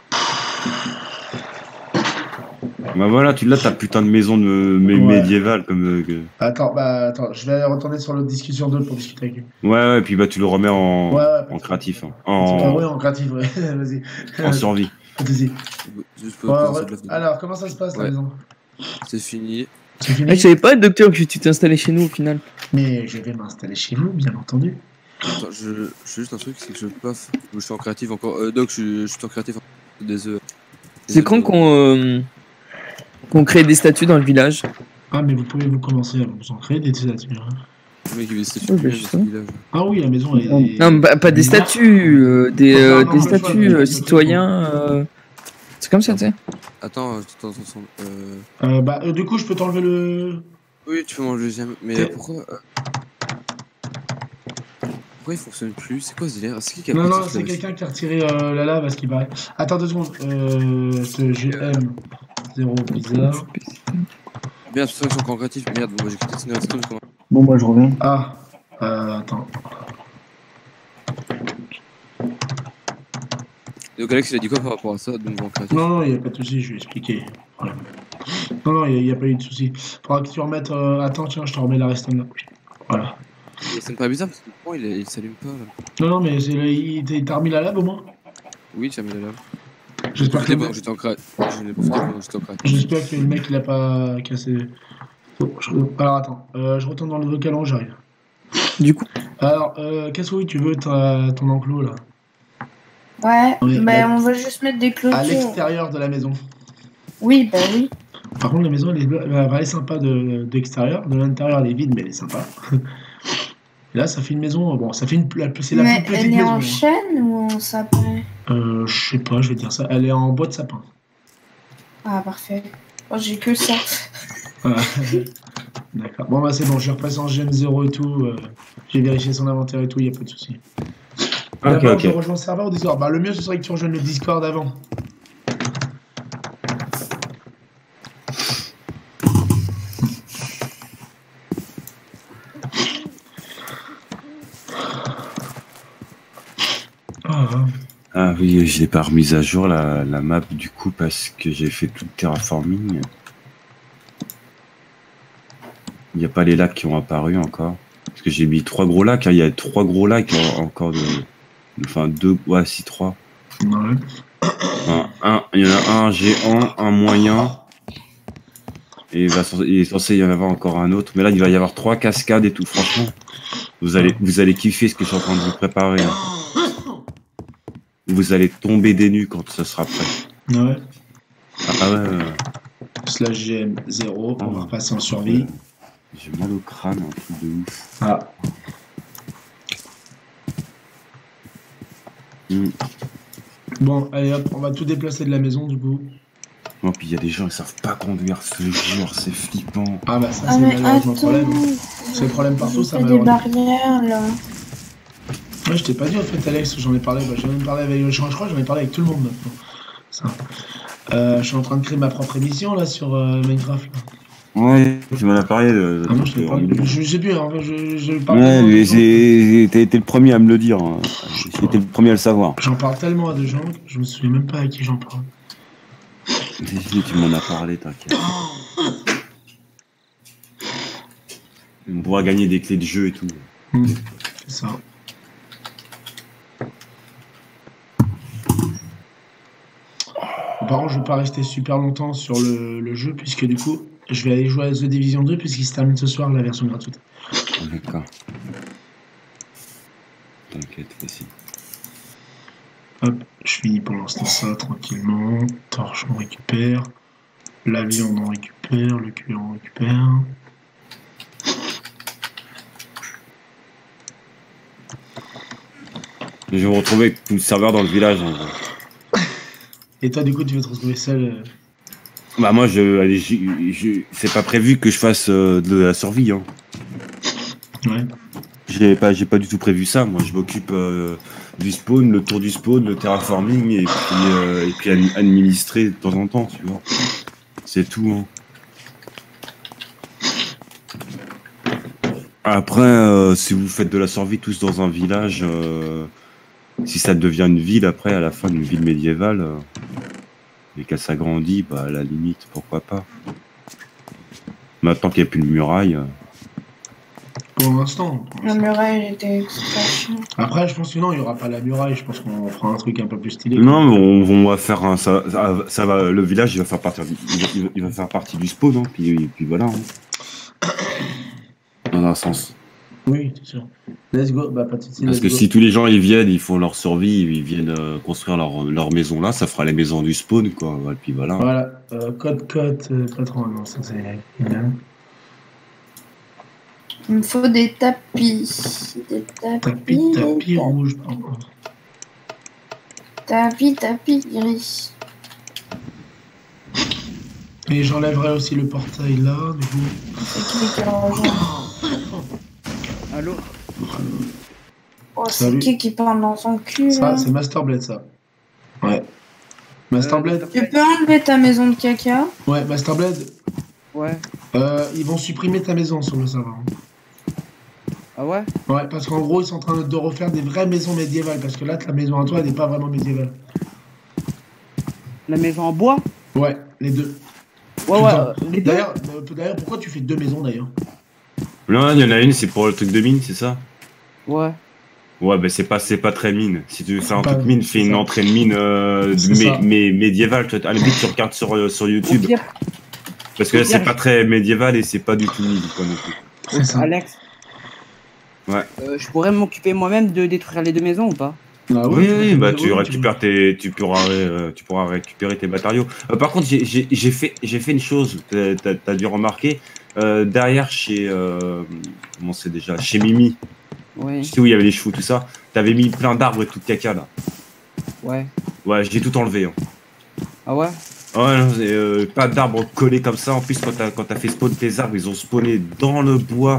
Voilà, tu l'as ta putain de maison médiévale comme. Attends, je vais retourner sur l'autre discussion 2 pour discuter avec lui. Ouais, et puis tu le remets en créatif. Hein. En créatif, ouais. Vas-y. En survie. Vas-y. Alors, comment ça se passe la maison? C'est fini. Je savais pas, docteur, que tu t'es installé chez nous au final. Mais je vais m'installer chez vous, bien entendu. Attends, je fais juste un truc, c'est que je peux pas. Je suis en créatif encore. Doc, je suis en créatif des œufs. C'est quand qu'on crée des statues dans le village? Ah, mais vous pouvez vous commencer à vous en créer des statues. Hein. Le mec, il veut des statues dans le village. Ah oui, la maison est. Non, pas des statues, des statues citoyens. C'est comme ça, tu sais. Attends. Du coup, je peux t'enlever le. Oui, tu peux m'enlever le deuxième. Mais pourquoi il fonctionne plus? C'est quoi ce délire? Non, c'est quelqu'un qui a retiré la lave à ce qui paraît. Attends 2 secondes. GM 0 bizarre. Bien, c'est ça que je suis encore créatif. Merde, bon, j'ai quitté Redstone. Bon, moi je reviens. Ah, attends. Donc Alex, il a dit quoi par rapport à ça, de nouveau en créatif? Non, il n'y a pas de souci, je vais expliquer. Voilà. Non, il n'y a pas eu de souci. Faudra que tu remettes. Attends, tiens, je te remets la redstone là. Voilà. C'est pas bizarre parce que le point il s'allume pas là. Non, mais il t'a remis la lave au moins? Oui, ça me l'a là. J'espère que. J'étais en créatif. J'espère que le mec il a pas cassé. Oh, alors attends, je retourne dans le vocal, j'arrive. Du coup. Alors, qu'est-ce que tu veux ton enclos là? Ouais, Oui, on va juste mettre des clôtures. À l'extérieur de la maison. Oui, bah oui. Par contre, la maison elle est sympa d'extérieur. De l'intérieur, elle est vide, mais elle est sympa. Et là, ça fait une maison. Bon, ça fait c'est la plus petite elle est maison. en chêne ou en sapin? Je sais pas, je vais dire ça. Elle est en bois de sapin. Ah, parfait. Oh, j'ai que ça. D'accord. Bon, bah c'est bon, je repasse en GM0 et tout. J'ai vérifié son inventaire et tout, il n'y a pas de souci. D'abord, je rejoins le serveur au Discord. Bah, le mieux, ce serait que tu rejoignes le Discord avant. Ah oui, je l'ai pas remise à jour la map du coup parce que j'ai fait tout le terraforming. Il n'y a pas les lacs qui ont apparu encore. Parce que j'ai mis 3 gros lacs, hein. Il y a 3 gros lacs encore de. Enfin 2, ouais si 3. Ouais. Il y en a un géant, un moyen. Et il est censé y en avoir encore un autre. Mais là il va y avoir 3 cascades et tout, franchement. Vous allez kiffer ce que je suis en train de vous préparer. Hein. Vous allez tomber des nues quand ce sera prêt. Ouais. Ah ouais. Slash GM0, on va repasser en survie. J'ai mal au crâne, un truc de ouf. Ah. Bon, allez hop, on va tout déplacer de la maison du coup. Non, puis il y a des gens qui savent pas conduire, ce jure, c'est flippant. Ah bah ça c'est malheureusement le problème. C'est le problème partout, ça malheureusement. Il y a des barrières là. Ouais, je t'ai pas dit en fait Alex, j'en ai parlé, j'en ai parlé avec, je crois j'en ai parlé avec tout le monde maintenant. Ça. Je suis en train de créer ma propre émission là sur Minecraft. Là. Ouais, tu m'en as parlé. Ah non, je sais plus, hein, je parle. Ouais, mais t'as été le premier à me le dire. Hein. J'ai été le premier à le savoir. J'en parle tellement à des gens que je me souviens même pas à qui j'en parle. Tu m'en as parlé, t'inquiète. On pourra gagner des clés de jeu et tout. C'est ça. Par contre, je vais pas rester super longtemps sur le jeu, puisque du coup, je vais aller jouer à The Division 2, puisqu'il se termine ce soir, la version gratuite. D'accord. T'inquiète, facile. Hop, je finis pour l'instant ça tranquillement. Torche, on récupère. La viande, on récupère. Le cuir, on récupère. Je vais me retrouver avec tout le serveur dans le village. En vrai. Et toi, du coup, tu veux te retrouver seul Bah moi, c'est pas prévu que je fasse de la survie. Hein. Ouais. J'ai pas du tout prévu ça. Moi, je m'occupe du spawn, le tour du spawn, le terraforming et puis administrer de temps en temps, tu vois. C'est tout. Hein. Après, si vous faites de la survie tous dans un village, si ça devient une ville après, à la fin d'une ville médiévale, et qu'elle s'agrandit, bah à la limite, pourquoi pas. Maintenant qu'il n'y a plus de muraille. Pour l'instant. La muraille était extra chiant. Après, je pense que non, il n'y aura pas la muraille. Je pense qu'on fera un truc un peu plus stylé. Non, mais on va faire un. Ça va, le village, il va faire partie du spawn, hein, puis voilà. Hein. Dans un sens. Oui, c'est sûr. Let's go. Bah, pas de soucis, parce que si tous les gens ils viennent, ils font leur survie, ils viennent construire leur maison là, ça fera les maisons du spawn, quoi. Et puis voilà. Voilà. Code, patron. Non, ça c'est bien. Il me faut des tapis. Des Tapis rouges, par contre. Tapis gris. Et j'enlèverai aussi le portail là, du coup. C'est qui rejoint? Allô? Oh, c'est qui parle dans son cul? Ça, c'est Masterblade, ça. Ouais. Masterblade. Tu peux enlever ta maison de caca. Ouais, Masterblade. Ouais. Ils vont supprimer ta maison sur le serveur. Ah ouais? Ouais, parce qu'en gros, ils sont en train de refaire des vraies maisons médiévales. Parce que là, ta maison à toi, elle n'est pas vraiment médiévale. La maison en bois? Ouais, les deux. Ouais, les deux. D'ailleurs, pourquoi tu fais 2 maisons d'ailleurs? Non, il y en a une, c'est pour le truc de mine, c'est ça? Ouais. Ouais, bah c'est pas très mine. Si tu veux faire un Pas- truc mine, fais une ça. entrée de mine C'est ça. médiévale. À la limite, tu regardes sur YouTube. Au pire, Parce que là, au pire, c'est pas très médiéval et c'est pas du tout mine, quoi, non plus. C'est ça. Alex. Ouais. Je pourrais m'occuper moi-même de détruire les 2 maisons ou pas? Ah Oui, ouais, oui, bah ouais, tu récupères tu pourras récupérer tes matériaux. Par contre, j'ai fait une chose, t'as dû remarquer, derrière chez, comment c'est déjà, chez Mimi, Ouais. tu sais où il y avait les chevaux, tout ça, t'avais mis plein d'arbres et tout de caca là. Ouais. Ouais, j'ai tout enlevé. Hein. Ah ouais? Ouais, non, pas d'arbres collés comme ça. En plus, quand t'as fait spawn tes arbres, ils ont spawné dans le bois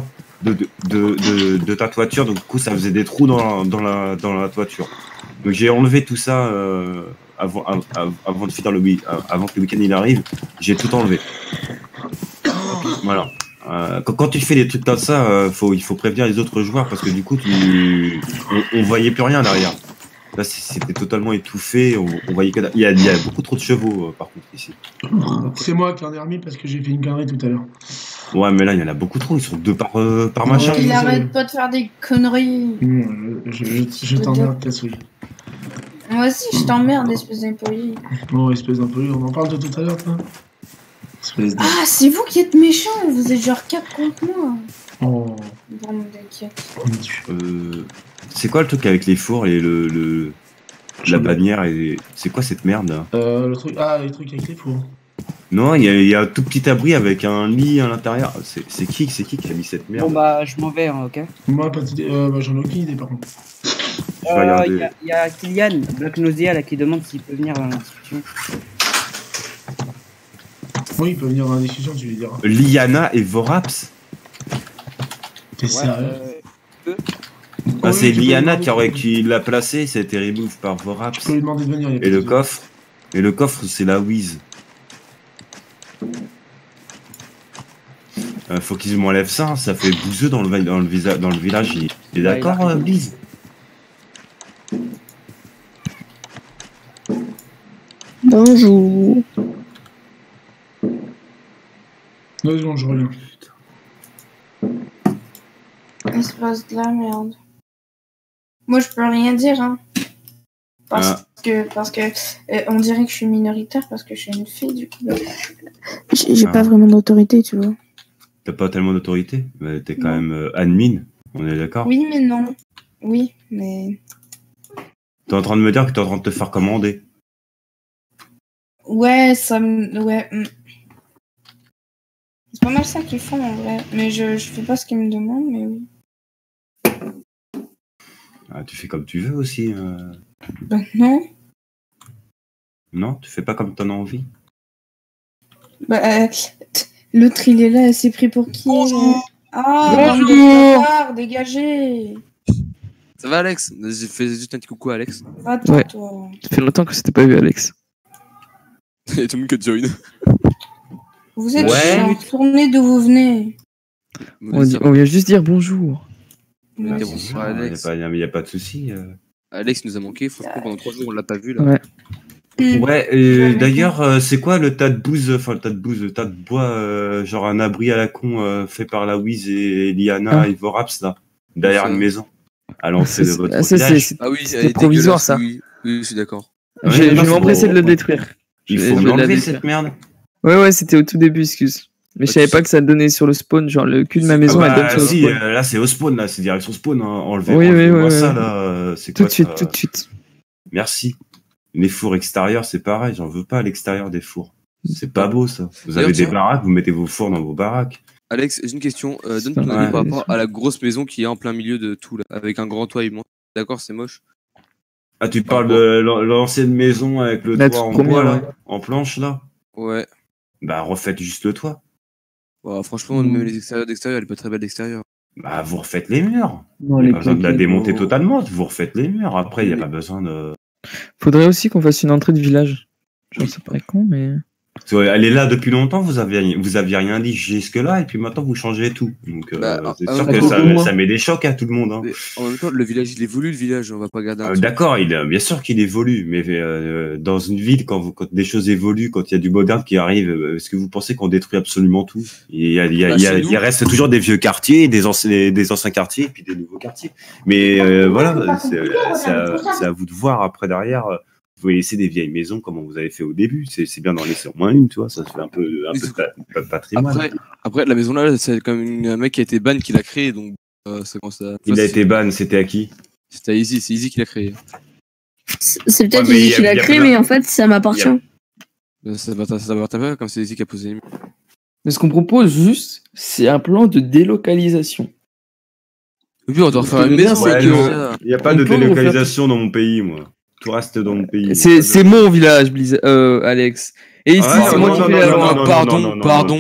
de ta toiture. Donc, du coup, ça faisait des trous dans la toiture. Donc, j'ai enlevé tout ça avant de finir avant que le week-end il arrive. J'ai tout enlevé. Voilà. Quand tu fais des trucs comme ça, il faut prévenir les autres joueurs parce que du coup, on voyait plus rien derrière. Là, c'était totalement étouffé. On voyait que il y a beaucoup trop de chevaux, par contre, ici. C'est moi qui en ai remis parce que j'ai fait une connerie tout à l'heure. Ouais, mais là, il y en a beaucoup trop. Ils sont 2 par machin. Ouais, Il je arrête sais. pas de faire des conneries. Je t'emmerde, Katsouille. Moi aussi, je t'emmerde, espèce d'impoli. Oh, espèce d'impoli, on en parle de tout à l'heure, toi. Espèce de... Ah, c'est vous qui êtes méchants. Vous êtes genre 4 contre moi. Oh, Vraiment d'inquiète. C'est quoi le truc avec les fours et la bannière et c'est quoi cette merde là? le truc avec les fours. Non, il y a un tout petit abri avec un lit à l'intérieur. C'est qui a mis cette merde? Bon bah, je m'en vais, hein, ok? Moi, pas d'idée. J'en ai aucune idée, par contre. Je vais regarder. Il y a Kylian, Black Nausea, là, qui demande s'il peut venir dans la discussion. Oui, il peut venir dans la discussion, tu lui diras. Liana et Voraps? T'es sérieux? Ah, Oui, c'est tu peux Liana lui demander- qui l'a placé, ça a été remove par Tu Voraps. peux lui demander de venir. il y a pas Et de le souci. coffre? Et le coffre, c'est la Wiz. Faut qu'ils m'enlèvent ça, hein, ça fait bouseux dans le village. Il est d'accord, Bliz? Bonjour. 2 secondes, je reviens. Espèce de la merde. Moi, je peux rien dire, hein. Parce que on dirait que je suis minoritaire parce que je suis une fille, du coup. J'ai pas vraiment d'autorité, tu vois. T'as pas tellement d'autorité, mais t'es quand même admin, on est d'accord? Oui, mais non. Oui, mais... T'es en train de me dire que t'es en train de te faire commander. Ouais, ça me... Ouais. C'est pas mal ça qu'ils font, en vrai. Mais je fais pas ce qu'ils me demandent, mais oui. Ah, tu fais comme tu veux aussi. Bah, non. Non, tu fais pas comme t'en as envie. Bah, l'autre, il est là, elle s'est pris pour qui? Ah, bande de bâtards, dégagez. Ça va, Alex? J'ai fait juste un petit coucou à Alex. Va-t'en, Ouais. toi. Ça fait longtemps que c'était pas vu, Alex. Il y a tout le monde qui join. Vous êtes Ouais. chiants. Retournez d'où vous venez. On vient juste dire bonjour. Ouais, Ouais, bon, c'est ouais, ça. Alex. Il y a pas de souci. Alex nous a manqué, franchement, pendant 3 jours, on l'a pas vu là. Ouais. Ouais, Jamais. d'ailleurs, c'est quoi le tas de bois, genre un abri à la con fait par la Wiz et Liana Ah. et Voraps là, derrière Ça. une maison, à l'entrée de votre ça, village. Ah oui, c'était provisoire, ça. Oui, oui, je suis d'accord. Ouais, Je vais non, m'empresser de le faut- détruire. Il Je faut vais l'enlever la cette merde. Ouais, c'était au tout début, excuse. Mais je savais pas que ça donnait sur le spawn, genre le cul de ma maison, Ah elle donne bah, sur le si, spawn. là c'est au spawn, là c'est direction spawn, hein. Enlevez, Oui, enlevez-moi oui, ça oui. là. C'est Tout quoi de suite, ça tout de suite. Merci. Les fours extérieurs, c'est pareil, j'en veux pas à l'extérieur des fours. C'est pas beau ça. Vous avez D'ailleurs, des tiens. baraques, vous mettez vos fours dans vos baraques. Alex, j'ai une question. Donne ton Ouais, avis par bien rapport sûr. à la grosse maison qui est en plein milieu de tout là, avec un grand toit immense. D'accord, c'est moche. Ah, tu parles de l'ancienne maison avec le La toit toute en première, bois là, ouais. en planche là. Ouais. Bah refaites juste le toit. Bah, franchement, même les extérieurs d'extérieur, elle est pas très belle d'extérieur. Bah vous refaites les murs. Non, Il n'y les a pas besoin de la claquettes, démonter oh. totalement, vous refaites les murs. Après, il n'y a Mais- pas besoin de... Faudrait aussi qu'on fasse une entrée de village. Genre, ça paraît con, mais. Elle est là depuis longtemps, vous aviez rien dit jusque-là, et puis maintenant vous changez tout. Donc c'est sûr que ça met des chocs à tout le monde. Hein. En même temps, le village, il évolue, le village, on va pas garder un d'accord, bien sûr qu'il évolue, mais dans une ville, quand des choses évoluent, quand il y a du moderne qui arrive, est-ce que vous pensez qu'on détruit absolument tout? Il reste toujours des vieux quartiers, des anciens quartiers, et puis des nouveaux quartiers. Mais voilà, c'est à vous de voir après derrière. Vous pouvez laisser des vieilles maisons comme vous avez fait au début. C'est bien d'en laisser au moins une, tu vois. Ça fait un peu de patrimoine. Après, la maison là, c'est quand même un mec qui a été ban qui l'a créé. Donc, ça commence à... Il a été ban, c'était à qui? C'était à Easy, c'est Easy qui l'a créé. C'est peut-être Easy qui l'a créé, mais en fait, ça m'appartient. Ça m'appartient pas, comme c'est Easy qui a posé les... Mais ce qu'on propose juste, c'est un plan de délocalisation. Et puis, on doit refaire une maison. Il n'y a pas de délocalisation dans mon pays, moi. Tout reste dans mon pays. C'est mon village, Alex. Et ici, c'est moi qui fais la loi. Pardon.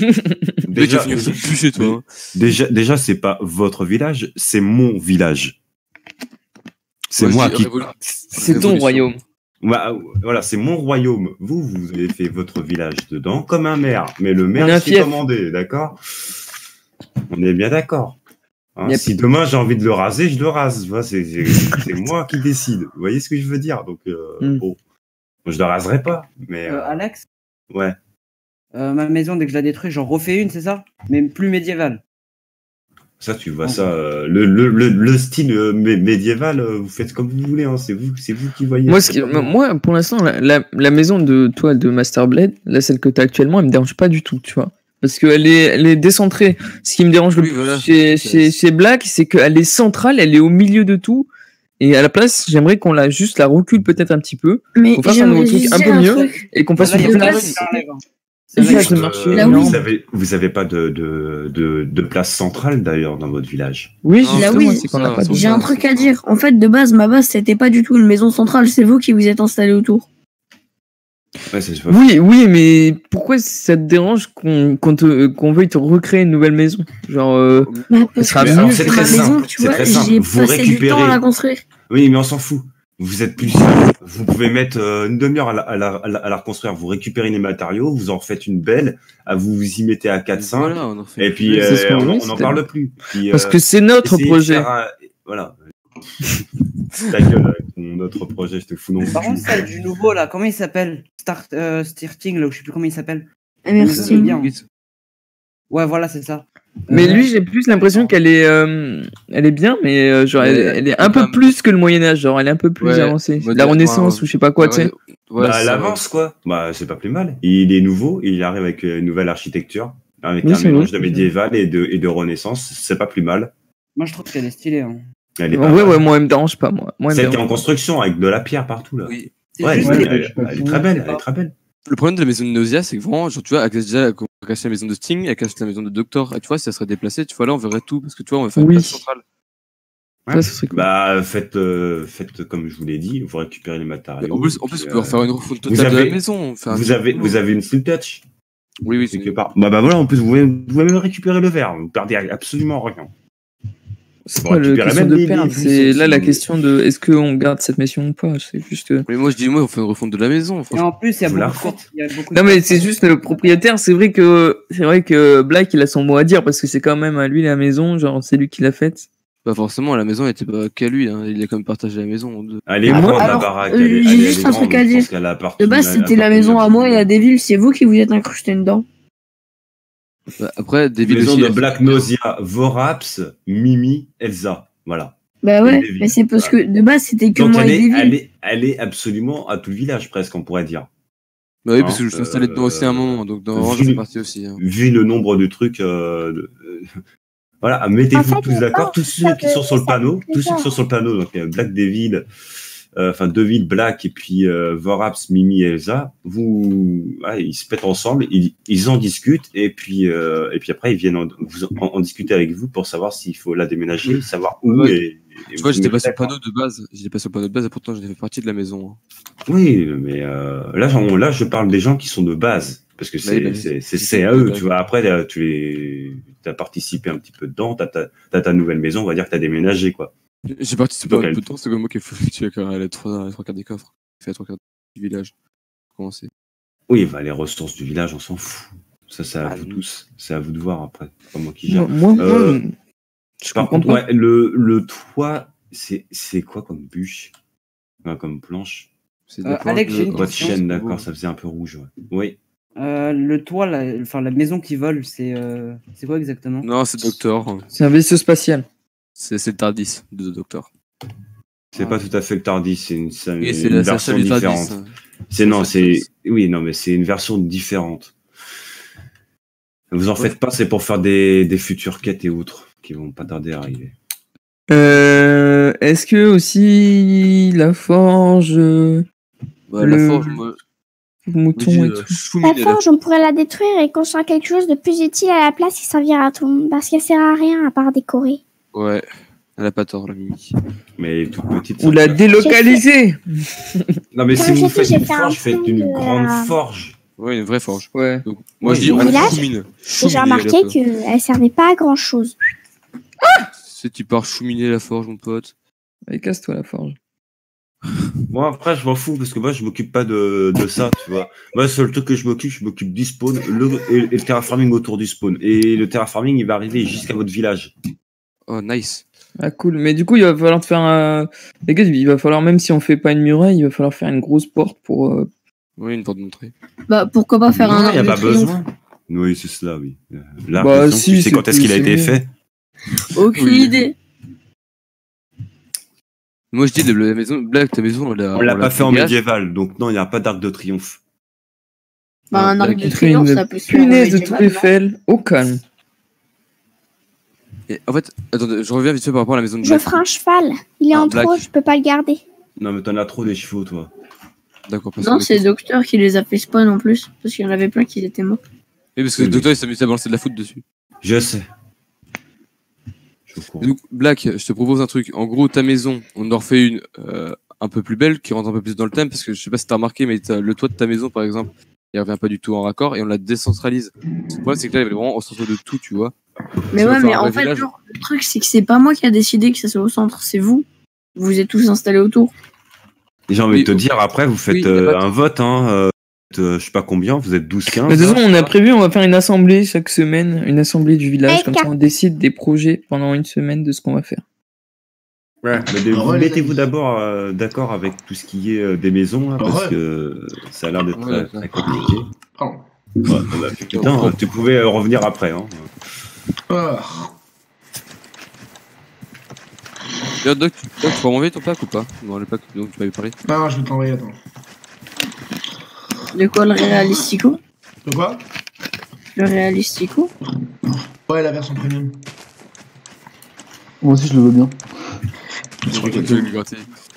Déjà, c'est pas votre village, c'est mon village. C'est moi qui. C'est ton royaume. Voilà, c'est mon royaume. Vous avez fait votre village dedans comme un maire. Mais le maire, c'est commandé, d'accord? On est bien d'accord. Hein, si demain j'ai envie de le raser, je le rase. C'est moi qui décide. Vous voyez ce que je veux dire? Donc, bon, je le raserai pas. Mais Alex? Ouais. Ma maison, dès que je la détruis, j'en refais une, c'est ça? Mais plus médiévale. Ça, tu vois ça. Le style médiéval, vous faites comme vous voulez. Hein, c'est vous qui voyez. Moi, pour l'instant, la maison de Master Blade, là, celle que tu as actuellement, elle me dérange pas du tout, tu vois. Parce qu'elle est décentrée. Ce qui me dérange le plus chez Black, c'est qu'elle est centrale, elle est au milieu de tout. Et à la place, j'aimerais qu'on la recule peut-être un petit peu. Mais qu'on fasse un nouveau truc un peu mieux. Et qu'on fasse une place. Vous avez pas de place centrale d'ailleurs dans votre village? Oui, j'ai un truc à dire. En fait, de base, ma base, c'était pas du tout une maison centrale. C'est vous qui vous êtes installé autour. Oui, mais pourquoi ça te dérange qu'on veuille te recréer une nouvelle maison? Genre, parce que c'est très simple. Tu vois, j'ai passé du temps à la construire. Oui, mais on s'en fout. Vous êtes plusieurs. Vous pouvez mettre une demi-heure à la reconstruire. Vous récupérez les matériaux, vous en faites une belle, vous y mettez à 4-5, voilà, et puis on n'en parle plus. Puis, parce que c'est notre projet. Voilà. Ta gueule avec notre projet, je te fous non plus. Par contre, celle du nouveau là, comment il s'appelle? Starting, là, je sais plus comment il s'appelle. Merci. Ouais, voilà, c'est ça. Mais lui, j'ai plus l'impression qu'elle est bien, mais genre elle est un peu plus que le Moyen-Âge, genre elle est un peu plus avancée. La Renaissance ou je sais pas quoi, tu sais. Elle avance quoi. C'est pas plus mal. Il est nouveau, il arrive avec une nouvelle architecture, avec un mélange de médiéval et de Renaissance, c'est pas plus mal. Moi, je trouve qu'elle est stylée. Hein. Moi, elle me dérange pas, moi. Celle qui est en construction avec de la pierre partout là. Oui. Elle est très belle, elle est très belle. Le problème de la maison de Nausea, c'est que vraiment, genre, tu vois, elle casse déjà la maison de Sting, elle casse la maison de Doctor, et tu vois, si ça serait déplacé, tu vois, là, on verrait tout, parce que tu vois, on va faire une place centrale. Ouais. Ça serait cool. Faites comme je vous l'ai dit, vous récupérez les matériaux. En plus, on peut refaire une refonte totale de la maison. Vous avez une full touch. Oui, quelque part. Voilà, en plus, vous pouvez même récupérer le verre, vous perdez absolument rien. C'est pas la question de perdre, c'est là la question de est-ce qu'on garde cette mission ou pas. C'est juste que... Mais moi je dis on fait une refonte de la maison. Et en plus il y a beaucoup Non mais c'est juste le propriétaire, c'est vrai que Black il a son mot à dire parce que c'est quand même à lui la maison, genre c'est lui qui l'a faite. Pas forcément, la maison elle était pas qu'à lui, hein. Il a quand même partagé la maison. Elle est grande la baraque. J'ai juste un truc à dire. De base c'était la maison à moi et à Devil, c'est vous qui vous êtes incrusté dedans. Après, des maisons de Black Nausea, Voraps, Mimi, Elsa. Voilà. Bah ouais, mais c'est parce que de base c'était que moi et Devil. Elle est absolument à tout le village presque, on pourrait dire. Bah oui, parce que je suis installé dedans aussi à un moment, donc dans Orange c'est parti aussi. Hein. Vu le nombre de trucs. Voilà, mettez-vous tous d'accord, tous ceux qui sont sur le panneau, donc Black Devil. Devil, Black et puis Voraps, Mimi et Elsa, ils se mettent ensemble, ils en discutent et puis après ils viennent en discuter avec vous pour savoir s'il faut la déménager, savoir où et tu vois, j'étais pas sur le panneau de base, et pourtant j'en ai fait partie de la maison. Hein. Oui, mais là je parle des gens qui sont de base parce que c'est à eux, tu vois. Après t'as participé un petit peu dedans, t'as ta nouvelle maison, on va dire que t'as déménagé quoi. J'ai participé un peu de temps, c'est comme moi qui ai fait tuer les trois quarts des coffres. Fait les trois quarts du village. commencer. Oui, bah, les ressources du village, on s'en fout. Ça, c'est à vous tous. C'est à vous de voir après. C'est pas moi qui gère. Par contre, ouais, le toit, c'est quoi comme bûche? Enfin, comme planche? C'est Alex, j'ai une votre question. chaîne, d'accord, ça faisait un peu rouge. Ouais. Oui. Le toit, la maison qui vole, c'est quoi exactement? Non, c'est Docteur. C'est un vaisseau spatial. C'est le Tardis de Docteur. C'est pas tout à fait le Tardis, c'est une la version du Tardis, différente. hein. Mais c'est une version différente. Vous en faites pas, c'est pour faire des futures quêtes et autres qui vont pas tarder à arriver. Est-ce que aussi la forge, La forge, moi, mouton et tout. La forge, on pourrait la détruire et construire quelque chose de plus utile à la place qui servira à tout le monde. Parce qu'elle sert à rien à part décorer. Ouais, elle a pas tort, la Mimi. Mais elle est toute petite. Ou la délocaliser. Non, mais Comme si j'ai vous dit, faites j'ai une fait un forge, faites fond une de grande la- forge. Ouais, une vraie forge. Ouais. Donc, moi, je dis, Au on village, choumine. J'ai remarqué qu'elle servait pas à grand chose. C'est tu pars chouminer la forge, mon pote. Allez, casse-toi la forge. Moi, après, je m'en fous parce que moi, je m'occupe pas de ça, tu vois. Moi, le seul truc que je m'occupe du spawn et le terraforming autour du spawn. Et le terraforming, il va arriver jusqu'à votre village. Oh, nice. Ah cool, mais du coup il va falloir te faire les gars, il va falloir, même si on fait pas une muraille, il va falloir faire une grosse porte pour Oui, une porte d'entrée. Bah, pourquoi pas faire Non, un il n'y a arc pas de triomphe. besoin. Oui, c'est cela, oui. Là, Bah, tu si, sais quand est-ce qu'il a été fait? Aucune Oui. idée. Moi, je dis, la maison, Black, ta maison, On l'a pas fait en médiéval, donc non, il n'y a pas d'arc de triomphe. Bah, un arc de fait triomphe, ça une peut se faire. punaise de médiéval, Tour Eiffel au calme. Et en fait, attendez, je reviens vite fait par rapport à la maison de Je Black. ferai un cheval. Il est Ah, en Black. trop, je peux pas le garder. Non, mais t'en as trop des chevaux, toi. D'accord, parce Non, que- c'est le docteur qui les a fait spawn en plus. Parce qu'il y en avait plein qui étaient morts. Oui, parce que le docteur, il s'est amusé à balancer de la foudre dessus. Je sais. Je suis au courant. Donc, Black, je te propose un truc. En gros, ta maison, on en refait une un peu plus belle, qui rentre un peu plus dans le thème, parce que je sais pas si t'as remarqué, mais le toit de ta maison, par exemple, il revient pas du tout en raccord, et on la décentralise. Le problème, c'est que là, il est vraiment au centre de tout, tu vois. Mais Si on ouais, fait mais un en vrai fait, village- genre, le truc, c'est que c'est pas moi qui a décidé que ça soit au centre, c'est vous. Vous êtes tous installés autour. Et j'ai envie Oui, de te dire, après, vous faites oui, y a pas de- un vote, hein. Je sais pas combien, vous êtes 12-15. Mais de toute façon, on a prévu, on va faire une assemblée chaque semaine, une assemblée du village, Avec comme ça on décide des projets pendant une semaine de ce qu'on va faire. Ouais, mais Ouais, les mettez-vous amis. d'abord d'accord avec tout ce qui est des maisons, là, parce Ouais. que ça a l'air d'être Ouais, très compliqué. Pardon. Ouais, bah, putain, tu pouvais revenir après. Hein. Ah. D'ailleurs, Doc, tu peux m'envoyer ton pack ou pas? Non, le pack dont tu m'avais parlé. Non, je vais t'envoyer, attends. De quoi, le réalistico? De quoi? Le réalistico? Ouais, la version premium. Moi aussi, je le veux bien. Je crois que tu veux lui gratter.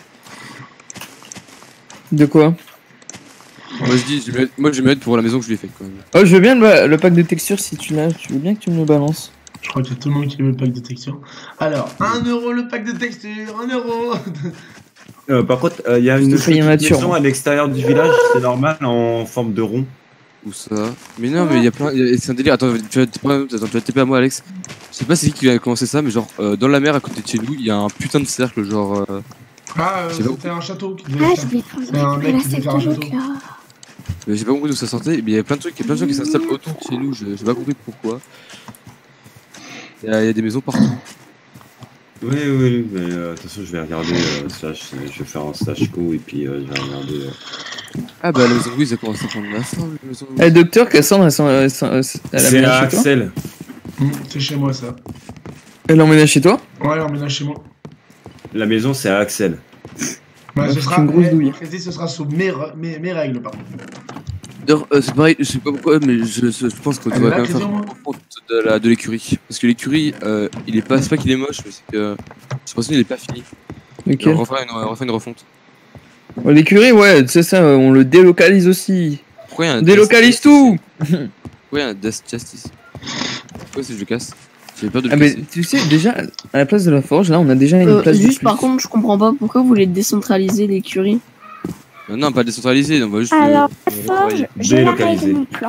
De quoi? Moi, je dis, moi, je vais mettre pour la maison que je lui ai faite, quand même. Oh, je veux bien le pack de textures si tu l'as, tu veux bien que tu me le balances. Je crois qu'il y a tout le monde qui veut le pack de texture. Alors, 1€ le pack de texture, 1€. Par contre, il y a une Je te paye en petite nature, maison moi. à l'extérieur du village, c'est normal, en forme de rond. Où ça? Mais non, mais il y a plein. C'est un délire. Attends, tu vas TP à moi, Alex. Je sais pas c'est qui a commencé ça, mais genre, dans la mer à côté de chez nous, il y a un putain de cercle, genre. Ah, C'est c'était un château qui devait Ah, faire. je vais prendre C'est un mec qui devait faire un château. J'ai pas compris d'où ça sortait, mais il y a plein de trucs, il y a plein de gens qui s'installent autour de chez nous, j'ai pas compris pourquoi. Il y a des maisons partout. Oui, mais de toute façon, je vais regarder, je vais faire un slash co et puis je vais regarder. Ah bah la maison de Louise a commencé à prendre la fin, la maison de Louise. Eh, docteur, Cassandre, elle a C'est emménagé à chez toi? Axel. C'est chez moi ça. Elle emménage chez toi? Ouais, on ménage chez moi. La maison, c'est à Axel. Ouais, ce c'est sera, une grosse douille. ce sera sous mes règles, par contre. D'ailleurs, c'est pareil, je sais pas pourquoi, mais je pense qu'on Elle devrait est là, quand même faire Clément, une refonte de l'écurie. Parce que l'écurie, il est pas, c'est pas qu'il est moche, mais c'est que. J'ai l'impression qu'il est pas fini. Ok. Et on refait une refonte. Oh, l'écurie, ouais, c'est ça, on le délocalise aussi. Pourquoi il y a un On délocalise tout! Pourquoi il y a un Death Justice? Pourquoi si je le casse? J'ai peur de le Ah, mais casser. tu sais, déjà, à la place de la forge, là, on a déjà une place de Juste plus. par contre, je comprends pas pourquoi vous voulez décentraliser l'écurie. Non, pas décentralisé, on va juste. Alors, le forge, retravailler. j'ai la Délocaliser. règle de mon plan.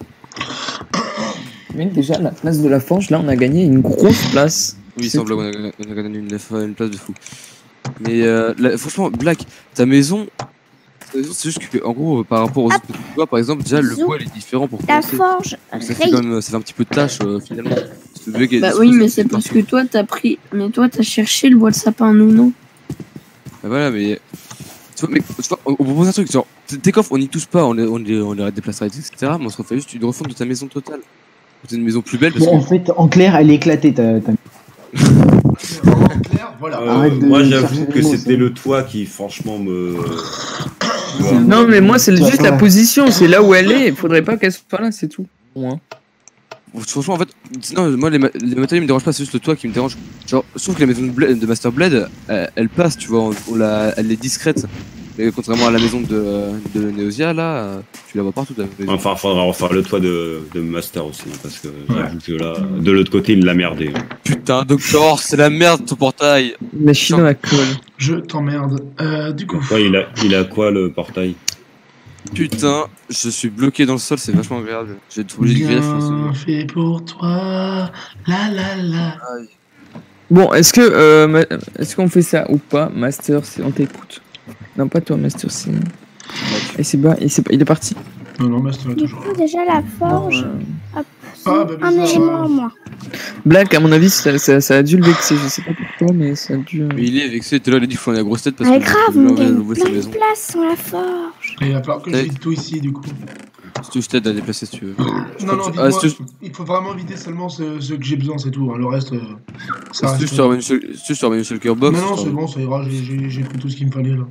Mais déjà, à la place de la forge, là, on a gagné une grosse place. Oui, C'est sans blague, on a gagné une place de fou. Mais franchement, Black, ta maison, C'est juste que, en gros, par rapport aux autres petits bois, par exemple, déjà le bois il est différent pour La commencer. forge. Donc, ça fait quand même, ça fait un petit peu de tâche finalement. Bah oui, mais c'est parce que toi t'as pris. Mais toi t'as cherché le bois de sapin, nous non. Bah voilà, mais. Tu vois, on propose un truc, genre, tes coffres on n'y touche pas, on les déplacera, etc. Mais on se refait juste une refonte de ta maison totale. C'est une maison plus belle parce Bon, en fait, en clair, elle est éclatée, ta. En clair, voilà. Moi, j'avoue que c'était le toit qui, franchement, me. Non, mais moi, c'est juste la position, c'est là où elle est. Il faudrait pas qu'elle soit là, c'est tout. Pour moi. Franchement, en fait, non, moi les matériaux me dérangent pas, c'est juste le toit qui me dérange. Genre, je trouve que la maison de Master Blade, elle passe, tu vois, elle est discrète. Mais contrairement à la maison de Neosia, là, tu la vois partout. Enfin, faudra refaire le toit de Master aussi, parce que j'avoue que là, de l'autre côté, il l'a merdé. Putain, Doctor, c'est la merde ton portail. Mais Chino à colle. Je t'emmerde. Du coup. Ouais, il a quoi le portail? Putain, je suis bloqué dans le sol, c'est vachement agréable. J'ai être obligé de greffer. Bien fait pour toi. La la la. Bon, est-ce qu'on fait ça ou pas, Master, on t'écoute. Non, pas toi, Master, c'est. Et c'est bas, il est parti. Non, Master est Du toujours coup, déjà la forge. Hop, un bizarre, élément en moins. Black, à mon avis, ça a dû le vexer. Je sais pas pourquoi, mais ça a dû. Mais il est vexé, t'es là, il a dit qu'il faut la grosse tête parce Ah, que. grave, on gagne plein de place sur la forge. Et il va falloir que je vide tout ici, du coup. Je t'aide à déplacer si tu veux. Non, il faut vraiment vider seulement ce que j'ai besoin, c'est tout. Hein. Le reste, ça reste. Si je te ramène une shulker box. Non, c'est bon, ça ira, j'ai pris tout ce qu'il me fallait là.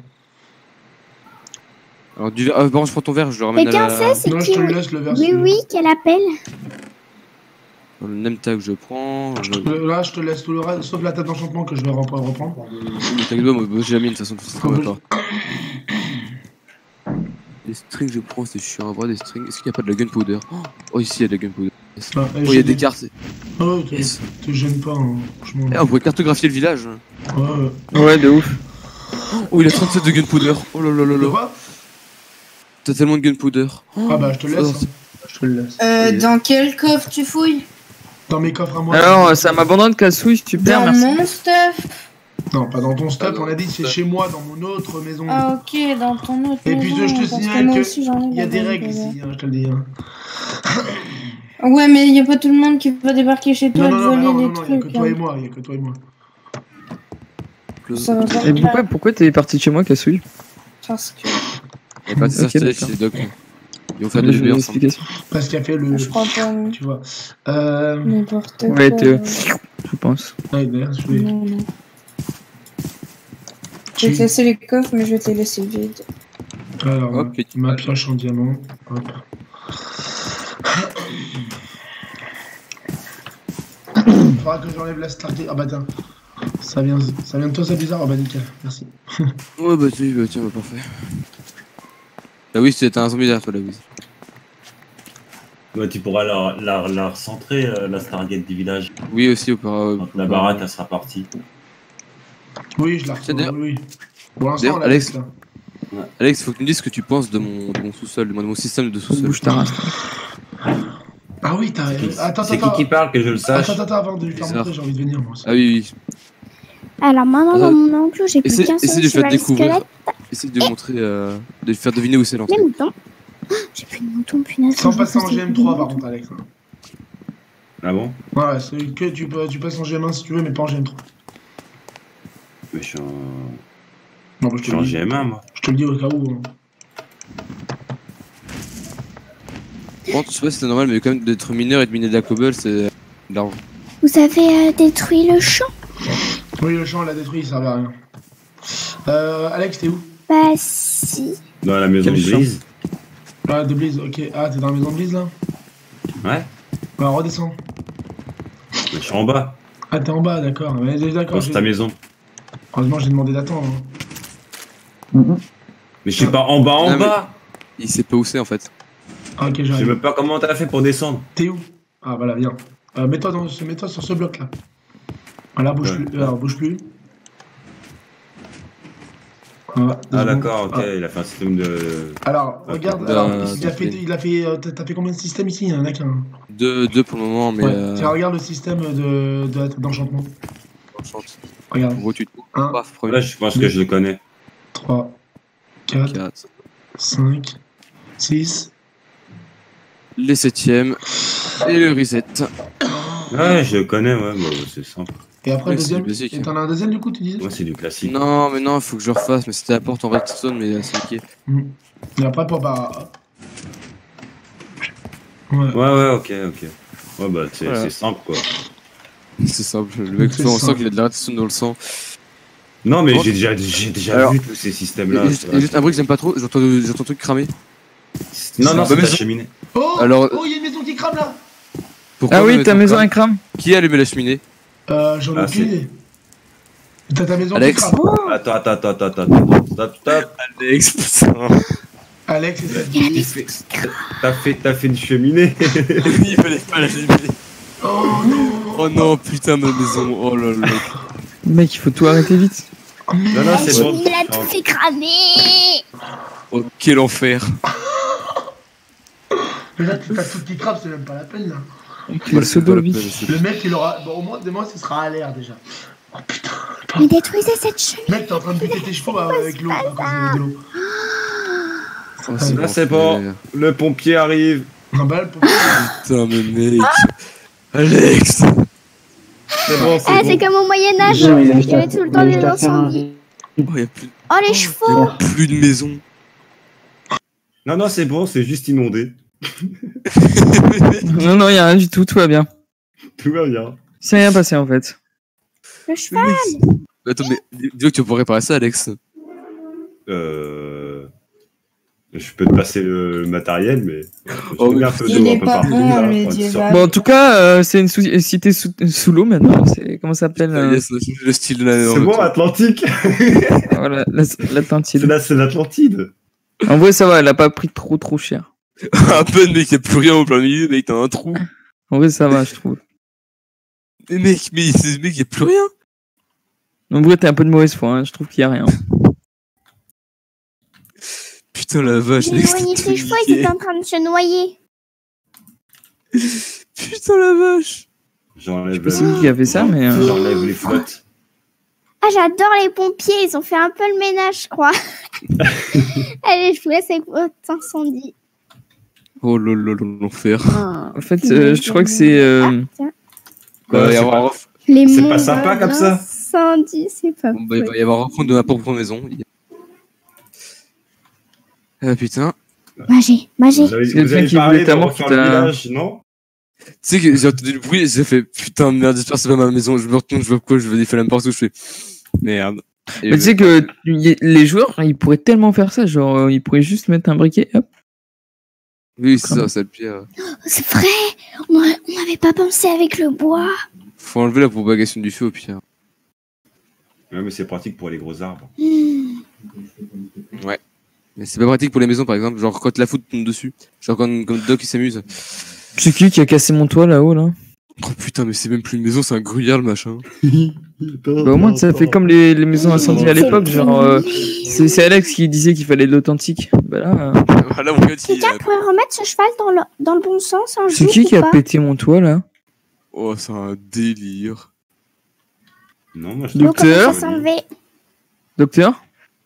Alors, du verre, bon, je prends ton verre, je le ramène Quelqu'un sait c'est qui? Oui, qu'elle appelle. Dans le name tag, je prends. Là, je te laisse tout le reste, sauf la tête d'enchantement que je vais reprendre. T'inquiète pas, moi j'ai la mine de toute façon, c'est comme toi. Les strings, je prends, c'est chiant à voir des strings. Est-ce qu'il n'y a pas de la gunpowder? Oh, ici il y a de la gunpowder. Oh, il y a des cartes. Oh, te gêne pas, hein, franchement. On pourrait cartographier le village. Ouais, de ouf. Oh, il a 37 de gunpowder. Oh là là là là. Quoi? T'as tellement de gunpowder. Ah bah, je te laisse. Je te le laisse. Dans quel coffre tu fouilles? Dans mes coffres à moi. Alors, ça m'abandonne casse-souille, super, dans merci. Mon stuff. Non, pas dans ton stuff, on a dit c'est chez moi, dans mon autre maison. Ah ok, dans ton autre Et maison. puis je te signale il y a des règles ici, hein, je te le dis. Hein. Ouais, mais il n'y a pas tout le monde qui va débarquer chez toi et voler les trucs. Il n'y a que toi et moi, il y a que toi et moi. Ça va pas Et pourquoi t'es parti de chez moi, casse-souille? Parce que... Il est parti s'installer chez Doc. Ils vont faire des jeux ensemble. Parce qu'il a fait le... Je crois pas. Tu vois. N'importe quoi. Ouais, je pense. Ouais, d'ailleurs, je vais... Non. Je vais te laisser les coffres, mais je vais te les laisser vides. Alors, hop, ma pioche en diamant. Hop. Faudra que j'enlève la Stargate. Ah bah tiens. Ça vient de toi, c'est bizarre. Ah bah nickel, merci. Ouais, bah tiens, bah parfait. Ah oui, c'était un zombie derrière toi, là, oui. Ouais, tu pourras la recentrer, la Stargate du village. Oui, aussi, auparavant. La baraque, elle sera partie. Oui, je la retrouve, oui. Pour l'instant, d'ailleurs, Alex, Alex, faut que tu me dises ce que tu penses de mon sous-sol, de mon système de sous-sol. Bouge ta race. Ah oui, t'as... Attends, c'est qui parle, que je le sache? Attends, avant de lui faire montrer, j'ai envie de venir, moi aussi. Ah oui. Alors maintenant, dans mon enclos, j'ai plus qu'un seul Essaye de faire découvrir. squelette. Essaye de montrer, de faire deviner où c'est l'entrée. Les moutons. J'ai plus de moutons, punaise. Sans passer en GM3 par contre, Alex. Ah bon? Ouais, c'est que tu passes en GM1 si tu veux, mais pas en GM3. Mais je suis en... Non, bah, je suis en GM1, moi. Je te le dis au cas où. Hein. Bon, je sais pas si c'est normal, mais quand même d'être mineur et de miner de la cobble, c'est de l'argent. Vous avez détruit le champ? Oui, le champ, on l'a détruit, il servait à rien. Alex, t'es où? Bah si. Dans la maison de Blizz. Ah, de Blizz, ok. Ah, t'es dans la maison de Blizz, là? Ouais. Bah, redescends. Je suis en bas. Ah, t'es en bas, d'accord. Ouais, d'accord. C'est ta maison. Heureusement, j'ai demandé d'attendre. Mais je suis pas en bas, en bas. Il sait pas où c'est, en fait. Ah, ok, j'arrive. Je sais même pas comment t'as fait pour descendre. T'es où? Ah, voilà, viens. Mets-toi sur ce bloc-là. Voilà, bouge plus. Alors, bouge plus. Ah, d'accord, ok, il a fait un système de... Alors, regarde, t'as fait combien de systèmes ici? Il y en a qu'un. Deux pour le moment, mais... Ouais. Tiens, regarde le système d'enchantement. Regarde. En gros, tu te Un. Là, je pense que je le connais. 3, 4, 5, 6. Les 7ème. Et le reset. Ouais, je connais, ouais, bah, c'est simple. Et après, Ouais, deuxième. c'est du basique, Et t'en as un deuxième, du coup, tu disais? Moi, c'est du classique. Non, mais non, faut que je refasse. Mais c'était la porte en redstone, mais c'est ok. Et après, pour bah. Ouais, ok. Ouais, bah, c'est Voilà. c'est simple, quoi. C'est simple. Le mec, C'est on sent simple. qu'il a de la redstone dans le sang. Non, mais Oh. j'ai déjà Alors, vu tous ces systèmes-là. Et juste un bruit que j'aime pas trop, j'entends un truc cramer. Non, Bah, c'est mais la je- cheminée. Oh Alors- Oh, il y a une maison qui crame là! Pourquoi Ah ma oui, ta maison crame elle crame. Qui a allumé la cheminée? J'en ai Ah, aucune c'est- idée. T'as ta maison Alex. qui crame. Attends. Stop. Alex, putain. Alex, c'est ça. T'as fait une cheminée. Il fallait pas la cheminée. Oh non! Oh non, putain, ma maison. Oh là là. Mec, il faut tout arrêter vite. Non, La c'est bon. cheminée l'a tout fait cramer. Oh, quel enfer. Mais là, t'as tout qui crame, c'est même pas la peine là. Le pseudo, lui. Le mec, il aura. Bon, au moins, ce sera à l'air déjà. Oh putain. Mais détruisez cette cheminée. Mec, t'es en train de buter tes chevaux avec l'eau, à cause de l'eau. Oh, Là, c'est bon. Le pompier arrive. Un balle pour. Putain, mais mec. Alex. C'est bon, c'est Ah, bon. c'est comme au Moyen-Âge. Non, Il y il a juste avait à- tout le il temps a des juste à faire un- incendies. Oh, y a plus, Oh, les chevaux. plus de maison. Non, c'est bon, c'est juste inondé. Non, non, y a rien du tout, tout va bien. Tout va bien. C'est rien passé en fait. Le cheval. Attends, mais dis-moi que tu pourrais réparer ça, Alex. Je peux te passer le matériel, mais. Oh, je mets un peu Il d'eau un est peu pas partout, bon, là, le pour être sûr. médiéval. Bon, en tout cas, c'est une cité sous l'eau maintenant. C'est comment ça s'appelle Yes, le style de la. C'est bon, Atlantique. Voilà, l'Atlantide. Là, c'est l'Atlantide. En vrai, ça va, elle a pas pris trop cher. À peine, mec, y'a plus rien au plein milieu, mec, t'as un trou. En vrai, ça va, je trouve. Mais mec, y'a plus rien. En vrai, t'es un peu de mauvaise foi, hein. Je trouve qu'il y a rien. Putain, la vache, J'ai Alex. éloigné t'es ses chevaux, ils niqué. étaient en train de se noyer. Putain, la vache. J'enlève Je sais pas qui a fait ça, mais. J'enlève les flottes. Ah, j'adore les pompiers. Ils ont fait un peu le ménage, je crois. Allez, je vous laisse avec votre incendie. Oh lolo, l'enfer. En fait, je crois que c'est. Tiens. Bah, il va y avoir Les C'est pas mondes sympa comme ça. d'incendie, c'est pas bon, bah, il va y avoir un reprendre de ma propre maison. Ah putain. Magie. Vous avez quelqu'un qui parlé voulait ta de mort refaire qui le t'a- village, non? Tu sais que j'ai entendu le bruit et j'ai fait putain merde, j'espère que c'est pas ma maison. Je me retourne, je vois quoi, je vais défaire n'importe où, je fais merde. Et Mais tu sais que les joueurs, ils pourraient tellement faire ça, genre, ils pourraient juste mettre un briquet, hop. oui, c'est ça, c'est le pire. C'est vrai. On n'avait pas pensé avec le bois. Faut enlever la propagation du feu au pire. Ouais, mais c'est pratique pour les gros arbres. Ouais. Mais c'est pas pratique pour les maisons par exemple, genre quand la foudre tombe dessus. Genre quand Doc il s'amuse. C'est qui a cassé mon toit là-haut, là? Oh putain, mais c'est même plus une maison, c'est un gruyère le machin. Bah, au moins, ça fait comme les maisons incendiées à l'époque, genre, c'est Alex qui disait qu'il fallait de l'authentique. Bah là. Voilà mon gars, Quelqu'un pourrait remettre ce cheval dans le bon sens un C'est jour qui ou a pas? pété mon toit là? Oh, c'est un délire. Non, moi je L'eau commence Docteur à s'enlever. Docteur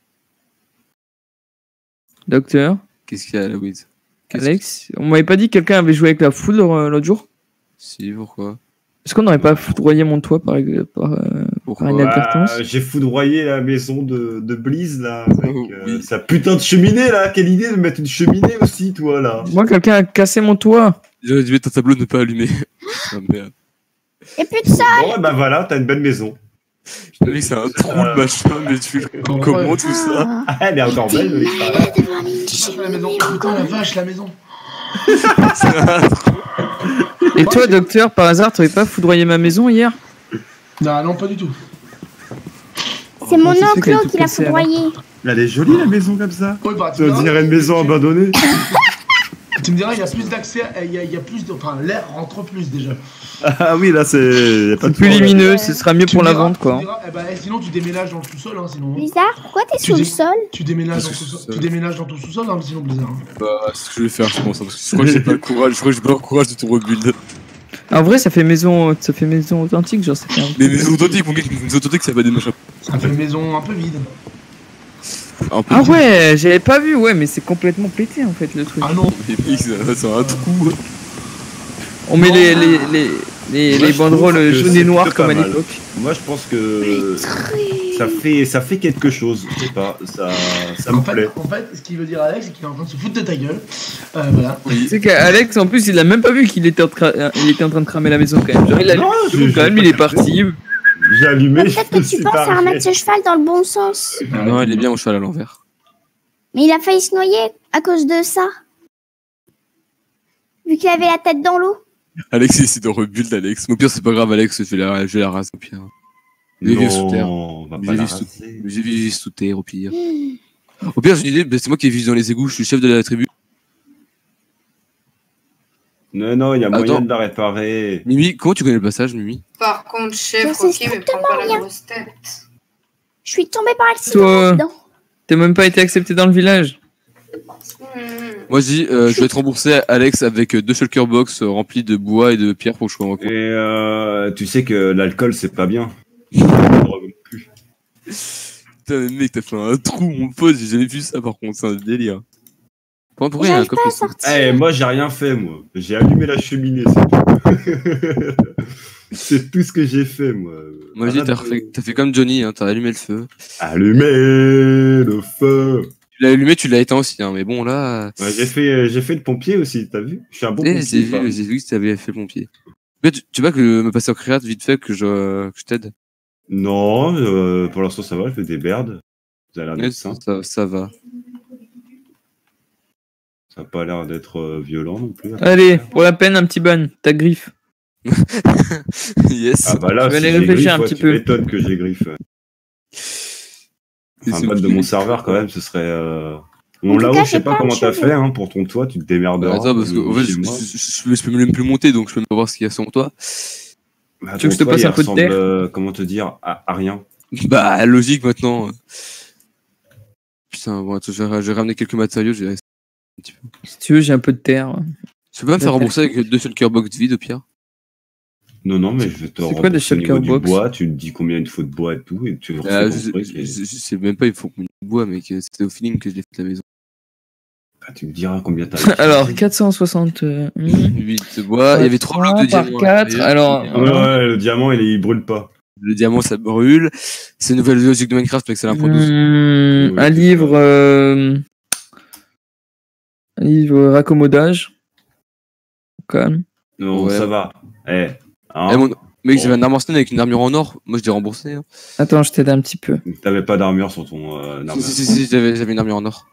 Docteur Qu'est-ce qu'il y a là, Wiz? Alex On m'avait pas dit que quelqu'un avait joué avec la foudre l'autre jour? Si, pourquoi? Est-ce qu'on n'aurait pas foudroyé mon toit par inadvertance? J'ai foudroyé la maison de Bliz là, avec Oui. sa putain de cheminée là. Quelle idée de mettre une cheminée aussi, toi là. Moi, quelqu'un a cassé mon toit. J'aurais dû mettre un tableau ne pas allumer. Ah merde. Et plus de ça. Bon, bah voilà, t'as une bonne maison. Je t'avais que c'est un trou le machin, mais tu comment tout ça? Ah, elle est encore belle de l'extérieur. La maison. Putain, la vache, la maison. C'est un trou. Et toi, docteur, par hasard, t'avais pas foudroyé ma maison hier? Non, non, pas du tout. C'est mon c'est celui qui a enclos tout qui l'a cassé, foudroyé. Elle est jolie la maison comme ça. Oui, bah, Ça dirait une maison abandonnée. Tu me diras, il y a plus d'accès, il y a plus de. Enfin, l'air rentre plus déjà. Ah oui, là c'est. Y a pas de Plus problème. lumineux, ce sera mieux Tu pour me la diras- vente, quoi. tu me diras, eh ben, sinon, tu déménages dans le sous-sol, hein, sinon. Blizzard, pourquoi t'es Tu sous le dis- sol? Tu déménages dans Parce ton que sous-sol. c'est ça. Tu déménages dans ton sous-sol, hein, sinon, Blizzard. Bah, c'est ce que je vais faire, je pense, hein, parce que je crois que j'ai pas le courage, je crois que j'ai pas le courage de tout rebuild. En vrai, ça fait maison authentique, genre, ça fait un... Mais maison authentiques, mon gars, une maison authentique, ça va des machins. Ça fait une maison un peu vide. un peu. Ah ouais, j'avais pas vu, ouais, mais c'est complètement pété en fait le truc. Ah non. C'est un trou. On met Moi, les je banderoles trouve que jaunes c'est et noires plutôt comme à pas mal. l'époque. Moi, je pense que ça fait quelque chose. Je sais pas, ça me plaît. En fait, ce qu'il veut dire Alex, c'est qu'il est en train de se foutre de ta gueule. Voilà. Tu sais qu'Alex, en plus, il a même pas vu qu'il était, il était en train de cramer la maison quand même. Genre, il a Non, allumé quand même, il est parti. J'ai allumé. Peut-être que tu penses à remettre ce cheval dans le bon sens. Non, il est bien au cheval à l'envers. Mais il a failli se noyer à cause de ça. Vu qu'il avait la tête dans l'eau. Alex, il essaie de rebuild Alex. Au pire, c'est pas grave, Alex, je vais la raser au pire. Je vais vivre sous terre. On va Je pas vais la vivre sous- raser. je vais vivre sous terre au pire. Au pire, j'ai une idée, c'est moi qui ai vécu dans les égouts, je suis chef de la tribu. Non, il y a moyen Attends. de la réparer. Mimi, comment tu connais le passage, Mimi? Par contre, chef, Je sais ok, mais prends pas la rien. grosse tête. Je suis tombée par accident Toi, là-dedans. t'as même pas été accepté dans le village. Moi, je dis, je vais te rembourser, Alex, avec 2 shulker box remplis de bois et de pierres pour que je sois en cours. Et tu sais que l'alcool, c'est pas bien. Putain, mais mec, t'as fait un trou, mon pote, j'ai jamais vu ça par contre, c'est un délire. Pourquoi il y a un J'arrive pas à coffre sortir. Eh, moi, j'ai rien fait, moi. J'ai allumé la cheminée, c'est tout. C'est tout ce que j'ai fait, moi. Moi, je dis, t'as fait comme Johnny, hein, t'as allumé le feu. Allumer le feu. Tu l'as allumé, tu l'as éteint aussi, hein, mais bon, là. Ouais, j'ai fait le pompier aussi, t'as vu? Je suis un bon Eh, pompier. j'ai vu que t'avais fait le pompier. Mais tu vois que me passer en créate vite fait que je t'aide. Non, pour l'instant, ça va, je fais des berdes. Ça a l'air Ouais, d'être sain. ça va. Ça n'a pas l'air d'être violent non plus. Allez, pour la peine, un petit ban, ta griffe. Yes. Ah bah là, Je vais si aller j'ai réfléchir griffe, un ouais, petit tu peu. m'étonnes que j'ai griffe. Un ban de mon serveur quand même, ce serait... Bon, En tout là-haut, cas, je sais j'ai pas pas comment de t'as cheveux. fait hein, pour ton toit, tu te démerderas. Attends, parce que en fait, chez moi. je peux même plus monter, donc je peux même pas voir ce qu'il y a sur toi. Bah, Tu veux que je te ton toit, passe il un peu de ressemble, terre comment te dire, à rien. Bah, logique maintenant. Putain, bon, attends, je vais ramener quelques matériaux, je vais rester un petit peu. Si tu veux, j'ai un peu de terre. Tu peux pas me faire rembourser avec 2 shulker box vides au pire? Non, mais je vais te C'est quoi des rembourser au niveau shulker du box bois, tu me dis combien il te faut de bois et tout, et tu Ah, reçois ton truc, et- je sais même pas, il faut combien de bois, mec. C'était au feeling que je l'ai fait à la maison. bah, tu me diras combien t'as. Alors, 460. 8 de bois, il y avait 3 blocs de par diamants. 4, alors. Ouais, le diamant, il brûle pas. Le diamant, ça brûle. C'est une nouvelle logique de Minecraft, mec, c'est l'impro 12. Oui, Un c'est livre. Un livre raccommodage. Calme. Non, Ouais. ça va. Eh, hein, Eh, mec, Bon. j'avais un armor stand avec une armure en or. Moi, je l'ai remboursé. Hein. Attends, je t'aide un petit peu. t'avais pas d'armure sur ton armure. Si, j'avais une armure en or.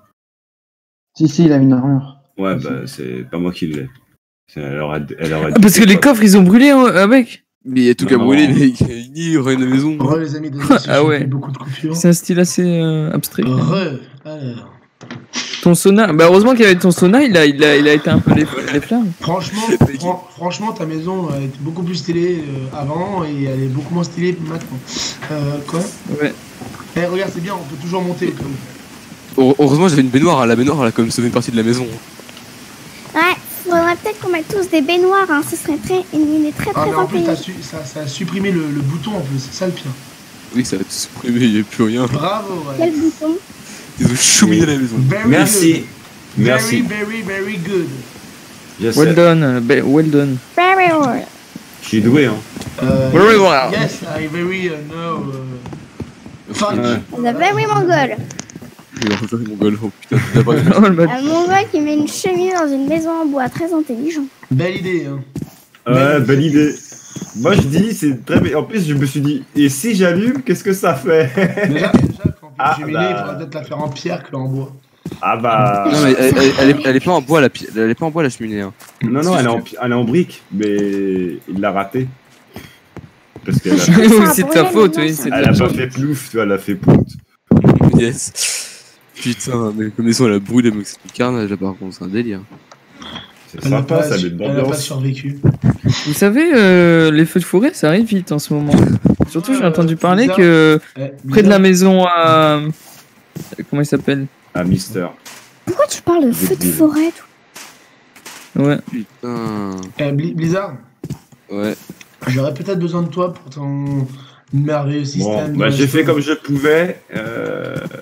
Si, il a une armure. Ouais, bah, c'est pas moi qui l'ai. Elle aurait Ah, parce que les coffres, ils ont brûlé hein, avec. Mais il y a tout Non, qu'à non. brûler, mec. Il rien de maison. Re, les amis, désolé si Ah j'ai ouais. fait beaucoup de coupures. C'est un style assez abstrait. Re, alors. Ton sauna. Bah, heureusement qu'il y avait ton sauna, il a été un peu les flammes. Franchement, ta maison était beaucoup plus stylée avant et elle est beaucoup moins stylée maintenant. Quoi? Ouais. Eh, regarde, c'est bien, on peut toujours monter au cas où. Heureusement, j'avais une baignoire. Hein. La baignoire, elle a quand même sauvé une partie de la maison. Ouais, faudrait peut-être qu'on mette tous des baignoires, hein. Ce serait une idée très Ah, très mais en plus, intelligente. ça a supprimé le bouton en plus, c'est ça le pire. Oui, ça a tout supprimé, il n'y a plus rien. Bravo, Quel ouais. bouton? Ils ont chouminé la maison. Very Merci. good. Merci. Very good. Je sais. Well done. Well done. Very well. Je suis doué, hein. Very well. Yes, I very know. Fuck. Ouais. The very Mongol. Il a refait mon goal. Oh putain, d'abord, Oh, le mec. Un Mongol qui met une cheminée dans une maison en bois, très intelligent. Belle idée, hein. Ouais, belle idée. Moi, je dis, c'est très bien. En plus, je me suis dit, et si j'allume, qu'est-ce que ça fait? Déjà, quand Ah, cheminée, bah. il faudrait peut-être la faire en pierre que en bois. Ah bah. Non, mais elle est pas en bois, elle est pas en bois, la cheminée. Hein. Non, elle est en brique, mais il l'a raté. Parce qu'elle a, Oui, c'est de ta faute, oui. C'est de elle ta a pas faute. fait plouf, tu vois, elle a fait plouf. Yes. Putain, mais comme maison, elle a brûlé, mec, c'est du carnage, là, par contre, c'est un délire. C'est Elle n'a sympa, ça met de elle a pas l'ambiance. survécu. Vous savez, les feux de forêt, ça arrive vite en ce moment. Surtout, j'ai entendu parler bizarre. que Eh, près de la bizarre. maison à. Comment il s'appelle? Ah, Mister. Pourquoi tu parles de feu de Débile. forêt? Ouais. Putain. Eh, Blizzard, Ouais. j'aurais peut-être besoin de toi pour ton merveilleux Bon, système. bah, de j'ai fait resto. comme je pouvais.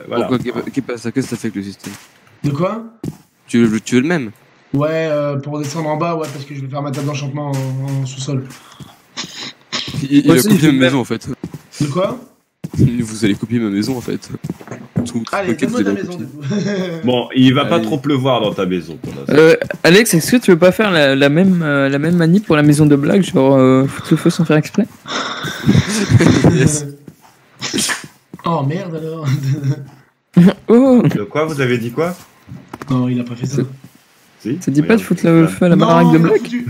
voilà. Pourquoi qu'est-ce que ça fait avec le système? De quoi? Tu veux le même? Ouais, pour descendre en bas, ouais, parce que je vais faire ma table d'enchantement en sous-sol. Il a copié ma maison en fait. De quoi? Vous allez copier ma maison en fait. Allez, donne-moi ta maison du coup. Bon, il va pas trop pleuvoir dans ta maison pour l'instant. Alex, est-ce que tu veux pas faire la même manip pour la maison de blague, genre foutre le feu sans faire exprès? Yes. Oh merde alors. Oh, De quoi? Vous avez dit quoi? Non, il a pas fait ça. Si? ça dit pas de foutre le feu à la Non, baraque de il a blague? foutu.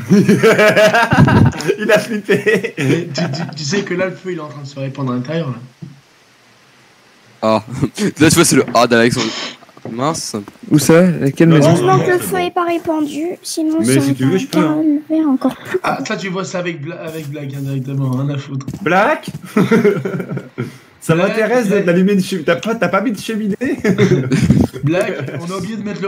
Il a flippé. Mais tu sais que là, le feu, il est en train de se répandre à l'intérieur. Là. Ah, là tu vois, c'est le A d'Alex. Mince. Où ça? Laquelle maison? Heureusement que le feu est pas répandu, sinon Mais ça si tu veux, je peux, hein. enlever encore plus. Ah, ça, tu vois ça avec Black hein, directement, rien à foutre. Black. Ça Black, m'intéresse Black. d'allumer une cheminée. T'as pas mis de cheminée? Black, on a oublié de mettre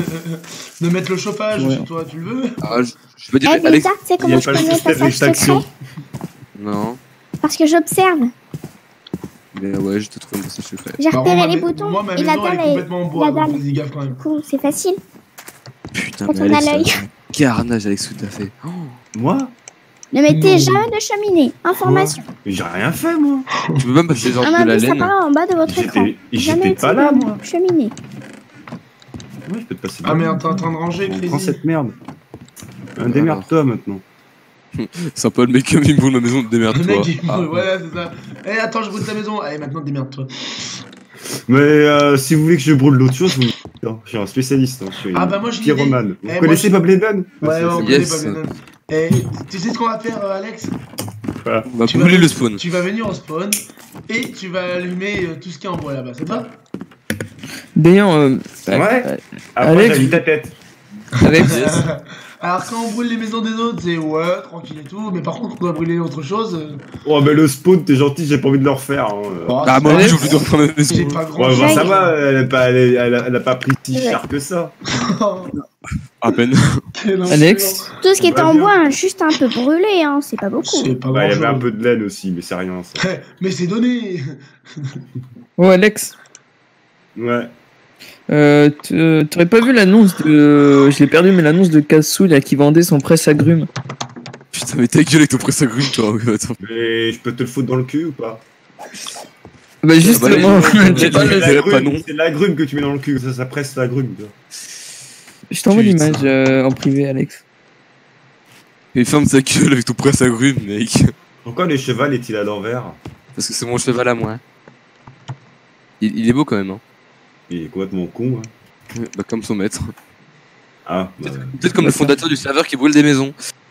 le chauffage Ouais. chez toi, tu le veux? Ah, je peux dire, Eh, mais Alex. ça, tu sais Il y comment a je pas le connais le système passage d'extraction. secret? Non. Parce que j'observe. Mais ouais, je te trouve un passage secret. J'ai Bah, repéré moi, les ma- boutons Moi, ma et la maison, elle dalle est est... complètement en bois, la donc dalle. vas-y, gaffe quand même. Du coup, c'est facile. Putain, Quand mais on a Alex, l'œil. c'est un carnage, Alex, tout à fait. Oh. Moi? Ne mettez Non. jamais de cheminée. Information. Mais j'ai rien fait, moi. Tu peux même passer genre Un de la indice laine. apparaît en bas de votre écran. Jamais J'étais pas là, utiliser moi. de cheminée. Ouais, je peux te passer. Ah merde, t'es en train de ranger, Prends Crazy. cette merde. Démerde-toi maintenant. C'est un peu le mec qui me brûle ma maison, Le démerde-toi. mec, il Ah. ouais, c'est ça. Eh, attends, je brûle ta maison. Allez, maintenant, démerde-toi. Mais si vous voulez que je brûle d'autres choses, vous... Non, je suis un spécialiste. Hein, je suis Ah bah, moi, j'ai une idée. pyromane. Vous Eh, connaissez moi, Bob Lennon? Ouais, on c'est- connaît yes. pas Lennon. Eh, tu sais ce qu'on va faire, Alex? On va Tu brûler vas- le spawn. Tu vas venir au spawn et tu vas allumer tout ce qui est en bois là-bas, c'est ça? D'ailleurs, Ouais. Après, Alex, j'allume ta tête. Alex, Alors quand on brûle les maisons des autres, c'est ouais, tranquille et tout, mais par contre on doit brûler autre chose. Oh, mais le spawn, t'es gentil, j'ai pas envie de le refaire. Hein. Oh, Ah, moi, Alex, j'ai voulu reprendre ma maison. j'ai pas grand Ouais, bah, chose. ça va, elle a pas pris si cher que ça. À peine. Alex, Tout ce qui était Va en bien. bois a juste un peu brûlé, hein. C'est pas beaucoup. C'est pas Ouais, il y grand avait un chose. peu de laine aussi, mais c'est rien ça. Mais c'est donné. oh Alex, Ouais. t'aurais pas vu l'annonce de... Je l'ai perdu, mais l'annonce de Kassou là qui vendait son presse-agrumes. Putain, mais ta gueule avec ton presse-agrumes, toi. Attends. Mais je peux te le foutre dans le cul ou pas? Bah justement, j'ai pas le- l'agrume, pas non. c'est l'agrume que tu mets dans le cul, ça presse l'agrume. tu vois. je t'envoie Putain. l'image en privé, Alex. Mais ferme ta gueule avec ton presse-agrumes, mec. Pourquoi le cheval est-il à l'envers? Parce que c'est mon cheval à moi. Il est beau quand même, hein. Il est complètement con. Hein. Bah, comme son maître. Ah, bah, Peut-être comme le fondateur du serveur qui brûle des maisons.